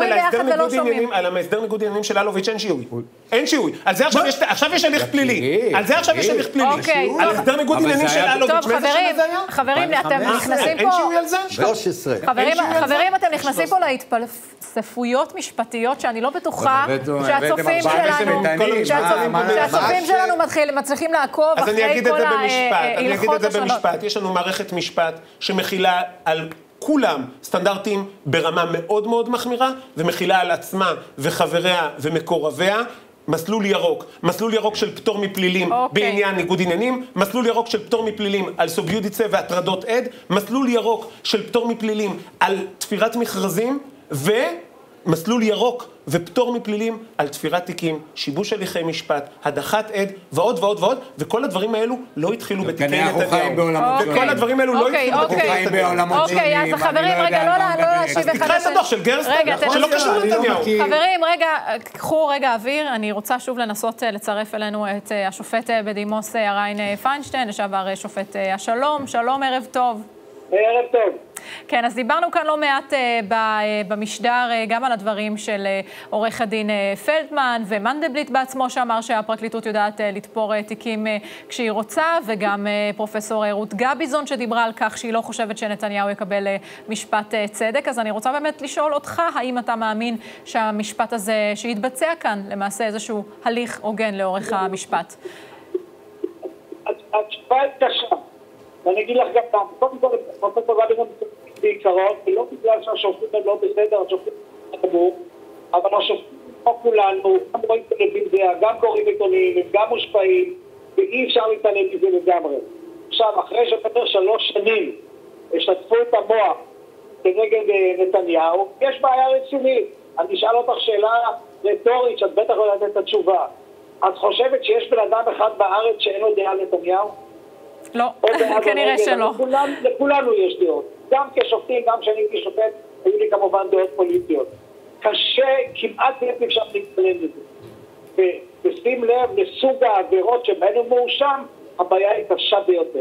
על ההסדר ניגוד עניינים של אלוביץ' אין שיהוי. אין שיהוי. על זה עכשיו יש הליך פלילי. על זה עכשיו יש הליך פלילי. על ההסדר ניגוד עניינים של אלוביץ'. טוב, חברים, אתם נכנסים פה... אין שיהוי על זה? שלוש עשרה. חברים, אתם נכנסים פה להתפלספויות משפטיות שאני לא בטוחה שהצופים שלנו, שהצופים שלנו מצליחים לעקוב אחרי כל ההלכות השונות. במשפט, יש לנו מערכת משפט שמכילה על כולם סטנדרטים ברמה מאוד מאוד מחמירה, ומכילה על עצמה וחבריה ומקורביה מסלול ירוק, מסלול ירוק של פטור מפלילים okay. בעניין ניגוד עניינים, מסלול ירוק של פטור מפלילים על סוביודיצה והטרדות עד, מסלול ירוק של פטור מפלילים על תפירת מכרזים, ומסלול ירוק ופטור מפלילים על תפירת תיקים, שיבוש הליכי משפט, הדחת עד ועוד ועוד ועוד, וכל הדברים האלו לא התחילו בתיקי נתניהו. וכל הדברים האלו לא התחילו בתיקי נתניהו. אוקיי, אז חברים, רגע, לא להשיב אחד. אז תקרא את הדוח של גרסטן, שלא קשור לנתניהו. חברים, רגע, קחו רגע אוויר, אני רוצה שוב לנסות לצרף אלינו את השופט בדימוס הריין פיינשטיין, לשעבר שופט השלום. שלום, ערב טוב. ערב טוב. כן, אז דיברנו כאן לא מעט במשדר גם על הדברים של עורך הדין פלדמן ומנדלבליט בעצמו שאמר שהפרקליטות יודעת לתפור תיקים כשהיא רוצה, וגם פרופסור רות גביזון שדיברה על כך שהיא לא חושבת שנתניהו יקבל משפט צדק. אז אני רוצה באמת לשאול אותך, האם אתה מאמין שהמשפט הזה שיתבצע כאן למעשה איזשהו הליך הוגן לאורך המשפט? התשובה היא קשה. ואני אגיד לך גם פעם, קודם כל, פרופסור גביזון בעיקרון, ולא בגלל שהשופטים הם לא בסדר, השופטים הם נמוך, אבל השופטים כמו כולנו, גם רואים טלוויזיה, גם קוראים עיתונים, הם גם מושפעים, ואי אפשר להתעלם מזה לגמרי. עכשיו, אחרי שבטר שלוש שנים השתתפו את המוח כנגד נתניהו, יש בעיה רצינית. אני אשאל אותך שאלה רטורית, שאת בטח לא יודעת את התשובה. את חושבת שיש בן אדם אחד בארץ שאין לו דעה נתניהו? לא, כנראה שלא. לכולנו יש דעות. גם כשופטים, גם כשאני כשופט, היו לי כמובן דעות פוליטיות. קשה, כמעט בלתי אפשר להתעלם מזה. ושים לב לסוג העבירות שבהן הוא מאושם, הבעיה היא קשה ביותר.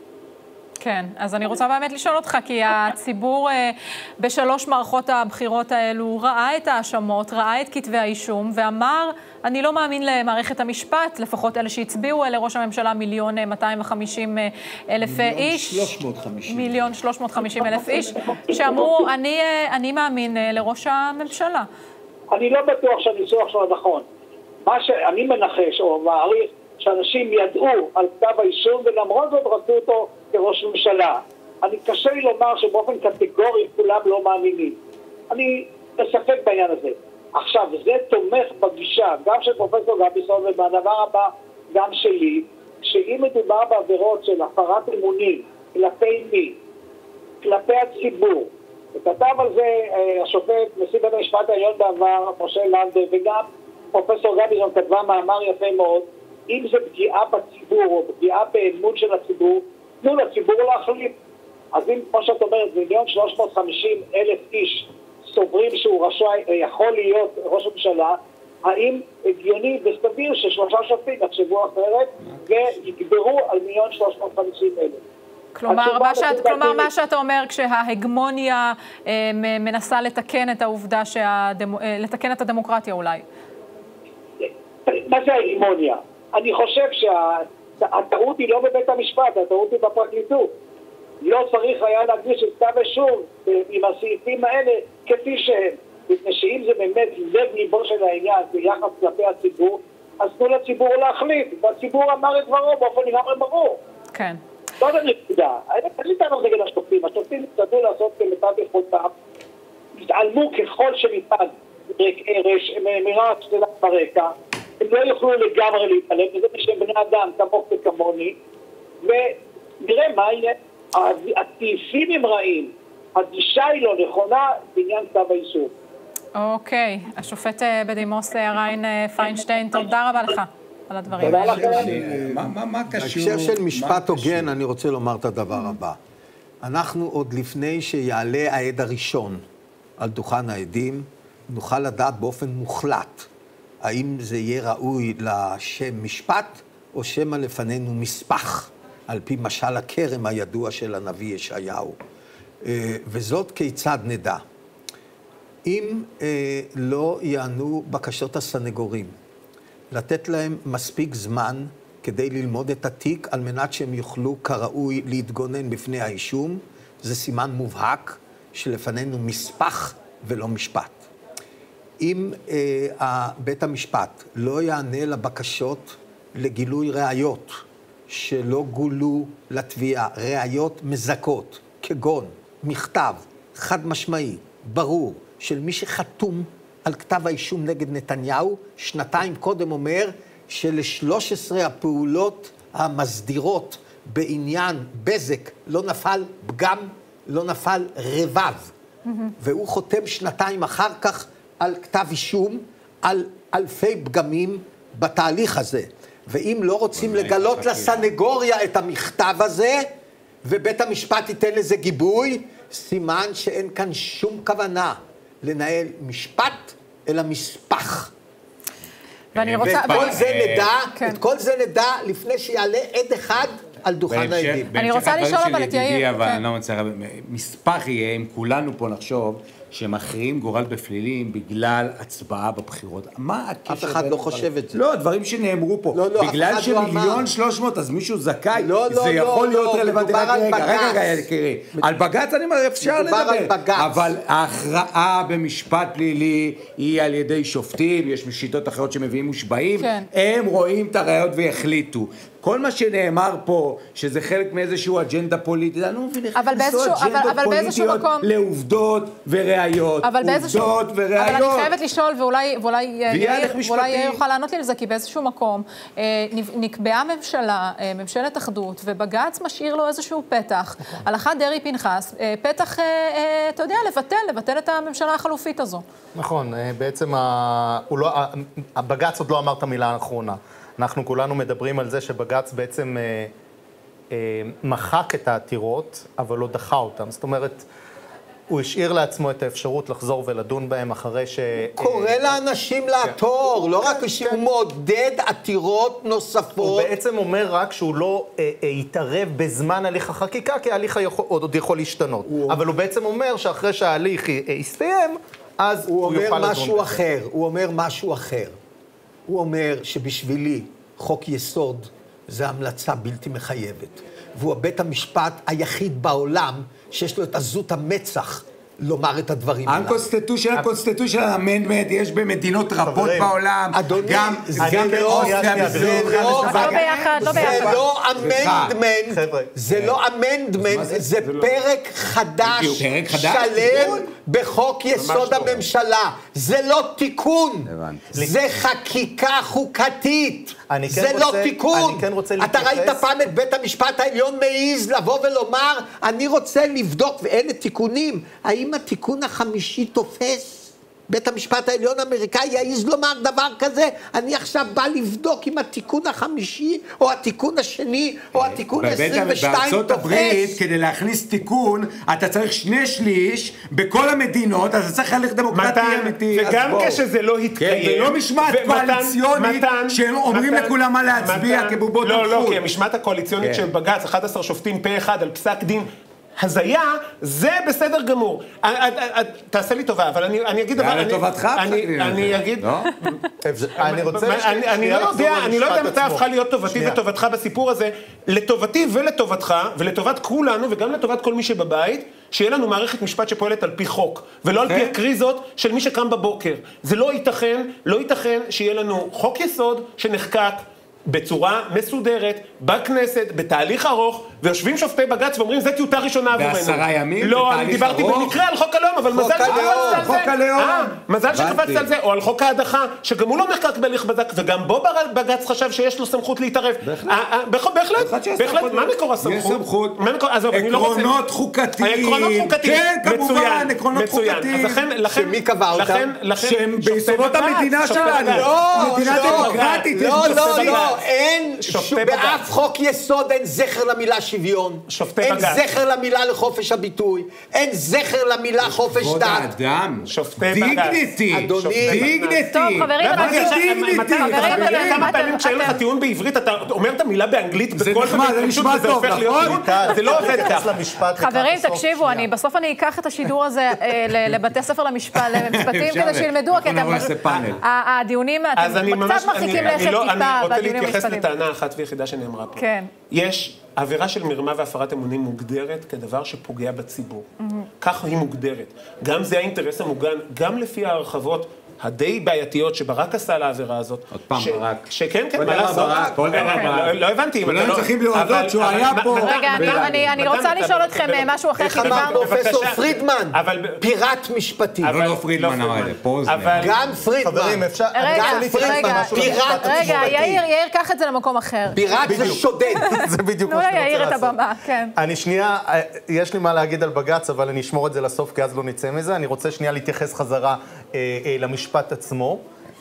כן, אז אני רוצה באמת לשאול אותך, כי הציבור בשלוש מערכות הבחירות האלו ראה את האשמות, ראה את כתבי האישום, ואמר, אני לא מאמין למערכת המשפט, לפחות אלה שהצביעו לראש הממשלה מיליון מאתיים וחמישים אלף איש. מיליון שלוש מאות וחמישים. מיליון שלוש מאות וחמישים אלף איש, שאמרו, אני, אני מאמין לראש הממשלה. אני לא בטוח שהניסוח שלו נכון. מה שאני מנחש או מעריך, שאנשים ידעו על כתב האישום ולמרות זאת רצו אותו כראש ממשלה. אני קשה לי לומר שבאופן קטגורי כולם לא מאמינים. אני מספק בעניין הזה. עכשיו, זה תומך בגישה, גם של פרופסור גביזון ובדבר הבא גם שלי, שאם מדובר בעבירות של הפרת אמונים כלפי מי, כלפי הציבור, וכתב על זה השופט, נשיא בית המשפט העליון בעבר, משה לנדא, וגם פרופסור גביזון כתבה מאמר יפה מאוד, אם זה פגיעה בציבור או פגיעה באמון של הציבור, תנו לציבור להחליט. אז אם, כמו שאת אומרת, מיליון שלוש מאות וחמישים אלף איש סוברים שהוא רשאי, יכול להיות ראש הממשלה, האם הגיוני וסביר ששלושה שופטים יחשבו אחרת ויגברו על מיליון שלוש מאות וחמישים אלף? כלומר, מה שאת, כלומר, מה שאתה אומר, כשההגמוניה אה, מנסה לתקן את העובדה, שהדמו, אה, לתקן את הדמוקרטיה אולי. מה זה ההגמוניה? אני חושב הטעות היא לא בבית המשפט, הטעות היא בפרקליטות. לא צריך היה להקדיש את כתב האישום עם הסעיפים האלה כפי שהם. מפני שאם זה באמת לב ליבו של העניין ביחס כלפי הציבור, אז תנו לציבור להחליט. והציבור אמר את דברו באופן לגמרי ברור. כן. לא זה נקודה. אין לי טענות נגד השופטים. השופטים יצטרכו לעשות כמיטב יכולתם. התעלמו ככל שניתן מרעש שלה ברקע. הם לא יוכלו לגמרי להתעלם. וזה שהם בני אדם כמוך וכמוני. ונראה מה יהיה. הטייסים הם רעים. הגישה היא לא נכונה בעניין כתב האישום. אוקיי. השופט בדימוס ריין פיינשטיין, תודה רבה לך על הדברים. תודה לכם. מה קשור? בהקשר של משפט הוגן, אני רוצה לומר את הדבר הבא. אנחנו עוד לפני שיעלה העד הראשון על דוכן העדים, נוכל לדעת באופן מוחלט האם זה יהיה ראוי לשם משפט או שמא לפנינו מספח, על פי משל הכרם הידוע של הנביא ישעיהו. וזאת כיצד נדע. אם לא יענו בקשות הסנגורים, לתת להם מספיק זמן כדי ללמוד את התיק, על מנת שהם יוכלו כראוי להתגונן בפני האישום, זה סימן מובהק שלפנינו מספח ולא משפט. אם בית המשפט לא יענה לבקשות לגילוי ראיות שלא גולו לתביעה, ראיות מזכות, כגון מכתב חד משמעי, ברור, של מי שחתום על כתב האישום נגד נתניהו, שנתיים קודם אומר שלשלוש עשרה הפעולות המסדירות בעניין בזק לא נפל פגם, לא נפל רבב. Mm-hmm. והוא חותם שנתיים אחר כך על כתב אישום, על אלפי פגמים בתהליך הזה. ואם לא רוצים לגלות לסנגוריה את המכתב הזה, ובית המשפט ייתן לזה גיבוי, סימן שאין כאן שום כוונה לנהל משפט, אלא מספח. ואני רוצה... ואת כל זה נדע, את כל זה נדע לפני שיעלה עד אחד על דוכן העדים. אני רוצה לשאול אבל את יאיר. אבל אני לא מצליח... מספח יהיה, אם כולנו פה נחשוב, שמכריעים גורל בפלילים בגלל הצבעה בבחירות. מה הקשר? אף אחד לא חושב את זה. לא, דברים שנאמרו פה. לא, לא, בגלל שמיליון שלוש מאות, אז מישהו זכאי. לא, לא, זה יכול להיות רלוונטי. מדובר על בג"ץ. רגע, רגע, יקירי. על בג"ץ אני אומר, אפשר לדבר. מדובר על בג"ץ. אבל ההכרעה במשפט פלילי היא על ידי שופטים, יש שיטות אחרות שמביאים מושבעים, הם רואים את הראיות ויחליטו. כל מה שנאמר פה, שזה חלק מאיזשהו אג'נדה פוליטית, אני לא מבין איך נכנסו אג'נדות פוליטיות לעובדות וראיות. עובדות וראיות. אבל אני חייבת לשאול, ואולי יאיר יוכל לענות לי לזה, כי באיזשהו מקום נקבעה ממשלה, ממשלת אחדות, ובג"ץ משאיר לו איזשהו פתח, הלכת דרעי פנחס, פתח, אתה יודע, לבטל, לבטל את הממשלה החלופית הזו. נכון, בעצם הבג"ץ עוד לא אמר את המילה האחרונה. אנחנו כולנו מדברים על זה שבג"ץ בעצם אה, אה, מחק את העתירות, אבל לא דחה אותם. זאת אומרת, הוא השאיר לעצמו את האפשרות לחזור ולדון בהם אחרי ש... קורא לאנשים לעתור, לא רק שהוא מעודד עתירות נוספות. הוא בעצם אומר רק שהוא לא אה, אה, יתערב בזמן הליך החקיקה, כי ההליך עוד יכול להשתנות. אבל הוא בעצם אומר שאחרי שההליך יסתיים, אז הוא יוכל לדון בזה. הוא אומר משהו אחר, הוא אומר משהו אחר. הוא אומר שבשבילי חוק יסוד זה המלצה בלתי מחייבת. והוא בית המשפט היחיד בעולם שיש לו את עזות המצח לומר את הדברים האלה. הקונסטיטושן, הקונסטיטושן אמנדמנט, יש במדינות רבות בעולם, גם באוסטריה, זה לא אמנדמנט, זה לא אמנדמנט, זה פרק חדש, שלם בחוק יסוד הממשלה. זה לא תיקון, זה חקיקה חוקתית, זה לא תיקון. אתה ראית פעם את בית המשפט העליון מעיז לבוא ולומר, אני רוצה לבדוק, ואלה תיקונים, האם התיקון החמישי תופס? בית המשפט העליון האמריקאי יעיז לומר דבר כזה, אני עכשיו בא לבדוק אם התיקון החמישי, או התיקון השני, או התיקון עשרים ושתיים תופס. בארצות הברית, כדי להכניס תיקון, אתה צריך שני שליש בכל המדינות, אז אתה צריך הליך דמוקרטי אמיתי. וגם כשזה לא התקיים. ולא משמעת קואליציונית, שהם אומרים לכולם מה להצביע כבובות לא, לא, כי המשמעת הקואליציונית של בג"ץ, אחד עשר שופטים פה אחד על פסק דין, הזיה, זה בסדר גמור. תעשה לי טובה, אבל אני אגיד... זה היה לטובתך? אני אגיד... אני רוצה... אני לא יודע, אני לא יודע מתי הפכה להיות טובתי וטובתך בסיפור הזה. לטובתי ולטובתך, ולטובת כולנו, וגם לטובת כל מי שבבית, שיהיה לנו מערכת משפט שפועלת על פי חוק, ולא על פי הקריזות של מי שקם בבוקר. זה לא ייתכן, לא ייתכן שיהיה לנו חוק יסוד שנחקק בצורה מסודרת, בכנסת, בתהליך ארוך, ויושבים שופטי בג"ץ ואומרים, זה טיוטה ראשונה עבורנו. בעשרה ימים, לא, אני דיברתי במקרה על חוק הלאום, אבל מזל שקפצת על זה. חוק הלאום. מזל שקפצת על זה, או על חוק ההדחה, שגם הוא לא נחקק בהליך בזק, וגם בו בג"ץ חשב שיש לו סמכות להתערב. בהחלט, בהחלט. מה מקור הסמכות? יש סמכות. עקרונות חוקתיים. עקרונות חוקתיים. כן, כמובן, עקרונות חוקתיים. שמי קבע אותם? שהם ביסודות המדינה שלנו. מדינה דמוקרטית. לא, לא, לא. אין, באף חוק יסוד אין זכר למילה שוויון, אין זכר למילה לחופש הביטוי, אין זכר למילה חופש דת. אדם, שופטי דיגניטי, אדוני. דיגניטי. טוב, חברים, מה זה דיגניטי? כמה פעמים כשאין לך טיעון בעברית, אתה אומר את המילה באנגלית בכל נחמד, זה נשמע טוב, נכון? זה לא עובד ככה. חברים, תקשיבו, בסוף אני אקח את השידור הזה לבתי ספר למשפטים כדי שילמדו, כי הדיונים, אתם קצת מרחיקים לכת טיפה בדיונים המשפטיים. להתייחס לטענה אחת ויחידה שנאמרה פה. כן. יש עבירה של מרמה והפרת אמונים מוגדרת כדבר שפוגע בציבור. ככה היא מוגדרת. גם זה האינטרס המוגן, גם לפי ההרחבות הדי בעייתיות שברק עשה לעבירה הזאת. עוד פעם ברק. שכן, כן, מה לעשות? לא הבנתי. ולא צריכים להודות שהוא היה פה. רגע, אני רוצה לשאול אתכם משהו אחר. איך אמר פרופסור פרידמן? פיראט משפטי. לא פרידמן אמר את זה, פוזנר. גם פרידמן. חברים, אפשר... רגע, יאיר, יאיר, קח את זה למקום אחר. פיראט זה שודד. זה בדיוק מה שאני רוצה לעשות. יאיר את הבמה, כן. אני שנייה, יש לי מה להגיד על בג"ץ, אבל אני אשמור את זה לסוף, כי אז לא נצא מזה. אני רוצה שנייה להתייחס חזרה למשפט עצמו,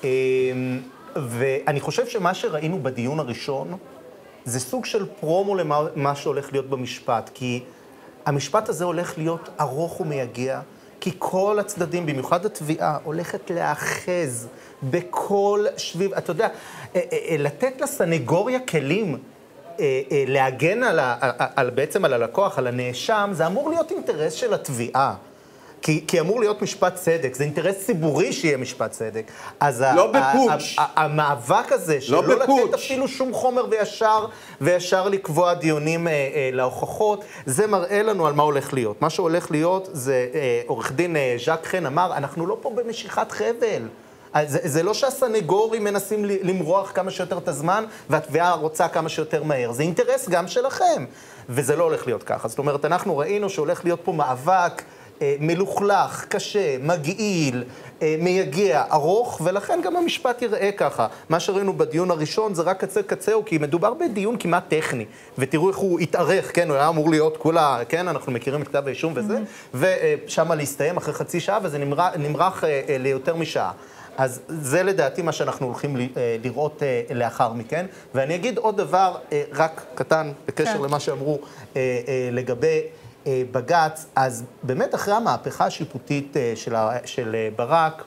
ואני חושב שמה שראינו בדיון הראשון זה סוג של פרומו למה שהולך להיות במשפט, כי המשפט הזה הולך להיות ארוך ומייגע, כי כל הצדדים, במיוחד התביעה, הולכת להאחז בכל שביב, אתה יודע, לתת לסנגוריה כלים להגן על, על, בעצם על הלקוח, על הנאשם, זה אמור להיות אינטרס של התביעה. כי, כי אמור להיות משפט צדק, זה אינטרס ציבורי שיהיה משפט צדק. אז לא בפוץ'. המאבק הזה, שלא לא לתת אפילו שום חומר וישר, וישר לקבוע דיונים אה, אה, להוכחות, זה מראה לנו על מה הולך להיות. מה שהולך להיות זה, אה, עורך דין אה, ז'ק חן אמר, אנחנו לא פה במשיכת חבל. זה, זה לא שהסנגורים מנסים למרוח כמה שיותר את הזמן, והתביעה רוצה כמה שיותר מהר. זה אינטרס גם שלכם. וזה לא הולך להיות ככה. זאת אומרת, אנחנו ראינו שהולך להיות פה מאבק, מלוכלך, קשה, מגעיל, מייגע, ארוך, ולכן גם המשפט יראה ככה. מה שראינו בדיון הראשון זה רק קצה קצהו, כי מדובר בדיון כמעט טכני, ותראו איך הוא התארך, כן, הוא היה אמור להיות כולה, כן, אנחנו מכירים את כתב האישום וזה, ושם להסתיים אחרי חצי שעה, וזה נמרח, נמרח ליותר משעה. אז זה לדעתי מה שאנחנו הולכים לראות לאחר מכן, ואני אגיד עוד דבר רק קטן בקשר כן. למה שאמרו לגבי בג"ץ, אז באמת אחרי המהפכה השיפוטית של, של ברק,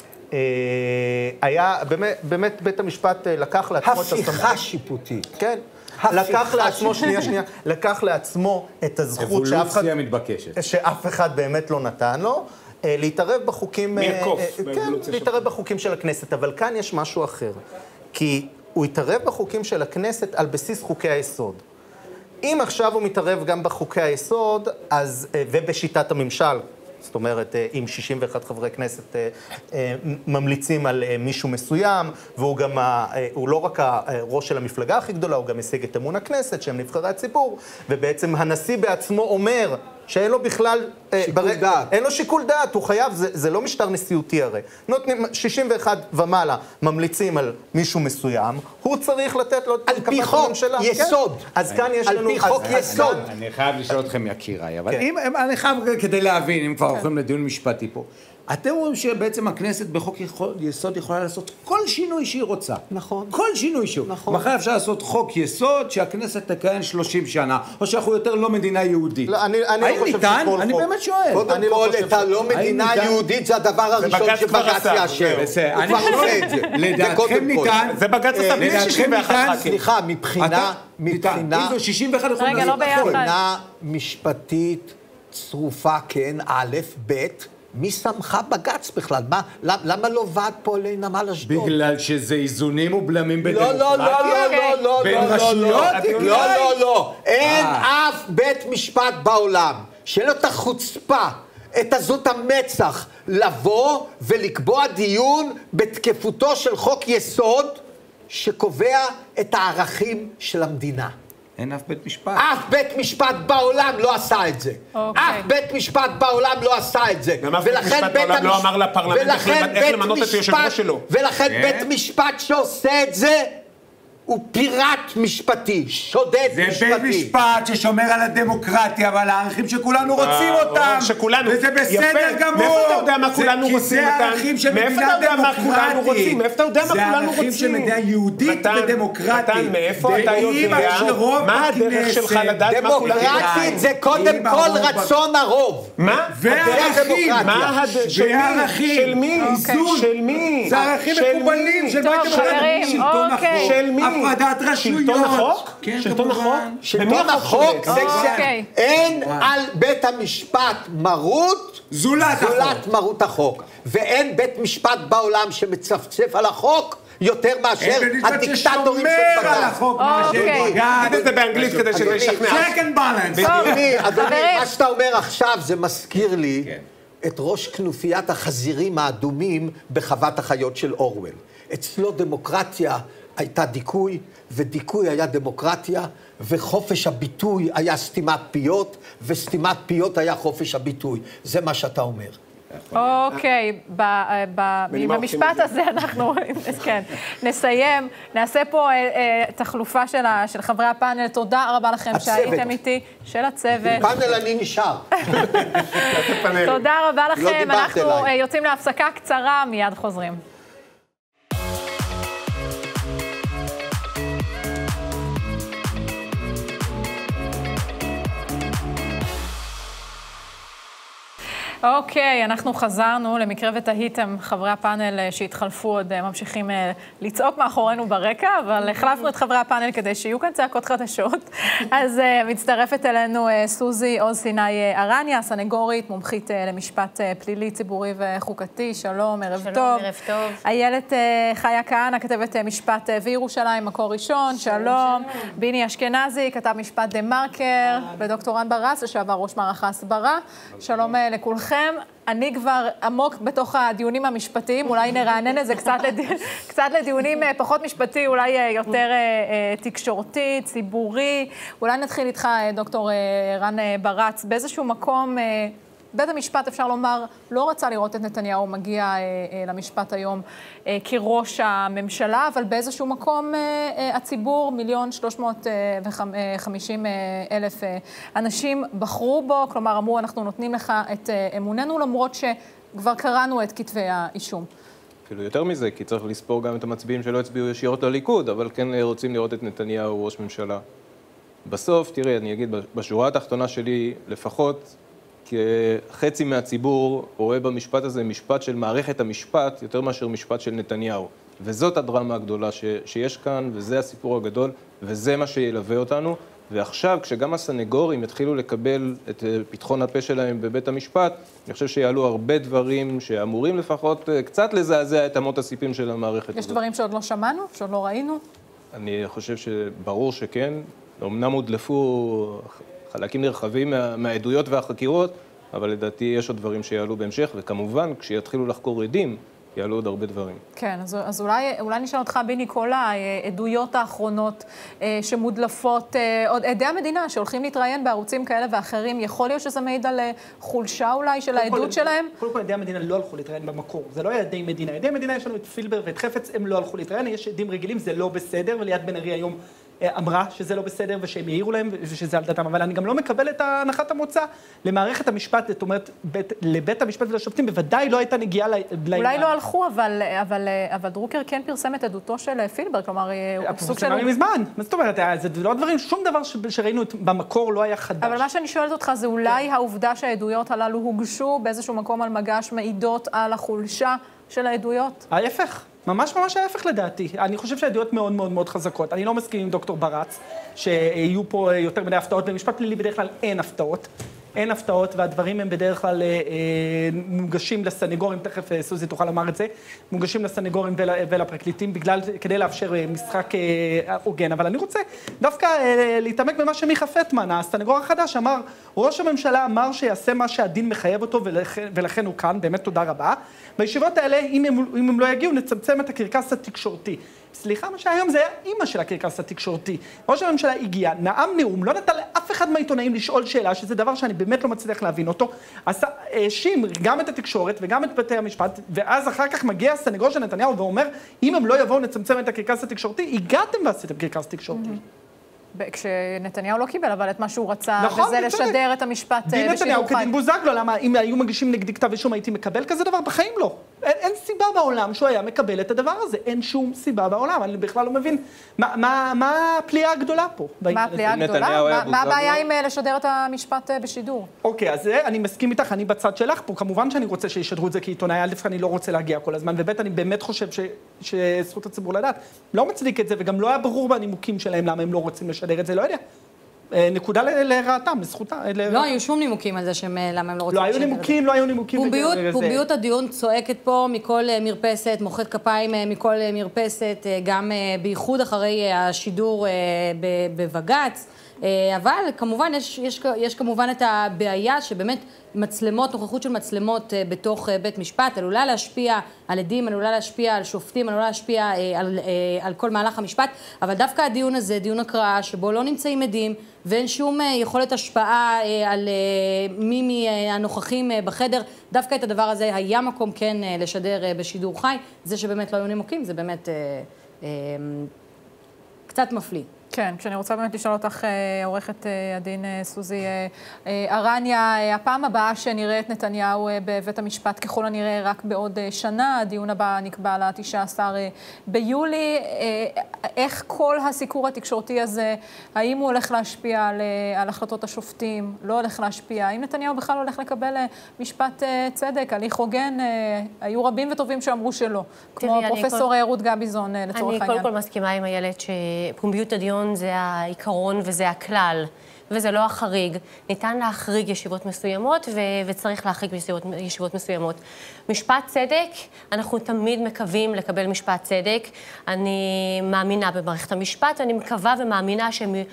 היה, באמת, באמת בית המשפט לקח לעצמו את הסמכות. הפיכה שיפוטית. כן. לקח לעצמו, שנייה, שנייה, לקח לעצמו את הזכות שאף אחד, אבולוציה מתבקשת. שאף אחד באמת לא נתן לו, להתערב בחוקים, מרקוף, כן, להתערב בחוקים של הכנסת, אבל כאן יש משהו אחר. כי הוא התערב בחוקים של הכנסת על בסיס חוקי היסוד. אם עכשיו הוא מתערב גם בחוקי היסוד, אז, ובשיטת הממשל, זאת אומרת, אם שישים ואחד חברי כנסת ממליצים על מישהו מסוים, והוא גם, הוא לא רק הראש של המפלגה הכי גדולה, הוא גם משיג את אמון הכנסת, שהם נבחרי הציבור, ובעצם הנשיא בעצמו אומר שאין לו בכלל... שיקול בר... דעת. אין לו שיקול דעת, הוא חייב, זה, זה לא משטר נשיאותי הרי. נותנים, שישים ואחד ומעלה ממליצים על מישהו מסוים, הוא צריך לתת לו... על פי חוק, יסוד. כן? אז כאן יש על לנו... על פי חוק אז, יסוד. אני חייב לשאול אתכם יקיריי, אבל כן. אם, אני חייב כדי להבין, אם כבר הולכים לדיון משפטי פה, אתם אומרים שבעצם הכנסת בחוק יסוד יכולה לעשות כל שינוי שהיא רוצה. נכון. כל שינוי שהוא. נכון. מחר אפשר לעשות חוק יסוד שהכנסת תכהן שלושים שנה, או שאנחנו יותר לא מדינה יהודית. לא, אני, אני האם לא חושב ניתן? שכל אני חוק. באמת שואל. קודם אני לא כל, חושב את הלא ש- מדינה האם ניתן? יהודית זה הדבר הראשון שבג"ץ יאשר. בסדר, הוא אני כבר עושה את זה. זה לדעתכם קודם כל. ניתן? זה בג"ץ עשה בלי לדעתכם שישים ואחת ניתן? ח"כים. סליחה, מבחינה, מבחינה, איזו שישים ואחת יכולים רגע, לא לעשות ביחד. הכל. מבחינה משפטית צרופה, כן, א', ב', מי שמך בג"ץ בכלל? מה, למה לא ועד פועלי נמל אשדוד? בגלל שזה איזונים ובלמים לא, בדמוקרטיה. לא, לא, לא, לא, בין לא, לא, רשויות? לא, לא, לא. אין אף בית משפט בעולם שאין לו את החוצפה, את עזות המצח, לבוא ולקבוע דיון בתקפותו של חוק יסוד שקובע את הערכים של המדינה. אין אף בית משפט. אף בית משפט בעולם לא עשה את זה. אף בית משפט בעולם לא עשה את זה. גם אף בית משפט בעולם לא אמר לפרלמנט איך למנות את היושב ראש שלו. ולכן בית משפט שעושה את זה, הוא פיראט משפטי, שודד משפטי. זה בית משפט ששומר על הדמוקרטיה ועל הערכים שכולנו רוצים אותם. שכולנו. וזה בסדר גמור. מאיפה אתה יודע מה כולנו רוצים? כי זה הערכים של מדינה דמוקרטית. מאיפה אתה יודע מה זה כולנו הערכים של רוצים? מדינה יהודית ודמוקרטית. מתן, מאיפה אתה יודע? מה הדרך שלך לדעת מה כולנו רוצים? דמוקרטית זה קודם כל רצון הרוב. מה? וערכים. מה וערכים. של מי? איזון. של מי? זה ערכים מקובלים של טוב, בית דמוקרטי. חברים, שלטון אוקיי. החוק. של מי? הפרדת רשויות. שלטון החוק? כן, שלטון החוק? כמובן. שלטון החוק זה אוקיי. שאין על בית המשפט מרות זולת זולת מרות החוק. ואין בית משפט בעולם שמצפצף על החוק יותר מאשר הדיקטטורים של בג"ץ. אוקיי. תגיד את זה באנגלית כדי שזה ישכנע. check and balance. אדוני, אדוני, חברים. מה שאתה אומר עכשיו זה מזכיר לי את ראש כנופיית החזירים האדומים בחוות החיות של אורוול. אצלו דמוקרטיה הייתה דיכוי, ודיכוי היה דמוקרטיה, וחופש הביטוי היה סתימת פיות, וסתימת פיות היה חופש הביטוי. זה מה שאתה אומר. אוקיי, במשפט הזה אנחנו נסיים, נעשה פה תחלופה של חברי הפאנל. תודה רבה לכם שהייתם איתי, של הצוות. פאנל אני נשאר. תודה רבה לכם, אנחנו יוצאים להפסקה קצרה, מיד חוזרים. אוקיי, אנחנו חזרנו, למקרה ותהיתם, חברי הפאנל שהתחלפו עוד ממשיכים לצעוק מאחורינו ברקע, אבל החלפנו את חברי הפאנל כדי שיהיו כאן צעקות חדשות. אז מצטרפת אלינו סוזי עוז סיני ארניה, סנגורית, מומחית למשפט פלילי, ציבורי וחוקתי. שלום, ערב טוב. שלום, ערב טוב. איילת חיה כהנא, כתבת משפט וירושלים, מקור ראשון. שלום. ביני אשכנזי, כתב משפט דה מרקר, ודוקטור רן ברס, לשעבר ראש מערך ההסברה. שלום לכולכם. אני כבר עמוק בתוך הדיונים המשפטיים, אולי נרענן את זה קצת, לדי... קצת לדיונים פחות משפטי, אולי יותר תקשורתי, ציבורי. אולי נתחיל איתך, דוקטור רן ברץ, באיזשהו מקום, בית המשפט, אפשר לומר, לא רצה לראות את נתניהו מגיע אה, אה, למשפט היום אה, כראש הממשלה, אבל באיזשהו מקום אה, אה, הציבור, מיליון שלוש מאות וחמישים אלף אה, אנשים בחרו בו, כלומר אמרו, אנחנו נותנים לך את אה, אמוננו, למרות שכבר קראנו את כתבי האישום. אפילו יותר מזה, כי צריך לספור גם את המצביעים שלא הצביעו ישירות לליכוד, אבל כן רוצים לראות את נתניהו ראש ממשלה. בסוף, תראי, אני אגיד, בשורה התחתונה שלי, לפחות, כחצי מהציבור רואה במשפט הזה משפט של מערכת המשפט יותר מאשר משפט של נתניהו. וזאת הדרמה הגדולה ש, שיש כאן, וזה הסיפור הגדול, וזה מה שילווה אותנו. ועכשיו, כשגם הסנגורים יתחילו לקבל את פתחון הפה שלהם בבית המשפט, אני חושב שיעלו הרבה דברים שאמורים לפחות קצת לזעזע את אמות הסיפים של המערכת הזאת. יש דברים שעוד לא שמענו, שעוד לא ראינו? אני חושב שברור שכן. אמנם הודלפו חלקים נרחבים מה, מהעדויות והחקירות, אבל לדעתי יש עוד דברים שיעלו בהמשך, וכמובן, כשיתחילו לחקור עדים, יעלו עוד הרבה דברים. כן, אז, אז אולי, אולי נשאל אותך, ביני, כל העדויות האחרונות אה, שמודלפות, אה, עוד עדי המדינה שהולכים להתראיין בערוצים כאלה ואחרים, יכול להיות שזה מעיד על חולשה אולי של העדות כל, שלהם? קודם כל, עדי המדינה לא הלכו להתראיין במקור, זה לא היה עדי מדינה. עדי המדינה יש לנו את פילבר ואת חפץ, הם לא הלכו להתראיין, יש עדים רגילים, זה לא בסדר, וליד בן ארי היום אמרה שזה לא בסדר ושהם העירו להם ושזה על דתם, אבל אני גם לא מקבל את הנחת המוצא למערכת המשפט, זאת אומרת, בית, לבית המשפט ולשופטים בוודאי לא הייתה נגיעה לעניין. אולי לא הלכו, אבל, אבל, אבל דרוקר כן פרסם את עדותו של פילבר, כלומר, הוא סוג של... מזמן, מה זאת אומרת, זה לא דברים, שום דבר שראינו במקור לא היה חדש. אבל מה שאני שואלת אותך זה אולי העובדה שהעדויות הללו הוגשו באיזשהו מקום על מגש מעידות על החולשה של העדויות? ההפך. ממש ממש ההפך לדעתי. אני חושב שהעדויות מאוד מאוד מאוד חזקות. אני לא מסכים עם דוקטור ברץ, שיהיו פה יותר מדי הפתעות. במשפט פלילי בדרך כלל אין הפתעות. אין הפתעות, והדברים הם בדרך כלל אה, מוגשים לסנגורים, תכף אה, סוזי תוכל לומר את זה, מוגשים לסנגורים ול, ולפרקליטים, בגלל, כדי לאפשר אה, משחק אה, הוגן. אבל אני רוצה דווקא אה, להתעמק במה שמיכה פטמן, הסנגור החדש, אמר, ראש הממשלה אמר שיעשה מה שהדין מחייב אותו, ולכן, ולכן הוא כאן, באמת תודה רבה. בישיבות האלה, אם הם, אם הם לא יגיעו, נצמצם את הקרקס התקשורתי. סליחה, מה שהיום זה היה אימא של הקרקס התקשורתי. ראש הממשלה הגיע, נאם נאום, לא נתן לאף אחד מהעיתונאים לשאול שאלה, שזה דבר שאני באמת לא מצליח להבין אותו, עשה, האשים גם את התקשורת וגם את בתי המשפט, ואז אחר כך מגיע הסנגור של נתניהו ואומר, אם הם לא יבואו נצמצם את הקרקס התקשורתי, הגעתם ועשיתם קרקס תקשורתי. כשנתניהו לא קיבל, אבל את מה שהוא רצה, וזה לשדר את המשפט בשידור חי. דין נתניהו כדין בוזגלו, למה אם היו מגישים נגדי כתב אישום הייתי מקבל כזה דבר? בחיים לא. אין, אין סיבה בעולם שהוא היה מקבל את הדבר הזה. אין שום סיבה בעולם. אני בכלל לא מבין מה, מה, מה הפליאה הגדולה פה. מה הפליאה הגדולה? מה, מה הבעיה עם לשדר את המשפט בשידור? אוקיי, אז אני מסכים איתך, אני בצד שלך פה. כמובן שאני רוצה שישדרו את זה כעיתונאי, א' אני לא רוצה להגיע כל הזמן, וב' אני באמת חושב ש, שזכות הציבור לדעת לא מצדיק את זה, וגם לא היה ברור בנימוקים שלהם למה הם לא רוצים לשדר את זה, לא יודע. נקודה לרעתם, לזכותה. לא היו שום נימוקים על זה למה הם לא רוצים... לא היו נימוקים, לא היו נימוקים. פומביות הדיון צועקת פה מכל מרפסת, מוחאת כפיים מכל מרפסת, גם בייחוד אחרי השידור בבג"ץ. אבל כמובן יש, יש, יש כמובן את הבעיה שבאמת מצלמות, נוכחות של מצלמות בתוך בית משפט עלולה להשפיע על עדים, עלולה להשפיע על שופטים, עלולה להשפיע על, על כל מהלך המשפט, אבל דווקא הדיון הזה, דיון הקראה שבו לא נמצאים עדים ואין שום יכולת השפעה על מי מהנוכחים בחדר, דווקא את הדבר הזה היה מקום כן לשדר בשידור חי. זה שבאמת לא היו נימוקים, זה באמת קצת מפליא. כן, כשאני רוצה באמת לשאול אותך, עורכת הדין סוזי ארניה, הפעם הבאה שנראה את נתניהו בבית המשפט, ככל הנראה רק בעוד שנה, הדיון הבא נקבע ל-תשעה עשר ביולי, איך כל הסיקור התקשורתי הזה, האם הוא הולך להשפיע על, על החלטות השופטים, לא הולך להשפיע, האם נתניהו בכלל הולך לקבל משפט צדק, הליך הוגן, היו רבים וטובים שאמרו שלא, כמו פרופסור רות גביזון לצורך העניין. אני קודם כל מסכימה עם איילת שפומביות הדיון זה העיקרון וזה הכלל, וזה לא החריג. ניתן להחריג ישיבות מסוימות, ו- וצריך להחריג ישיבות, ישיבות מסוימות. משפט צדק, אנחנו תמיד מקווים לקבל משפט צדק. אני מאמינה במערכת המשפט, אני מקווה ומאמינה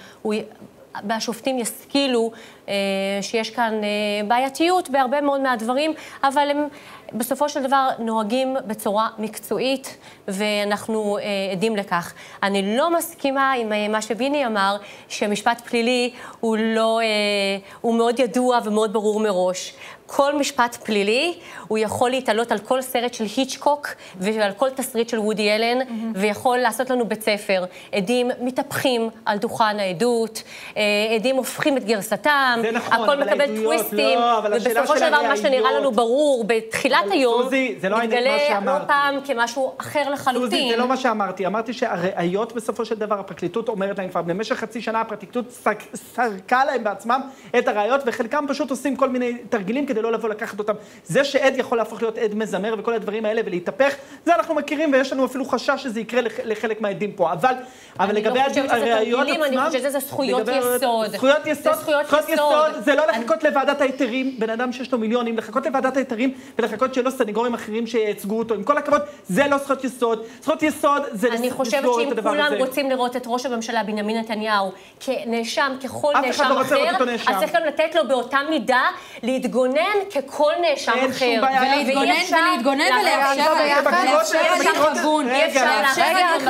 שהשופטים ישכילו אה, שיש כאן אה, בעייתיות בהרבה מאוד מהדברים, אבל הם בסופו של דבר נוהגים בצורה מקצועית, ואנחנו אה, עדים לכך. אני לא מסכימה עם אה, מה שביני אמר, שמשפט פלילי הוא, לא, אה, הוא מאוד ידוע ומאוד ברור מראש. כל משפט פלילי, הוא יכול להתעלות על כל סרט של היצ'קוק, ועל כל תסריט של וודי אלן, mm-hmm. ויכול לעשות לנו בית ספר. עדים מתהפכים על דוכן העדות, אה, עדים הופכים את גרסתם, נכון, הכל מקבל טוויסטים, לא, ובסופו של דבר מה שנראה לנו ברור בתחילת היום, סוזי, זה לא מתגלה לא פעם כמשהו אחר לחלוטין. סוזי, זה לא מה שאמרתי. אמרתי שהראיות בסופו של דבר, הפרקליטות אומרת להם כבר, במשך חצי שנה הפרקליטות סרקה להם בעצמם את הראיות, וחלקם פשוט עושים כל מיני תרגילים כדי לא לבוא לקחת אותם. זה שעד יכול להפוך להיות עד מזמר וכל הדברים האלה ולהתהפך, זה אנחנו מכירים, ויש לנו אפילו חשש שזה יקרה לחלק מהעדים פה. אבל, אבל לגבי הראיות עצמם, אני חושבת שזה זכויות יסוד. זכויות יסוד, זכויות יסוד, זה לא לחכות לוועדת ההיתרים, בן אדם שיש לו מיליונים, לחכות לוועדת ההיתרים ולחכות שלא סנגורים אחרים שייצגו אותו. עם כל הכבוד, זה לא זכויות יסוד. זכויות יסוד זה לסגור את הדבר הזה. אני חושבת שאם כולם רוצים לראות את ראש הממשלה בנימין נתניהו כנאשם, ככל נאשם אחר, אז צריך גם לתת לו באותה מידה להתגונן ככל נאשם אחר. ולהתגונן ולהתגונן ולאפשר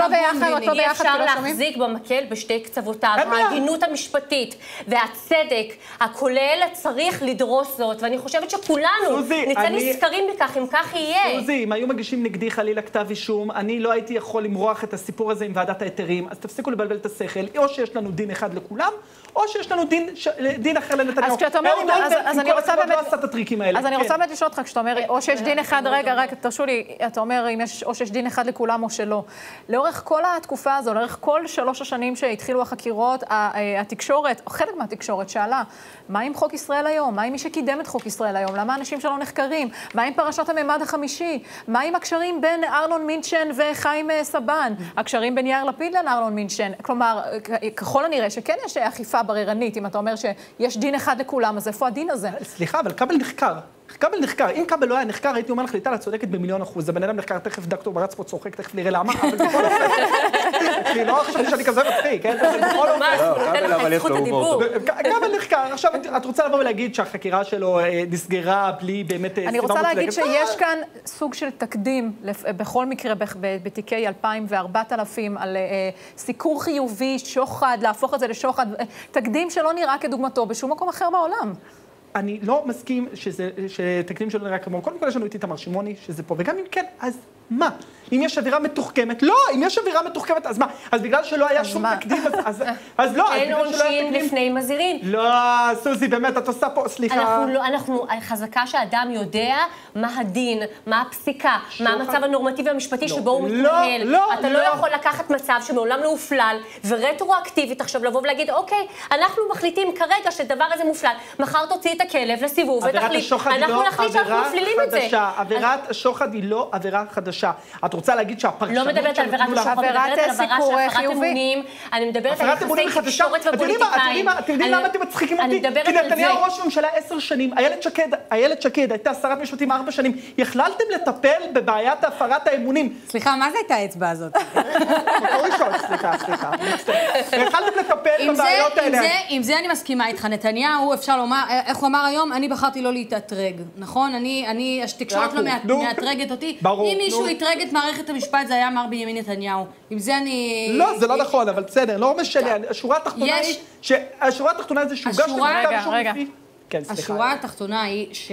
אי אפשר להחזיק במקל בשתי קצוותיו. ההגינות המשפטית והצדק הכולל צריך לדרוס זאת, ואני חושבת שכולנו נצא נזכרים בכך, אם כך יהיה. סוזי, אם היו מגישים נגדי חלילה כתב אישום, אני לא הייתי יכול למרוח את הסיפור הזה עם ועדת ההיתרים, אז תפסיקו לבלבל את השכל, או שיש לנו דין אחד לכולם, או שיש לנו דין, ש... דין אחר לנתניהו. אז כשאתה אומר, אז, אז אני רוצה באמת... לא עשה את הטריקים האלה. אז אני רוצה באמת לשאול אותך, כשאתה אומר, או שיש דין אחד, רגע, רגע, תרשו לי, אתה אומר, אם יש, או שיש דין אחד לכולם או שלא. לאורך כל התקופה הזו, לאורך כל שלוש השנים שהתחילו החקירות, התקשורת, או חלק מהתקשורת שאלה, מה עם חוק ישראל היום? מה עם מי שקידם את חוק ישראל היום? למה אנשים שלא נחקרים? מה עם פרשת הממד החמישי? מה עם הקשרים בין ארנון מינצ'ן וחיים סבן? הקשרים בין יאיר לפיד לארנון מינצ'ן? כלומר, ככל הנראה שכן יש אכיפה בררנית, אם אתה אומר שיש דין אחד לכולם, אז איפה הדין הזה? סליחה, אבל כבל נחקר. כבל נחקר. אם כבל לא היה נחקר, הייתי אומר לך, ליטל, את צודקת במיליון אחוז. הבן אדם נחקר, תכף דוקטור ברץ פה צוחק, תכף נראה למה, אבל בכל אופן. אני לא חשבתי שאני כזה מצחיק, כן? בכל אופן. כבל נחקר. עכשיו, את רוצה לבוא ולהגיד שהחקירה שלו נסגרה בלי באמת סיבה מוצדקת? אני רוצה להגיד שיש כאן סוג של תקדים, בכל מקרה, בתיקי אלפיים וארבעת אלפים, על סיקור חיובי, שוחד, להפוך את זה לשוחד, תקדים שלא נראה כדוגמתו בשום מקום אחר בעולם. אני לא מסכים שזה, שתקדים שלא נראה כמו, קודם כל יש לנו איתי תמר שמעוני, שזה פה, וגם אם כן, אז מה? אם יש אווירה מתוחכמת, לא, אם יש אווירה מתוחכמת, אז מה? אז בגלל שלא היה שום תקדים, אז, אז, אז לא, אין עונשין לפני מזהירין. לא, סוזי, באמת, את עושה פה, סליחה. אנחנו, לא, אנחנו, חזקה שאדם יודע מה הדין, מה הפסיקה, מה המצב הנורמטיבי המשפטי שבו הוא מתנהל. לא, אתה לא יכול לקחת מצב שמעולם לא הופלל, ורטרואקטיבית עכשיו לבוא ולהגיד, אוקיי, אנחנו מחליטים כרגע שדבר הזה מופלל, מחר תוציא את הכלב לסיבוב ותחליט, אנחנו נחליט שאנחנו מפלילים את זה. עבירת השוחד היא לא עבירה חדשה. את רוצה להגיד שהפרשנות לא מדברת על עבירת השוחד, מדברת על עבירה של הפרת אמונים, אני מדברת על יחסי תקשורת ופוליטיקאים. אתם יודעים למה אתם מצחיקים אותי? כי נתניהו ראש ממשלה עשר שנים, איילת שקד, איילת שקד הייתה שרת משפטים ארבע שנים, יכללתם לטפל בבעיית הפרת האמונים. סליחה, מה זה הייתה האצבע הזאת? סליחה, סליחה. יכלתם לטפל בבעיות האלה. עם זה אני מסכימה איתך, נתניהו, אפשר לומר, איך הוא אמר היום, אני בחרתי לא להתאתרג, נכון? אני, התקשורת לא מאתרגת אותי. אם מישהו יתרג את מערכת המשפט, זה היה מר בנימין נתניהו. עם זה אני... לא, זה לא נכון, אבל בסדר, לא משנה. השורה התחתונה היא, השורה התחתונה זה שהוגש רגע, רגע. השורה התחתונה היא ש...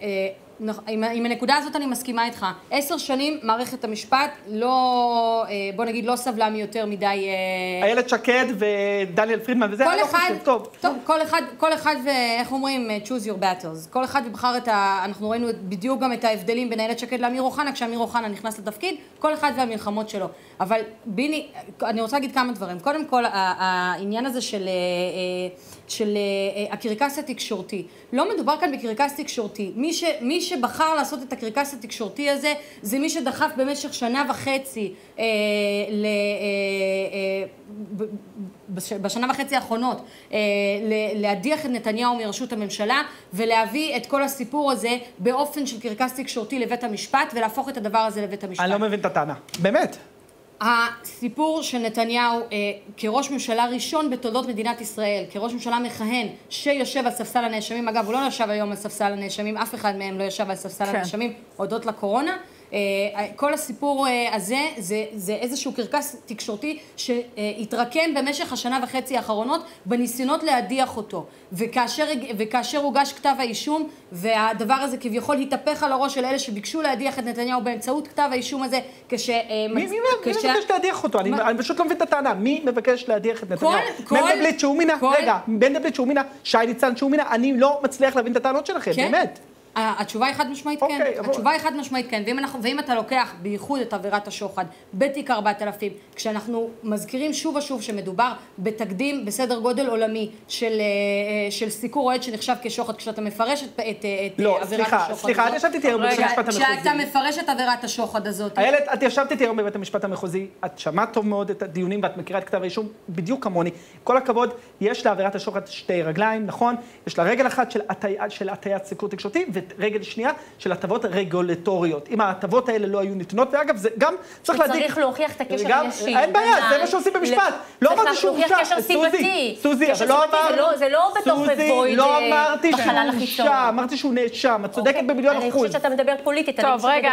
עם הנקודה הזאת אני מסכימה איתך. עשר שנים מערכת המשפט לא, בוא נגיד, לא סבלה מיותר מדי... איילת שקד ודניאל פרידמן, וזה אני לא חושב, טוב. טוב, כל אחד, כל אחד ואיך אומרים, choose your battles. כל אחד ובחר את ה... אנחנו ראינו בדיוק גם את ההבדלים בין איילת שקד לאמיר אוחנה, כשאמיר אוחנה נכנס לתפקיד, כל אחד והמלחמות שלו. אבל ביני, אני רוצה להגיד כמה דברים. קודם כל, העניין הזה של... של הקרקס התקשורתי. לא מדובר כאן בקרקס תקשורתי. מי, ש, מי שבחר לעשות את הקרקס התקשורתי הזה, זה מי שדחף במשך שנה וחצי, אה, ל, אה, אה, בשנה וחצי האחרונות, אה, להדיח את נתניהו מראשות הממשלה, ולהביא את כל הסיפור הזה באופן של קרקס תקשורתי לבית המשפט, ולהפוך את הדבר הזה לבית המשפט. אני לא מבין את הטענה. באמת. הסיפור של נתניהו אה, כראש ממשלה ראשון בתולדות מדינת ישראל, כראש ממשלה מכהן שיושב על ספסל הנאשמים, אגב הוא לא יושב היום על ספסל הנאשמים, אף אחד מהם לא יושב על ספסל כן. הנאשמים, הודות לקורונה, אה, כל הסיפור אה, הזה זה, זה איזשהו קרקס תקשורתי שהתרקם במשך השנה וחצי האחרונות בניסיונות להדיח אותו, וכאשר, וכאשר הוגש כתב האישום והדבר הזה כביכול התהפך על הראש של אלה שביקשו להדיח את נתניהו באמצעות כתב האישום הזה כש... מי, מי, כש... מי מבקש להדיח אותו? אני, אני פשוט לא מבין את הטענה. מי מבקש להדיח את נתניהו? מנדלבליט שהוא מינה? כל... רגע, מנדלבליט שהוא מינה, שי ניצן שהוא מינה, אני לא מצליח להבין את הטענות שלכם, כן? באמת. התשובה היא חד משמעית כן, okay, התשובה היא חד משמעית כן, ואם, אנחנו, ואם אתה לוקח בייחוד את עבירת השוחד בתיק ארבעת אלפים, כשאנחנו מזכירים שוב ושוב שמדובר בתקדים בסדר גודל עולמי של, של סיקור אוהד שנחשב כשוחד, כשאתה מפרש את, את, את לא, עבירת סליחה, השוחד. לא, סליחה, אני ישבתי איתי היום בבית המשפט המחוזי. כשאתה מפרש את עבירת השוחד הזאת. איילת, את ישבת איתי היום בבית המשפט המחוזי, את שמעת טוב מאוד את הדיונים ואת מכירה את כתב האישום בדיוק כמוני. כל הכבוד, יש לעבירת השוחד שתי רגליים, נכון? יש לה רגל אחת של הטיית סיקור תקשורתי ורגל שנייה של הטבות רגולטוריות. אם ההטבות האלה לא היו ניתנות, ואגב, זה גם צריך להדיק... שצריך להוכיח את הקשר הישיר. אין בעיה, זה מה שעושים במשפט. לא אמרתי שהוא הורשע. סוזי, סוזי, אבל לא אמרתי... זה לא בתוך וויד בחלל החיצון. אמרתי שהוא נאשם, את צודקת במיליון אחוז. אני חושבת שאתה מדבר פוליטית. טוב, רגע,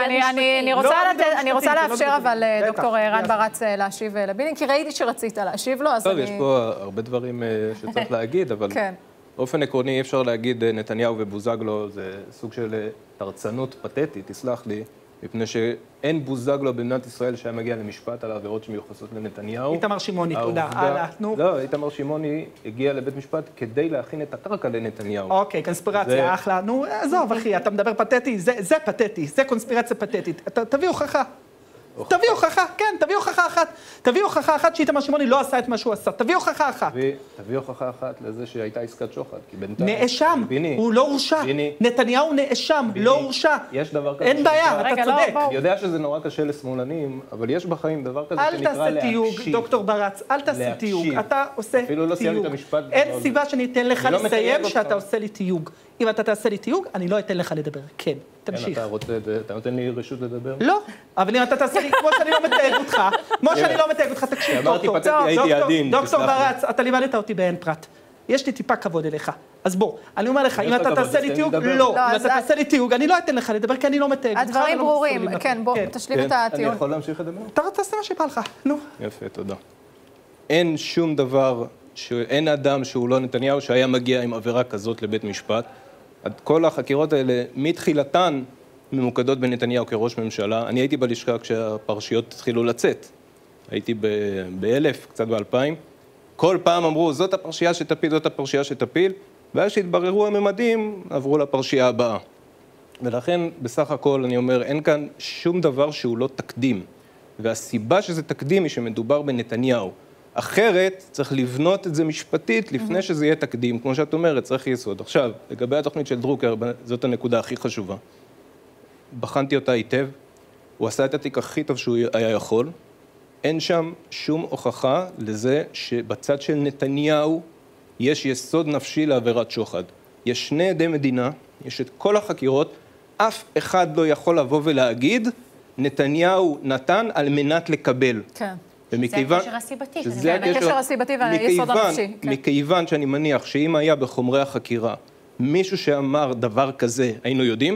אני רוצה לאפשר אבל דוקטור רן ברץ להשיב לביני, כי ראיתי שרצית להשיב לו, אז אני... טוב, יש פה הרבה דברים שצריך להגיד, אבל... באופן עקרוני אי אפשר להגיד נתניהו ובוזגלו, זה סוג של תרצנות פתטית, תסלח לי, מפני שאין בוזגלו במדינת ישראל שהיה מגיע למשפט על העבירות שמיוחסות לנתניהו. איתמר שמעוני, תודה. הלאה, נו. לא, איתמר שמעוני הגיע לבית משפט כדי להכין את הקרקע לנתניהו. אוקיי, קונספירציה, אחלה. נו, עזוב, אחי, אתה מדבר פתטי, זה פתטי, זה קונספירציה פתטית. תביא הוכחה. תביא הוכחה, כן, תביא הוכחה אחת. תביא הוכחה אחת שאיתמר שמעוני לא עשה את מה שהוא עשה. תביא הוכחה אחת. תביא הוכחה אחת לזה שהייתה עסקת שוחד, כי בינתיים... נאשם, הוא לא הורשע. נתניהו נאשם, לא הורשע. יש דבר כזה... אין בעיה, אתה צודק. אני יודע שזה נורא קשה לשמאלנים, אבל יש בחיים דבר כזה שנקרא להקשיב. אל תעשה תיוג, דוקטור ברץ, אל תעשה תיוג. אתה עושה תיוג. אין סיבה שאני אתן לך לסיים שאתה עושה לי תיוג. אם אתה תעשה לי תיוג, אני לא אתן לך לדבר. כן, תמשיך. אתה נותן לי רשות לדבר? לא, אבל אם אתה תעשה לי, כמו שאני לא מתייג אותך, כמו שאני לא מתייג אותך, תקשיב, דוקטור. דוקטור ברץ, אתה לימדת אותי באין פרט. יש לי טיפה כבוד אליך. אז בוא, אני אומר לך, אם אתה תעשה לי תיוג, לא. אם אתה תעשה לי תיוג, אני לא אתן לך לדבר, כי אני לא מתייג אותך. הדברים ברורים, כן, בוא, תשלים את הטיעון. אני יכול להמשיך לדבר? אתה תעשה מה שבא לך, נו. יפה, תודה. אין שום דבר, אין אדם שהוא לא נתניהו שהיה מגיע עם עבירה כזאת לבית משפט. כל החקירות האלה, מתחילתן, ממוקדות בנתניהו כראש ממשלה. אני הייתי בלשכה כשהפרשיות התחילו לצאת. הייתי באלף, קצת באלפיים. כל פעם אמרו, זאת הפרשייה שתפיל, זאת הפרשייה שתפיל, ואז שהתבררו הממדים, עברו לפרשייה הבאה. ולכן, בסך הכל, אני אומר, אין כאן שום דבר שהוא לא תקדים. והסיבה שזה תקדים היא שמדובר בנתניהו. אחרת, צריך לבנות את זה משפטית לפני שזה יהיה תקדים. כמו שאת אומרת, צריך יסוד. עכשיו, לגבי התוכנית של דרוקר, זאת הנקודה הכי חשובה. בחנתי אותה היטב, הוא עשה את התיק הכי טוב שהוא היה יכול. אין שם שום הוכחה לזה שבצד של נתניהו יש יסוד נפשי לעבירת שוחד. יש שני עדי מדינה, יש את כל החקירות, אף אחד לא יכול לבוא ולהגיד, נתניהו נתן על מנת לקבל. כן. זה הקשר הסיבתי. זה הקשר הסיבתי והיסוד הנפשי. מכיוון שאני מניח שאם היה בחומרי החקירה מישהו שאמר דבר כזה, היינו יודעים,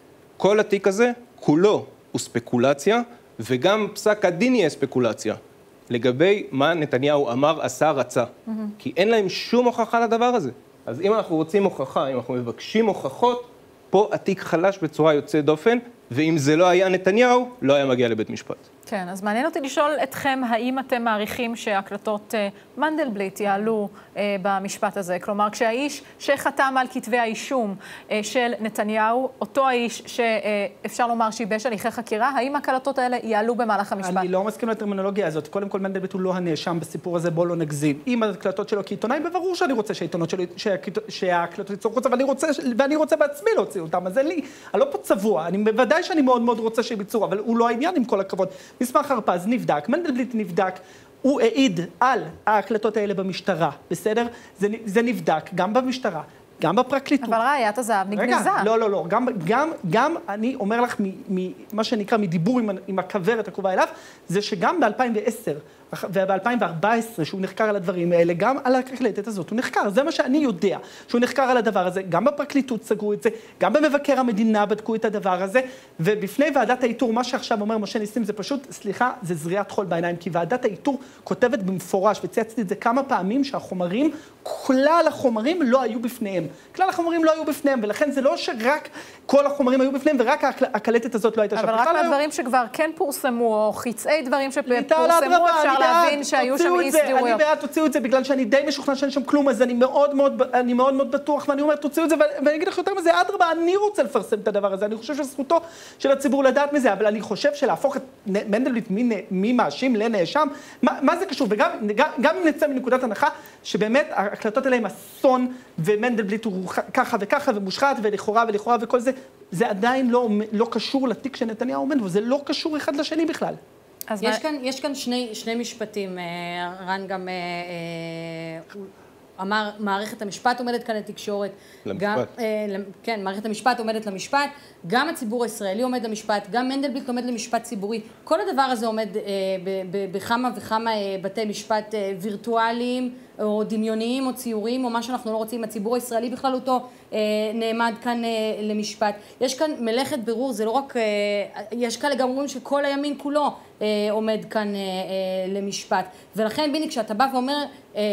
כל התיק הזה כולו הוא ספקולציה, וגם פסק הדין יהיה ספקולציה, לגבי מה נתניהו אמר, עשה, רצה. כי אין להם שום הוכחה לדבר הזה. אז אם אנחנו רוצים הוכחה, אם אנחנו מבקשים הוכחות, פה התיק חלש בצורה יוצאת דופן, ואם זה לא היה נתניהו, לא היה מגיע לבית משפט. כן, אז מעניין אותי לשאול אתכם, האם אתם מעריכים שהקלטות uh, מנדלבליט יעלו uh, במשפט הזה? כלומר, כשהאיש שחתם על כתבי האישום uh, של נתניהו, אותו האיש שאפשר uh, לומר שיבש הליכי חקירה, האם הקלטות האלה יעלו במהלך המשפט? אני לא מסכים לטרמינולוגיה הזאת. קודם כל, מנדלבליט הוא לא הנאשם בסיפור הזה, בוא לא נגזים. אם הקלטות שלו כעיתונאי, בברור שאני רוצה שהעיתונות שלי, שהקלטות יצאו חוצה, ואני רוצה, ואני רוצה בעצמי להוציא אותם. אז אין לי, אני לא פה צבוע. אני בוודאי שאני מאוד מאוד רוצה שהם יצאו, אבל הוא לא העניין עם כל הכבוד. מסמך הרפז נבדק, מנדלבליט נבדק, הוא העיד על ההקלטות האלה במשטרה, בסדר? זה, זה נבדק גם במשטרה, גם בפרקליטות. אבל ראיית הזהב נגנזה. רגע, לא, לא, לא, גם, גם, גם אני אומר לך, מה שנקרא מדיבור עם, עם הכברת הקרובה אליו, זה שגם ב-אלפיים ועשר וב-אלפיים וארבע עשרה, שהוא נחקר על הדברים האלה, גם על הקלטת הזאת, הוא נחקר. זה מה שאני יודע, שהוא נחקר על הדבר הזה. גם בפרקליטות סגרו את זה, גם במבקר המדינה בדקו את הדבר הזה, ובפני ועדת האיתור, מה שעכשיו אומר משה ניסים, זה פשוט, סליחה, זה זריעת חול בעיניים, כי ועדת האיתור כותבת במפורש, וצייצתי את זה כמה פעמים, שהחומרים, כלל החומרים לא היו בפניהם. כלל החומרים לא היו בפניהם, ולכן זה לא שרק כל החומרים היו בפניהם, ורק הקלטת הזאת לא הייתה שם. אבל רק מהדברים שכבר כן פורסמו, או חצאי דברים שפורסמו, אפשר להבין שהיו שם אי סדירויות. אני בעד, תוציאו את זה, בגלל שאני די משוכנע שאין שם כלום, אז אני מאוד מאוד, אני מאוד מאוד בטוח, ואני אומר, תוציאו את זה, ואני אגיד לך יותר מזה, אדרבה, אני רוצה לפרסם את הדבר הזה, אני חושב שזכותו של הציבור לדעת מזה, אבל אני חושב שלהפוך את מנדלבליט ממאשים לנאשם, מה זה קשור? וגם גם אם נצא מנקודת הנחה, שבאמת ההקלטות האלה הם אסון, ומנדלבליט הוא ככה וככה, ומושחת, ולכאורה ולכאורה וכל זה, זה עדיין לא, לא קשור לתיק שנתניהו עומד, וזה לא קשור אחד לשני בכלל. יש, מה... כאן, יש כאן שני, שני משפטים, רן גם אמר, מערכת המשפט עומדת כאן לתקשורת. למשפט. גם, כן, מערכת המשפט עומדת למשפט, גם הציבור הישראלי עומד למשפט, גם מנדלבליט עומד למשפט ציבורי. כל הדבר הזה עומד בכמה וכמה בתי משפט וירטואליים, או דמיוניים, או ציוריים, או מה שאנחנו לא רוצים. הציבור הישראלי בכללותו נעמד כאן למשפט. יש כאן מלאכת בירור, זה לא רק, יש כאלה גם אומרים שכל הימין כולו עומד כאן למשפט. ולכן, ביני, כשאתה בא ואומר,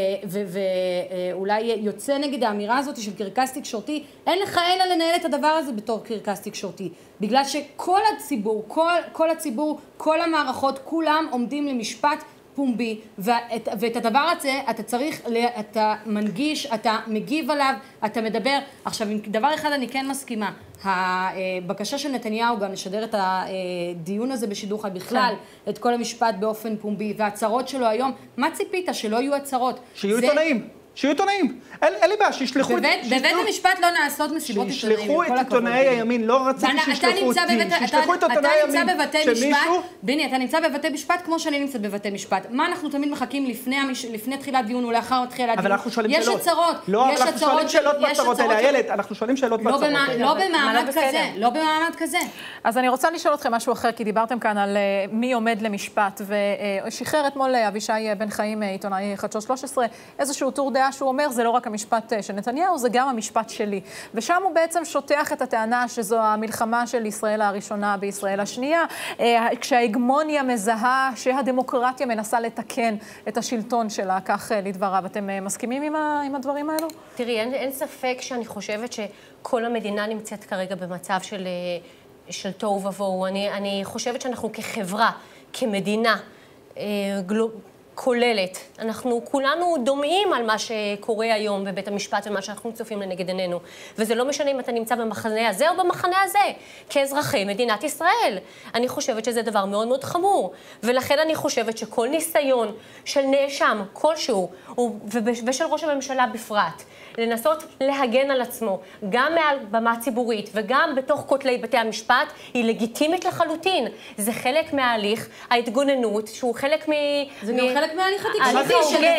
ואולי יוצא נגד האמירה הזאת של קרקס תקשורתי, אין לך אלא לנהל את הדבר הזה בתור קרקס תקשורתי. בגלל שכל הציבור, כל, כל הציבור, כל המערכות, כולם עומדים למשפט פומבי, ואת, ואת הדבר הזה אתה צריך, אתה מנגיש, אתה מגיב עליו, אתה מדבר. עכשיו, עם דבר אחד אני כן מסכימה, הבקשה של נתניהו גם לשדר את הדיון הזה בשידור חי בכלל, את כל המשפט באופן פומבי, והצהרות שלו היום, מה ציפית? שלא יהיו הצהרות. שיהיו עיתונאים. שיהיו עיתונאים. אין לי בעיה, שישלחו... בבית המשפט לא נעשות מסיבות עיתונאים. שישלחו את עיתונאי הימין, לא רציתי שישלחו אותי. שישלחו את עיתונאי הימין. שמישהו... ביני, אתה נמצא בבתי משפט כמו שאני נמצאת בבתי משפט. מה אנחנו תמיד מחכים לפני תחילת דיון ולאחר תחילת דיון? אבל אנחנו שואלים שאלות. יש הצהרות. לא, אבל אנחנו שואלים שאלות בהצהרות האלה. איילת, אנחנו שואלים שאלות בהצהרות האלה. לא במעמד כזה. לא במעמד כזה. אז אני רוצה לשאול אתכם משהו אחר, כי דיברתם כאן על מי עומד למשפט, ושחרר אתמול אבישי בן חיים, עיתונאי חדשות שלוש עשרה, איזשהו טור דעה שהוא אומר, זה לא רק המשפט של נתניהו, זה גם המשפט שלי. ושם הוא בעצם שוטח את הטענה שזו המלחמה של ישראל הראשונה בישראל השנייה, כשההגמוניה מזהה שהדמוקרטיה מנסה לתקן את השלטון שלה, כך לדבריו. אתם מסכימים עם, ה, עם הדברים האלו? תראי, אין, אין ספק שאני חושבת שכל המדינה נמצאת כרגע במצב של, של תוהו ובוהו. אני, אני חושבת שאנחנו כחברה, כמדינה, גלוב... כוללת. אנחנו כולנו דומעים על מה שקורה היום בבית המשפט ומה שאנחנו צופים לנגד עינינו. וזה לא משנה אם אתה נמצא במחנה הזה או במחנה הזה, כאזרחי מדינת ישראל. אני חושבת שזה דבר מאוד מאוד חמור. ולכן אני חושבת שכל ניסיון של נאשם, כלשהו, ושל ראש הממשלה בפרט, לנסות להגן על עצמו, גם מעל במה ציבורית וגם בתוך כותלי בתי המשפט, היא לגיטימית לחלוטין. זה חלק מההליך, ההתגוננות, שהוא חלק מ... זה גם חלק מההליך התקשורתי.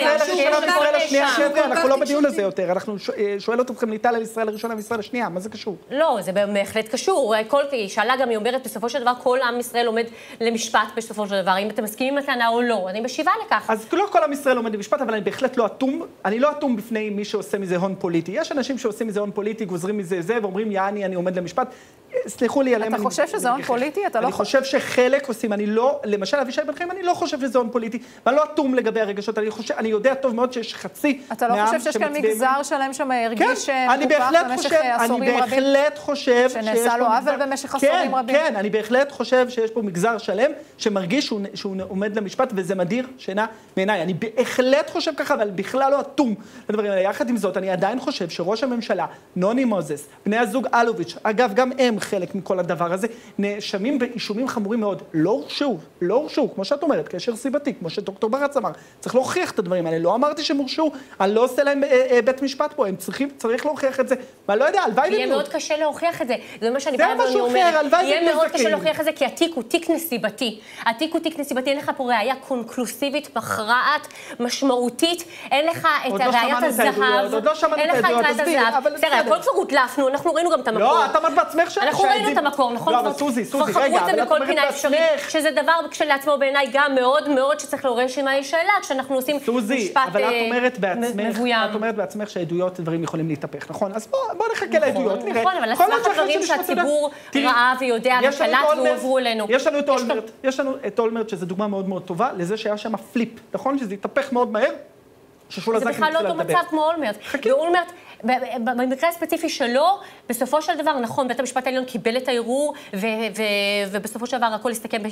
אנחנו לא בדיון הזה יותר, אנחנו שואלות אתכם ליטל על ישראל הראשונה וישראל השנייה, מה זה קשור? לא, זה בהחלט קשור. כל שאלה גם היא אומרת, בסופו של דבר, כל עם ישראל עומד למשפט בסופו של דבר, אם אתם מסכימים עם הטענה או לא. אני משיבה לכך. אז לא כל עם ישראל עומד למשפט, אבל אני בהחלט לא אטום. אני לא אטום בפני מי שעושה מזה הון פוליטי. יש אנשים שעושים מזה הון פוליטי, גוזרים מזה זה, ואומרים, יעני, אני עומד למשפט. סליחו לי עליהם. אתה חושב שזה הון פוליטי? אני חושב שחלק עושים, אני לא, למשל, אבישי בן חיים, אני לא חושב שזה הון פוליטי, ואני לא אטום לגבי הרגשות, אני חושב, אני יודע טוב מאוד שיש חצי אתה לא חושב שיש כאן מגזר שלם שם הרגיש מקופח במשך עשורים רבים? אני בהחלט חושב שנעשה לו עוול במשך עשורים רבים? כן, אני בהחלט חושב שיש פה מגזר שלם שמרגיש שהוא עומד למשפט, וזה מדיר שינה מעיניי. אני בהחלט חושב ככה, אבל בכלל לא אטום לדברים האלה. יחד עם זאת, אני עדיין חושב שראש הממשלה, נוני מוזס, בני הזוג אלוביץ', אגב, גם הם חלק מכל הדבר הזה, נאשמים באישומים חמורים מאוד. לא הורשעו, לא הורשעו, כמו שאת אומרת, קשר סיבתי, כמו שדוקטור ברץ אמר. צריך להוכיח את הדברים האלה. לא אמרתי שהם הורשעו, אני לא עושה להם בית משפט פה, הם צריכים, צריך להוכיח את זה. ואני לא יודע, הלוואי יהיה מאוד קשה להוכיח את זה. זה מה שאני באה ואני אומרת. יהיה מאוד קשה להוכיח את זה, כי התיק הוא תיק נסיבתי. התיק הוא תיק נסיבתי, אין לך פה ראייה קונקלוסיבית, מכרעת, משמעותית, אין לך את ראיית הזהב. אין לך את ראיית הזהב. תראה, הכל כבר הוטלפנו, אנחנו ראינו גם את המקור. לא, את אמרת בעצמך אנחנו ראינו את המקור, נכון? לא, אבל סוזי, סוזי, רגע, אבל את אומרת בעצמך. שזה דבר כשלעצמו בעיניי גם מאוד מאוד שצריך לעורר עם השאלה, כשאנחנו עושים משפט מבוים. אבל את אומרת בעצמך, את אומרת בעצמך שהעדויות ודברים יכולים להתהפך, נכון? אז בוא נחכה לעדויות, נראה. נכון, אבל הסמך הדברים שהציבור ראה ויודע ושלט והועברו אלינו. יש לנו את אולמרט, יש לנו את אולמרט, שזו דוגמה מאוד מאוד טובה, לזה שהיה שם פליפ, נכון? שזה התהפך מאוד מהר. זה בכלל לא אותו מצב כמו אולמרט. ואולמרט, במקרה הספציפי שלו, בסופו של דבר, נכון, בית המשפט העליון קיבל את הערעור, ובסופו של דבר הכל הסתכם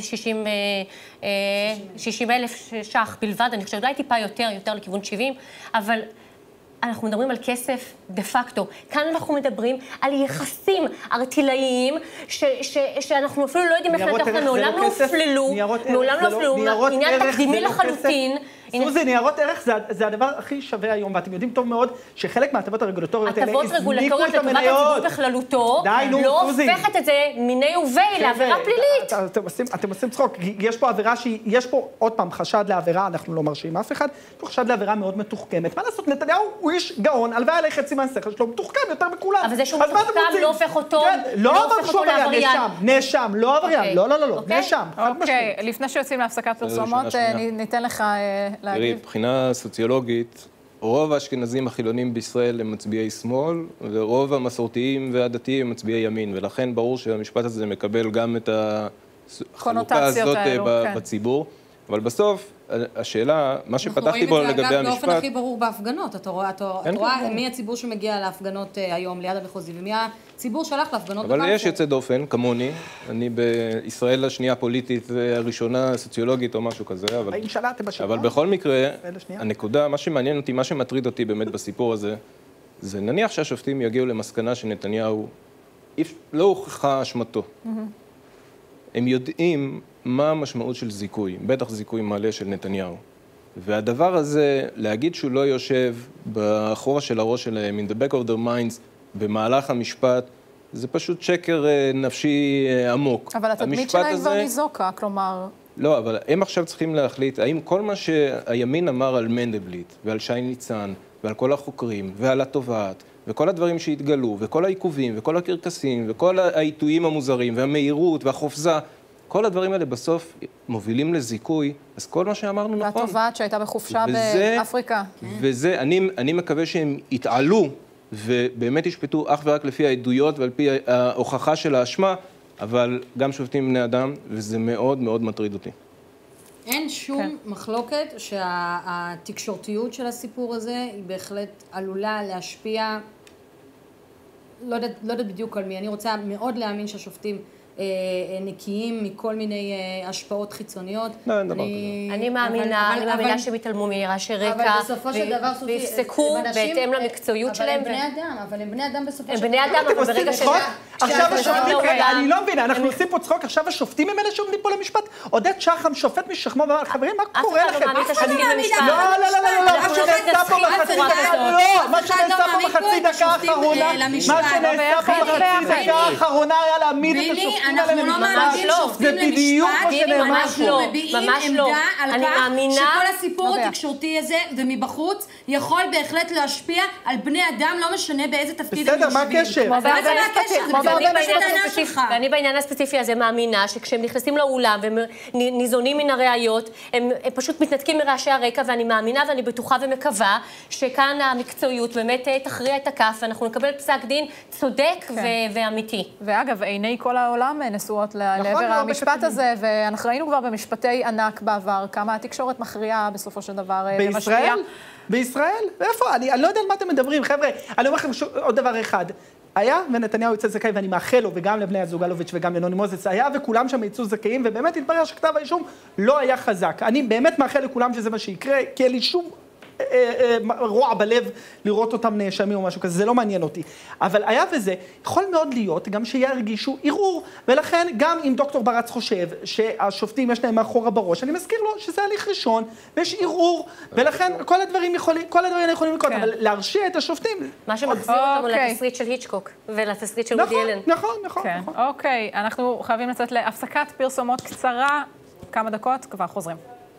ב-שישים אלף ש"ח בלבד. אני חושבת, אולי טיפה יותר, יותר לכיוון שבעים, אבל אנחנו מדברים על כסף דה פקטו. כאן אנחנו מדברים על יחסים ארטילאיים, שאנחנו אפילו לא יודעים איך לתוך לנו. מעולם לא הופללו, מעולם לא הופללו, עניין תקדימי לחלוטין. סוזי, ניירות ערך זה הדבר הכי שווה היום, ואתם יודעים טוב מאוד שחלק מההטבות הרגולטוריות האלה הטבות רגולטוריות לטובת הציבור בכללותו, לא הופכת את זה מיני ובי לעבירה פלילית. אתם עושים צחוק, יש פה עבירה שהיא, יש פה עוד פעם חשד לעבירה, אנחנו לא מרשים אף אחד, יש פה חשד לעבירה מאוד מתוחכמת. מה לעשות, נתניהו הוא איש גאון, הלוואי עליך חצי מהשכל שלו, מתוחכם יותר מכולם. אבל זה שהוא מתוחכם לא הופך אותו לעבריין. נאשם, לא עבריין, לא, לא, לא, נאשם. אוקיי, לפני שיוצאים להפסקת פרסומות, ניתן לך תראי, מבחינה סוציולוגית, רוב האשכנזים החילונים בישראל הם מצביעי שמאל, ורוב המסורתיים והדתיים הם מצביעי ימין, ולכן ברור שהמשפט הזה מקבל גם את החלוקה הזאת בציבור. אבל בסוף, השאלה, מה שפתחתי בו לגבי המשפט... אנחנו רואים את זה, אגב, באופן הכי ברור בהפגנות. אתה רואה מי הציבור שמגיע להפגנות היום ליד המחוזי, ומי הציבור שהלך להפגנות בבלפור. אבל יש יוצא דופן, כמוני. אני בישראל השנייה פוליטית הראשונה, סוציולוגית או משהו כזה. אבל בכל מקרה, הנקודה, מה שמעניין אותי, מה שמטריד אותי באמת בסיפור הזה, זה נניח שהשופטים יגיעו למסקנה שנתניהו לא הוכחה אשמתו. הם יודעים מה המשמעות של זיכוי, בטח זיכוי מלא של נתניהו. והדבר הזה, להגיד שהוא לא יושב באחורה של הראש שלהם, in the back of their minds, במהלך המשפט, זה פשוט שקר נפשי עמוק. אבל התדמית שלהם כבר ניזוקה, כלומר... לא, אבל הם עכשיו צריכים להחליט, האם כל מה שהימין אמר על מנדלבליט, ועל שי ניצן, ועל כל החוקרים, ועל התובעת, וכל הדברים שהתגלו, וכל העיכובים, וכל הקרקסים, וכל העיתויים המוזרים, והמהירות, והחופזה, כל הדברים האלה בסוף מובילים לזיכוי, אז כל מה שאמרנו נכון. והתובעת שהייתה בחופשה וזה, באפריקה. וזה, אני, אני מקווה שהם יתעלו, ובאמת ישפטו אך ורק לפי העדויות ועל פי ההוכחה של האשמה, אבל גם שופטים בני אדם, וזה מאוד מאוד מטריד אותי. אין שום כן. מחלוקת שהתקשורתיות של הסיפור הזה היא בהחלט עלולה להשפיע, לא יודעת, לא יודעת בדיוק על מי. אני רוצה מאוד להאמין שהשופטים נקיים מכל מיני השפעות חיצוניות. אני מאמינה, אני מאמינה שהם יתעלמו מרעשי רקע, ויפסקו בהתאם למקצועיות שלהם. אבל הם בני אדם, אבל הם בני אדם בסופו של דבר. הם בני אדם, אבל ברגע ש... עכשיו השופטים, אני לא מבינה, אנחנו עושים פה צחוק, עכשיו השופטים הם אלה שעומדים פה למשפט. עודד שחם, שופט משכמו, חברים, מה קורה לכם? לא, לא, לא, לא, לא, מה שנעשה פה בחצי דקה, לא, מה שנעשה פה בחצי דקה האחרונה, מה שנעשה פה בחצי דקה האחרונה היה להעמיד את השופטים. אנחנו לא מעמידים שופטים למשפט, אנחנו מביעים עמדה על כך שכל הסיפור התקשורתי הזה ומבחוץ יכול בהחלט להשפיע על בני אדם, לא משנה באיזה תפקיד הם יושבים. בסדר, מה הקשר? מה זה הקשר? ואני בעניין הספציפי הזה מאמינה שכשהם נכנסים לאולם והם ניזונים מן הראיות, הם פשוט מתנתקים מרעשי הרקע, ואני מאמינה ואני בטוחה ומקווה שכאן המקצועיות באמת תכריע את הכף, ואנחנו נקבל פסק דין צודק ואמיתי. ואגב, עיני כל העולם נשואות לעבר המשפט הזה, ואנחנו ראינו כבר במשפטי ענק בעבר, כמה התקשורת מכריעה בסופו של דבר במשפיעה. בישראל? ואיפה? אני לא יודע על מה אתם מדברים, חבר'ה. אני אומר לכם עוד דבר אחד. היה, ונתניהו יצא זכאי, ואני מאחל לו, וגם לבני הזוג אלוביץ' וגם לנוני מוזס, היה וכולם שם יצאו זכאים, ובאמת התברר שכתב האישום לא היה חזק. אני באמת מאחל לכולם שזה מה שיקרה, כי אין לי שום רוע בלב לראות אותם נאשמים או משהו כזה, זה לא מעניין אותי. אבל היה וזה, יכול מאוד להיות גם שירגישו ערעור, ולכן גם אם דוקטור ברץ חושב שהשופטים יש להם מאחורה בראש, אני מזכיר לו שזה הליך ראשון, ויש ערעור, ולכן כל הדברים יכולים, כל הדברים יכולים לקרות, אבל להרשיע את השופטים... מה שמחזיר אותנו לתסריט של היצ'קוק, ולתסריט של וודי אלן. נכון, נכון, נכון. אוקיי, אנחנו חייבים לצאת להפסקת פרסומות קצרה, כמה דקות, כבר חוזרים.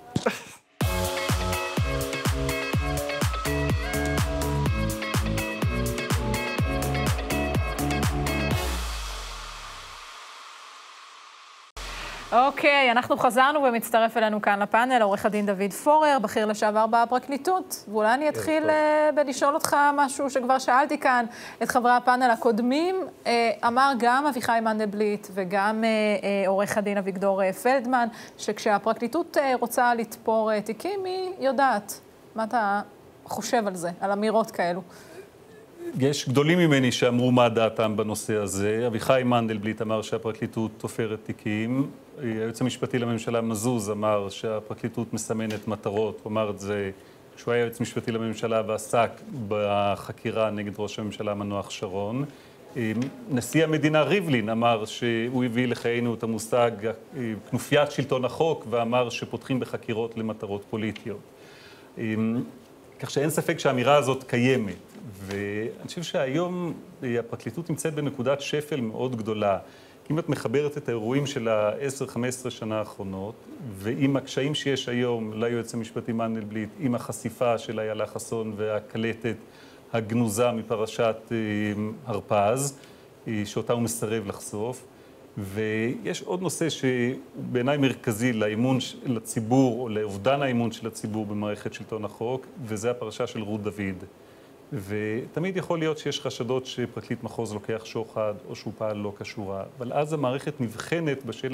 אוקיי, אנחנו חזרנו ומצטרף אלינו כאן לפאנל, עורך הדין דוד פורר, בכיר לשעבר בפרקליטות, ואולי אני אתחיל בלשאול אותך משהו שכבר שאלתי כאן את חברי הפאנל הקודמים. אמר גם אביחי מנדלבליט וגם עורך הדין אביגדור פלדמן, שכשהפרקליטות רוצה לתפור תיקים, היא יודעת. מה אתה חושב על זה, על אמירות כאלו? יש גדולים ממני שאמרו מה דעתם בנושא הזה. אביחי מנדלבליט אמר שהפרקליטות תופרת תיקים. היועץ המשפטי לממשלה מזוז אמר שהפרקליטות מסמנת מטרות. הוא אמר את זה כשהוא היה יועץ משפטי לממשלה ועסק בחקירה נגד ראש הממשלה המנוח שרון. נשיא המדינה ריבלין אמר שהוא הביא לחיינו את המושג כנופיית שלטון החוק, ואמר שפותחים בחקירות למטרות פוליטיות. כך שאין ספק שהאמירה הזאת קיימת. ואני חושב שהיום הפרקליטות נמצאת בנקודת שפל מאוד גדולה. אם את מחברת את האירועים של ה-עשר חמש עשרה שנה האחרונות, ועם הקשיים שיש היום ליועץ המשפטי מנדלבליט, עם החשיפה של איילה חסון והקלטת הגנוזה מפרשת הרפז, שאותה הוא מסרב לחשוף. ויש עוד נושא שבעיניי מרכזי לאמון לציבור, או לאובדן האמון של הציבור במערכת שלטון החוק, וזה הפרשה של רות דוד. ותמיד יכול להיות שיש חשדות שפרקליט מחוז לוקח שוחד, או שהוא פעל לא כשורה, אבל אז המערכת נבחנת בשאלה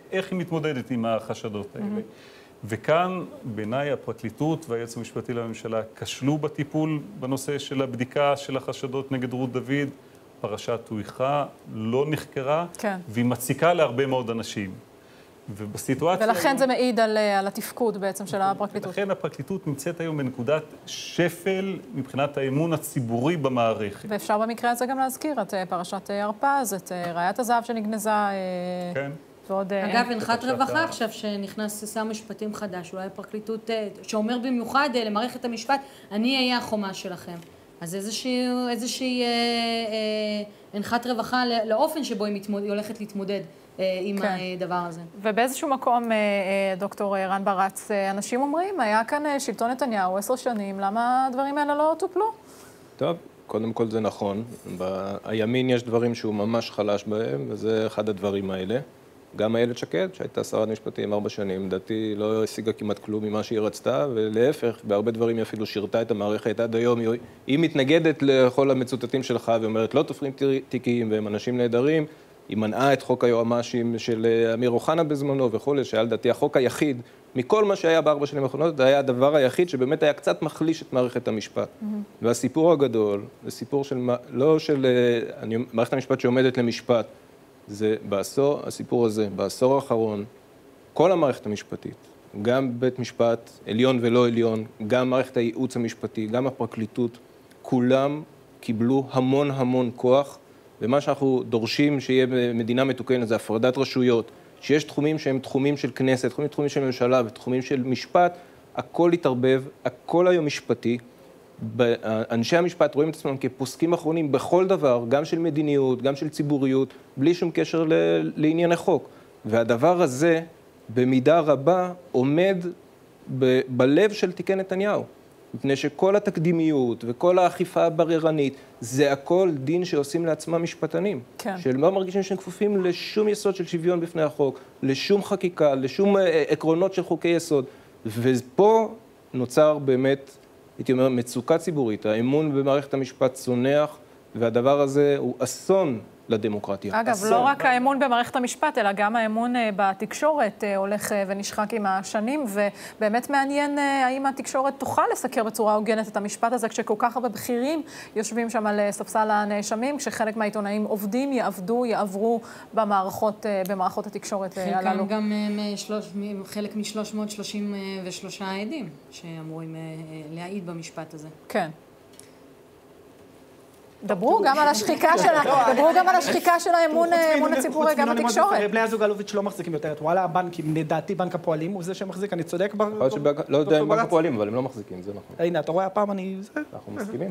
איך היא מתמודדת עם החשדות האלה. Mm-hmm. וכאן, בעיניי, הפרקליטות והיועץ המשפטי לממשלה כשלו בטיפול בנושא של הבדיקה של החשדות נגד רות דוד. פרשת טויחה לא נחקרה, כן. והיא מציקה להרבה מאוד אנשים. ובסיטואציה... ולכן היום... זה מעיד על, על התפקוד בעצם של הפרקליטות. ולכן הפרקליטות נמצאת היום בנקודת שפל מבחינת האמון הציבורי במערכת. ואפשר במקרה הזה גם להזכיר את פרשת הרפז, את ראיית הזהב שנגנזה. כן. ועוד... אגב, הנחת רווחה עכשיו שנכנס שר משפטים חדש, אולי הפרקליטות, שאומר במיוחד למערכת המשפט, אני אהיה החומה שלכם. אז איזושהי, איזושהי אה, אה, הנחת רווחה לאופן שבו היא, מתמוד, היא הולכת להתמודד אה, עם כן. הדבר הזה. ובאיזשהו מקום, אה, אה, דוקטור רן ברץ, אה, אנשים אומרים, היה כאן אה, שלטון נתניהו עשר שנים, למה הדברים האלה לא טופלו? טוב, קודם כל זה נכון. בימין יש דברים שהוא ממש חלש בהם, וזה אחד הדברים האלה. גם איילת שקד, שהייתה שרת משפטים ארבע שנים, לדעתי לא השיגה כמעט כלום ממה שהיא רצתה, ולהפך, בהרבה דברים היא אפילו שירתה את המערכת עד היום. היא מתנגדת לכל המצוטטים שלך ואומרת, לא תופרים תיקים והם אנשים נהדרים, היא מנעה את חוק היועמ"שים של אמיר אוחנה בזמנו וכו', שהיה לדעתי החוק היחיד, מכל מה שהיה בארבע שנים האחרונות, זה היה הדבר היחיד שבאמת היה קצת מחליש את מערכת המשפט. Mm-hmm. והסיפור הגדול, זה סיפור של, לא של אני, מערכת המשפט שעומדת למשפט, זה בעשור, הסיפור הזה, בעשור האחרון, כל המערכת המשפטית, גם בית משפט, עליון ולא עליון, גם מערכת הייעוץ המשפטי, גם הפרקליטות, כולם קיבלו המון המון כוח, ומה שאנחנו דורשים שיהיה במדינה מתוקנת זה הפרדת רשויות, שיש תחומים שהם תחומים של כנסת, תחומים, תחומים של ממשלה ותחומים של משפט, הכל יתערבב, הכל היום משפטי, אנשי המשפט רואים את עצמם כפוסקים אחרונים בכל דבר, גם של מדיניות, גם של ציבוריות, בלי שום קשר ל- לענייני חוק. והדבר הזה, במידה רבה, עומד ב- בלב של תיקי נתניהו. מפני שכל התקדימיות וכל האכיפה הבררנית, זה הכל דין שעושים לעצמם משפטנים. כן. שלא מרגישים שהם כפופים לשום יסוד של שוויון בפני החוק, לשום חקיקה, לשום עקרונות של חוקי יסוד. ופה נוצר באמת... הייתי אומר, מצוקה ציבורית, האמון במערכת המשפט צונח, והדבר הזה הוא אסון לדמוקרטיה. אגב, אסון. לא רק האמון במערכת המשפט, אלא גם האמון בתקשורת הולך ונשחק עם השנים, ובאמת מעניין האם התקשורת תוכל לסקר בצורה הוגנת את המשפט הזה, כשכל כך הרבה בכירים יושבים שם על ספסל הנאשמים, כשחלק מהעיתונאים עובדים, יעבדו, יעברו במערכות, במערכות התקשורת הללו. חלקם גם חלק מ-שלוש מאות שלושים ושלושה עדים שאמורים להעיד במשפט הזה. כן. דברו גם על השחיקה של דברו גם על השחיקה של האמון הציבורי גם בתקשורת. בני הזוג אלוביץ' לא מחזיקים יותר את וואלה, הבנקים, לדעתי בנק הפועלים הוא זה שמחזיק, אני צודק? לא יודע אם בנק הפועלים, אבל הם לא מחזיקים, זה נכון. הנה, אתה רואה הפעם אני... אנחנו מסכימים,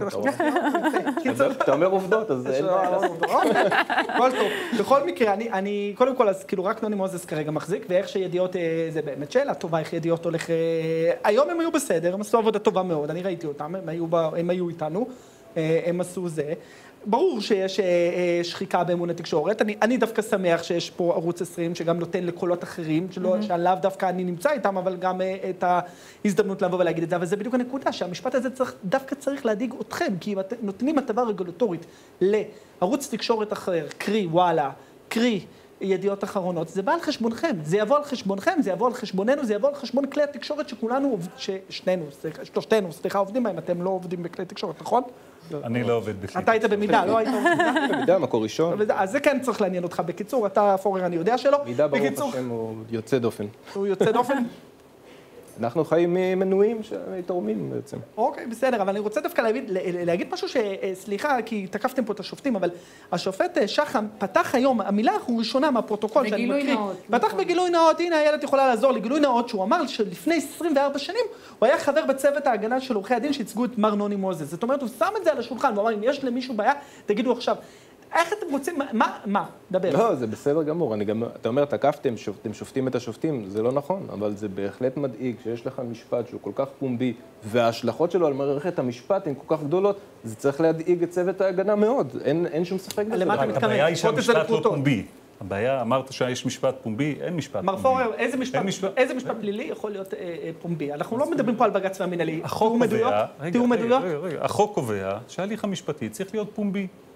אתה אומר עובדות, אז אין בעיה. כל טוב. בכל מקרה, אני קודם כל, אז כאילו רק נוני מוזס כרגע מחזיק, ואיך שידיעות, זה באמת שאלה טובה, איך ידיעות הולך... היום הם היו בסדר, הם עשו עבודה טובה מאוד, אני ראיתי אותם, הם היו איתנו. הם עשו זה. ברור שיש שחיקה באמון התקשורת. אני, אני דווקא שמח שיש פה ערוץ עשרים שגם נותן לקולות אחרים, שלא, mm-hmm. שעליו דווקא אני נמצא איתם, אבל גם את ההזדמנות לבוא ולהגיד את זה. אבל זה בדיוק הנקודה, שהמשפט הזה צריך, דווקא צריך להדאיג אתכם, כי אם אתם נותנים הטבה רגולטורית לערוץ תקשורת אחר, קרי וואלה, קרי ידיעות אחרונות, זה בא על חשבונכם, זה יבוא על חשבונכם, זה יבוא על חשבוננו, זה יבוא על חשבון כלי התקשורת שכולנו, ששנינו, שלושתנו, סליחה, עובדים בהם, אתם לא עובדים בכלי תקשורת, נכון? אני לא עובד בכלי. אתה היית במידה, לא היית במידה? במידה, מקור ראשון. אז זה כן צריך לעניין אותך. בקיצור, אתה פורר, אני יודע שלא. מידה ברוך השם הוא יוצא דופן. הוא יוצא דופן? אנחנו חיים מנויים שתורמים בעצם. אוקיי, בסדר, אבל אני רוצה דווקא להגיד, להגיד משהו סליחה, כי תקפתם פה את השופטים, אבל השופט שחם פתח היום, המילה הראשונה מהפרוטוקול שאני מקריא, פתח בגילוי נאות, הנה הילד יכולה לעזור לי, גילוי נאות שהוא אמר שלפני עשרים וארבע שנים הוא היה חבר בצוות ההגנה של עורכי הדין שייצגו את מר נוני מוזס. זאת אומרת, הוא שם את זה על השולחן, הוא אמר, אם יש למישהו בעיה, תגידו עכשיו. איך אתם רוצים, מה, מה, דבר. לא, זה בסדר גמור, אני גם, אתה אומר, תקפתם, אתם שופטים את השופטים, זה לא נכון, אבל זה בהחלט מדאיג שיש לך משפט שהוא כל כך פומבי, וההשלכות שלו על מערכת המשפט הן כל כך גדולות, זה צריך להדאיג את צוות ההגנה מאוד, אין, אין שום ספק בזה. למה אתה מתכוון? הבעיה היא שהמשפט לא פומבי. הבעיה, אמרת שיש משפט פומבי, אין משפט פומבי. מר פורר, איזה משפט, איזה משפט פלילי יכול להיות פומבי? אנחנו לא מדברים פה על בג"ץ והמינהלי. תיאור מדויק? תיאור מדויק? החוק קובע שההליך המשפטי צריך להיות פומבי.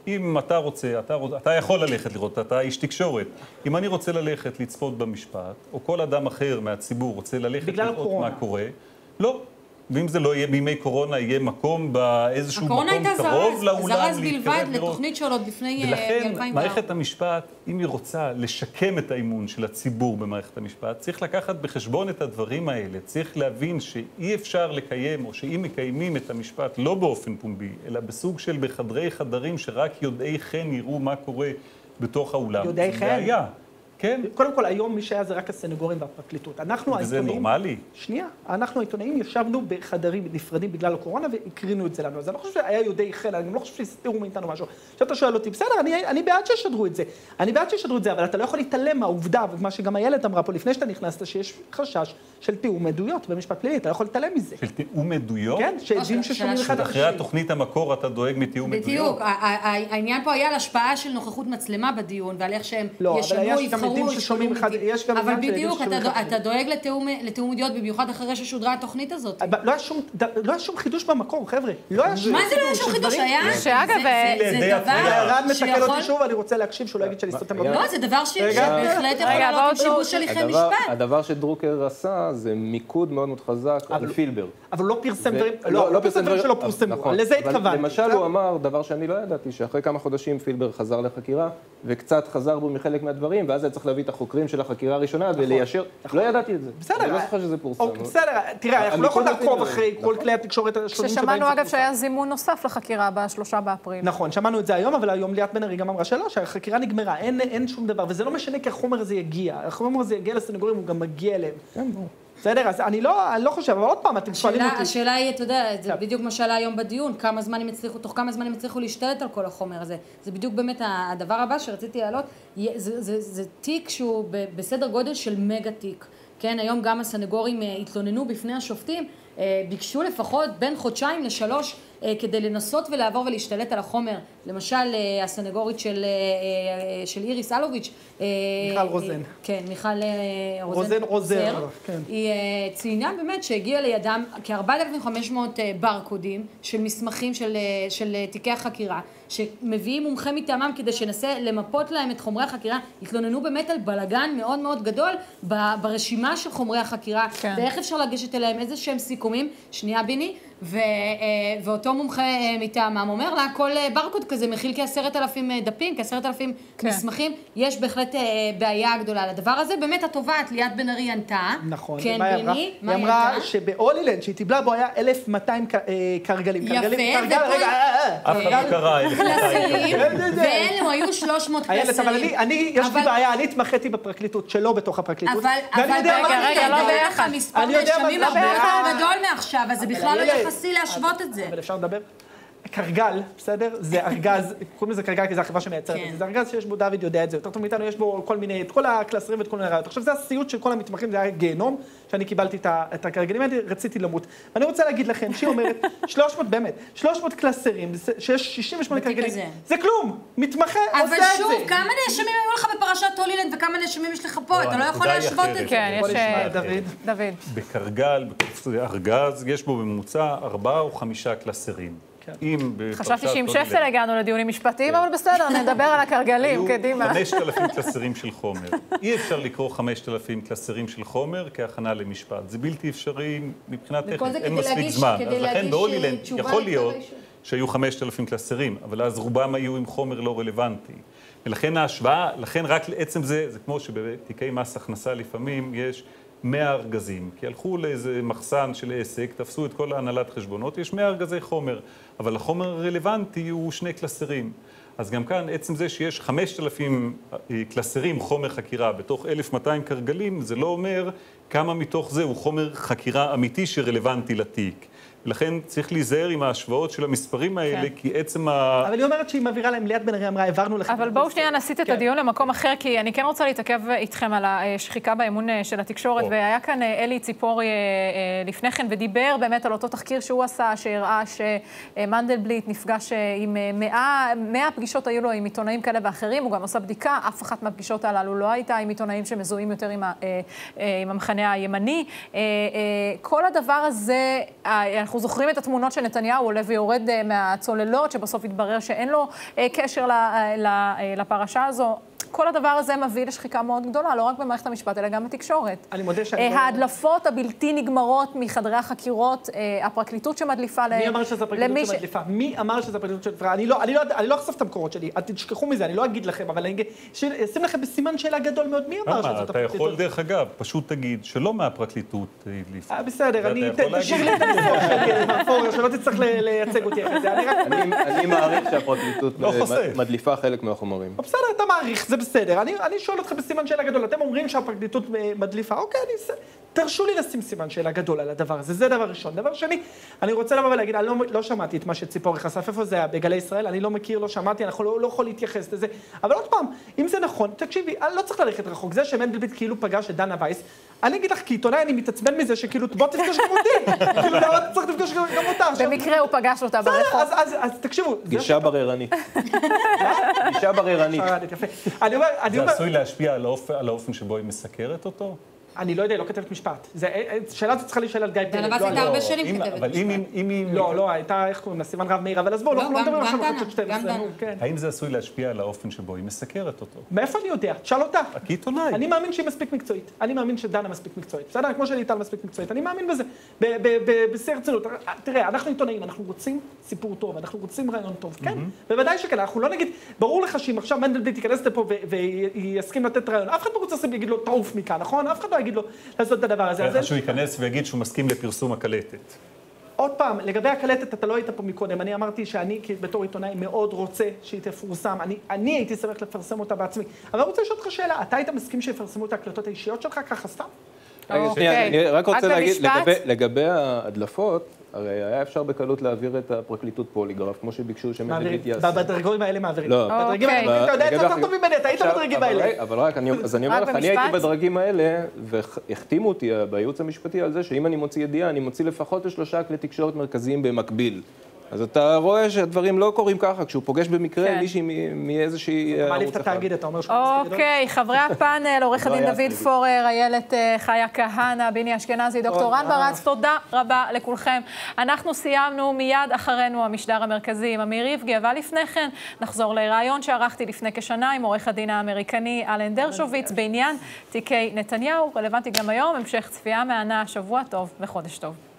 אם אתה רוצה, אתה, אתה יכול ללכת לראות, אתה איש תקשורת. אם אני רוצה ללכת לצפות במשפט, או כל אדם אחר מהציבור רוצה ללכת לראות הקורונה. מה קורה, לא. ואם זה לא יהיה בימי קורונה, יהיה מקום באיזשהו מקום קרוב לאולם, זרז בלבד לתוכנית שעוד לפני ולכן, אלפיים וארבע. מערכת המשפט, אם היא רוצה לשקם את האמון של הציבור במערכת המשפט, צריך לקחת בחשבון את הדברים האלה. צריך להבין שאי אפשר לקיים, או שאם מקיימים את המשפט לא באופן פומבי, אלא בסוג של בחדרי חדרים שרק יודעי חן יראו מה קורה בתוך האולם. יודעי חן? בעיה. כן. קודם כל, היום מי שהיה זה רק הסנגורים והפרקליטות. אנחנו וזה העיתונאים... נורמלי? שנייה. אנחנו העיתונאים ישבנו בחדרים נפרדים בגלל הקורונה והקרינו את זה לנו. אז אני לא חושב שהיה יודעי חן, אני גם לא חושב שהסתירו מאיתנו משהו. עכשיו אתה שואל אותי, בסדר, אני, אני בעד שישדרו את זה. אני בעד שישדרו את זה, אבל אתה לא יכול להתעלם מהעובדה, ומה שגם איילת אמרה פה לפני שאתה נכנסת, שיש חשש של תיאום עדויות במשפט פלילי, אתה לא יכול להתעלם מזה. של תיאום עדויות? כן, שעדים ששומעים אחד על אחרי התוכנית המקור אתה דואג מתיאום עדויות? בדיוק. העניין פה היה על השפעה של נוכחות מצלמה בדיון, ועל איך שהם ישנו, יבחרו, יש גם אבל בדיוק, אתה דואג לתיאום עדויות, במיוחד אחרי ששודרה התוכנית הזאת. לא היה שום חידוש במקור, חבר'ה. מה זה לא היה שום חידוש? היה? שאגב, זה דבר רן מתקל אותי שוב, אני רוצה להקשיב שהוא לא יגיד שאני סותם לו. לא, זה דבר שבהחלט יכול לעלות עם שיבוש הליכי משפט. הדבר שדרוקר עשה זה מיקוד מאוד מאוד חזק על פילבר. אבל לא פרסם דברים, לא פרסם דברים שלא פורסמו, לזה התכוונתי. למשל הוא אמר דבר שאני לא ידעתי, שאחרי כמה חודשים פילבר חזר לחקירה, וקצת חזר בו מחלק מהדברים, ואז היה צריך להביא את החוקרים של החקירה הראשונה וליישר. לא ידעתי את זה. בסדר. אני לא זוכר שזה פורסם. בסדר, תראה, אנחנו לא יכולים לעקוב אחרי כל כלי התקשורת השונים שבהם זה ששמענו אגב שהיה זימון נוסף לחקירה בשלושה באפריל. נכון, שמענו את זה היום, אבל היום ליאת בן ארי גם אמרה שלא, שהחקירה נגמרה, אין שום דבר, וזה לא משנה כי החומר הזה יגיע. החומר הזה יגיע לסנגורים, הוא גם מגיע אליהם. בסדר, אז אני לא, אני לא חושב, אבל עוד פעם, אתם שואלים אותי. השאלה היא, אתה יודע, זה בדיוק מה שעלה היום בדיון, כמה זמן הם הצליחו, תוך כמה זמן הם הצליחו להשתלט על כל החומר הזה. זה בדיוק באמת הדבר הבא שרציתי להעלות, זה, זה, זה תיק שהוא בסדר גודל של מגה תיק. כן, היום גם הסנגורים התלוננו בפני השופטים, ביקשו לפחות בין חודשיים לשלוש כדי לנסות ולעבור ולהשתלט על החומר. למשל, הסנגורית של, של איריס אלוביץ'. מיכל רוזן. כן, מיכל רוזן. רוזן רוזר. כן. היא ציינה באמת שהגיע לידם כ-ארבעת אלפים וחמש מאות ברקודים של מסמכים של, של תיקי החקירה, שמביאים מומחה מטעמם כדי שנסה למפות להם את חומרי החקירה. התלוננו באמת על בלגן מאוד מאוד גדול ברשימה של חומרי החקירה, כן. ואיך אפשר לגשת אליהם, איזה שהם סיכומים. שנייה ביני. ו, ואותו מומחה מטעמם אומר לה, כל ברקוד כזה מכיל כעשרת אלפים דפים, כעשרת אלפים כן. מסמכים, יש בהחלט בעיה גדולה לדבר הזה. באמת התובעת ליאת בן ארי ענתה. נכון. כן, ביני. היא אמרה שבאולילנד, שהיא טיבלה בו, היה אלף מאתיים קרגלים. יפה. קרגל, רגע, אף אחד לא קרא. ואלו היו שלוש מאות קלסרים. אבל אני, יש לי בעיה, אני התמחיתי בפרקליטות, שלא בתוך הפרקליטות. אבל רגע, רגע, לא ביחד. המספר נרשמים הרבה יותר גדול מעכשיו, אז זה בכלל לא יחסי להשוות את זה. אבל אפשר לדבר. קרגל, בסדר? זה ארגז, קוראים לזה קרגל כי זה החברה שמייצרת את זה. זה ארגז שיש בו, דוד יודע את זה, יותר טוב מאיתנו, יש בו כל מיני, את כל הקלסרים ואת כל מיני רעיות. עכשיו, זה הסיוט של כל המתמחים, זה היה גיהנום, שאני קיבלתי את הקרגלים האלה, רציתי למות. ואני רוצה להגיד לכם, שהיא אומרת, שלוש מאות, באמת, שלוש מאות קלסרים, שיש שישים ושמונה קרגלים, זה כלום, מתמחה עושה את זה. אבל שוב, כמה נאשמים היו לך בפרשת הולילנד וכמה נאשמים יש לך פה? אתה לא יכול להשוות את זה. כן, יש דוד. בקרגל, ארגז, יש בו בממוצע ארבעה או חמישה קלסרים. חשבתי שעם שפטל הגענו לדיונים משפטיים, אבל בסדר, נדבר על הקרגלים, קדימה. היו חמשת אלפים קלסרים של חומר. אי אפשר לקרוא חמשת אלפים קלסרים של חומר כהכנה למשפט. זה בלתי אפשרי מבחינת טכנית, אין מספיק זמן. אז לכן בהולילנד יכול להיות שהיו חמשת אלפים קלסרים, אבל אז רובם היו עם חומר לא רלוונטי. ולכן ההשוואה, לכן רק לעצם זה, זה כמו שבתיקי מס הכנסה לפעמים יש מאה ארגזים, כי הלכו לאיזה מחסן של עסק, תפסו את כל ההנהלת חשבונות, יש מאה ארגזי חומר, אבל החומר הרלוונטי הוא שני קלסרים. אז גם כאן, עצם זה שיש חמשת אלפים קלסרים חומר חקירה בתוך אלף מאתיים קרגלים, זה לא אומר כמה מתוך זה הוא חומר חקירה אמיתי שרלוונטי לתיק. ולכן צריך להיזהר עם ההשוואות של המספרים האלה, כן. כי עצם ה... אבל היא אומרת שהיא מעבירה להם, ליאת בן ארי אמרה, העברנו לכם... אבל בואו שנייה נסיט כן. את הדיון למקום אחר, כי אני כן רוצה להתעכב איתכם על השחיקה באמון של התקשורת, או. והיה כאן אלי ציפורי לפני כן, ודיבר באמת על אותו תחקיר שהוא עשה, שהראה שמנדלבליט נפגש עם מאה, מאה פגישות היו לו עם עיתונאים כאלה ואחרים, הוא גם עושה בדיקה, אף אחת מהפגישות הללו לא הייתה עם עיתונאים שמזוהים יותר עם, ה, עם המחנה הימני. כל הדבר הזה, אנחנו אנחנו זוכרים את התמונות של נתניהו, עולה ויורד מהצוללות, שבסוף התברר שאין לו קשר לפרשה הזו. כל הדבר הזה מביא לשחיקה מאוד גדולה, לא רק במערכת המשפט, אלא גם בתקשורת. אני מודה שאני... ההדלפות הבלתי נגמרות מחדרי החקירות, הפרקליטות שמדליפה להם... מי אמר שזה הפרקליטות שמדליפה? מי אמר שזה הפרקליטות שמדליפה? אני לא אחשוף את המקורות שלי, תשכחו מזה, אני לא אגיד לכם, אבל אני אשים לכם בסימן שאלה גדול מאוד, מי אמר שזאת הפרקליטות? אתה יכול דרך אגב, פשוט תגיד שלא מהפרקליטות הדליפה. בסדר, תשאיר לי את הניסוח שלי, מר פורר, שלא תצטרך לייצג אותי אחרי זה. אני מעריך שהפרקליטות מדליפה חלק מהחומרים. בסדר, אתה מעריך, זה בסדר. אני, אני שואל אתכם בסימן שאלה גדול. אתם אומרים שהפרקליטות מדליפה. אוקיי, אני, תרשו לי לשים סימן שאלה גדול על הדבר הזה. זה דבר ראשון. דבר שני, אני רוצה לבוא ולהגיד, אני לא, לא שמעתי את מה שציפורי חשף. איפה זה היה? בגלי ישראל? אני לא מכיר, לא שמעתי, אנחנו לא, לא יכול להתייחס לזה. אבל עוד פעם, אם זה נכון, תקשיבי, אני לא צריך ללכת רחוק. זה שמנדלבליט כאילו פגש את דנה וייס. אני אגיד לך, כי עיתונאי, אני מתעצבן מזה שכאילו, בוא תפגש גם אותי. כאילו, לא, צריך לפגש גם אותה. במקרה הוא פגש אותה ברחוב. אז, אז, אז תקשיבו. גישה בררנית. גישה בררנית. אני אומר, זה עשוי להשפיע על האופן שבו היא מסקרת אותו? אני לא יודע, היא לא כתבת משפט. שאלה הזאת צריכה להישאל על גיא פלד. דנה וייס הייתה הרבה שנים כתבת משפט. אבל אם היא... לא, לא, הייתה, איך קוראים לה, סימן רב מאיר, אבל אז בואו, לא מדברים עכשיו בחדשות שתים עשרה. האם זה עשוי להשפיע על האופן שבו היא מסקרת אותו? מאיפה אני יודע? תשאל אותה. כעיתונאי. אני מאמין שהיא מספיק מקצועית. אני מאמין שדנה מספיק מקצועית. בסדר? כמו שליטל מספיק מקצועית. אני מאמין בזה. בשיא הרצינות. תראה, אנחנו עיתונאים, אנחנו רוצים סיפור טוב, אנחנו רוצים רעיון טוב. כן, בוודאי שכן. אנחנו לא נגיד, ברור לך שאם עכשיו מנדלבליט ייכנס לפה ויסכים לתת רעיון, אף אחד לא רוצה להגיד לו תעוף מכאן, נכון? אף אחד לא יגיד לו לעשות את הדבר הזה. איך שהוא ייכנס ויגיד שהוא מסכים לפרסום הקלטת. עוד פעם, לגבי הקלטת, אתה לא היית פה מקודם. אני אמרתי שאני בתור עיתונאי מאוד רוצה שהיא תפורסם. אני, אני הייתי שמח לפרסם אותה בעצמי. אבל אני רוצה לשאול אותך שאלה, אתה היית מסכים שיפרסמו את ההקלטות האישיות שלך ככה סתם? אני רק רוצה להגיד, לגבי ההדלפות, הרי היה אפשר בקלות להעביר את הפרקליטות פוליגרף, כמו שביקשו שמנדלבליט יעשה. בדרגים האלה מעבירים. לא. בדרגים האלה, אתה יודע את זה יותר טוב ממני, אתה היית בדרגים האלה. אבל רק, אז אני אומר לך, אני הייתי בדרגים האלה, והחתימו אותי בייעוץ המשפטי על זה, שאם אני מוציא ידיעה, אני מוציא לפחות לשלושה כלי תקשורת מרכזיים במקביל. אז אתה רואה שהדברים לא קורים ככה, כשהוא פוגש במקרה מישהי מאיזושהי... מעליף את התאגיד, אתה אומר שהוא מספיק גדול? אוקיי, חברי הפאנל, עורך הדין דוד פורר, איילת חיה כהנא, ביני אשכנזי, דוקטור רן ברץ, תודה רבה לכולכם. אנחנו סיימנו מיד אחרינו המשדר המרכזי עם אמיר ריבגי, אבל לפני כן נחזור לרעיון שערכתי לפני כשנה עם עורך הדין האמריקני אלן דרשוביץ בעניין תיקי נתניהו, רלוונטי גם היום, המשך צפייה מהנה, שבוע טוב וחודש טוב.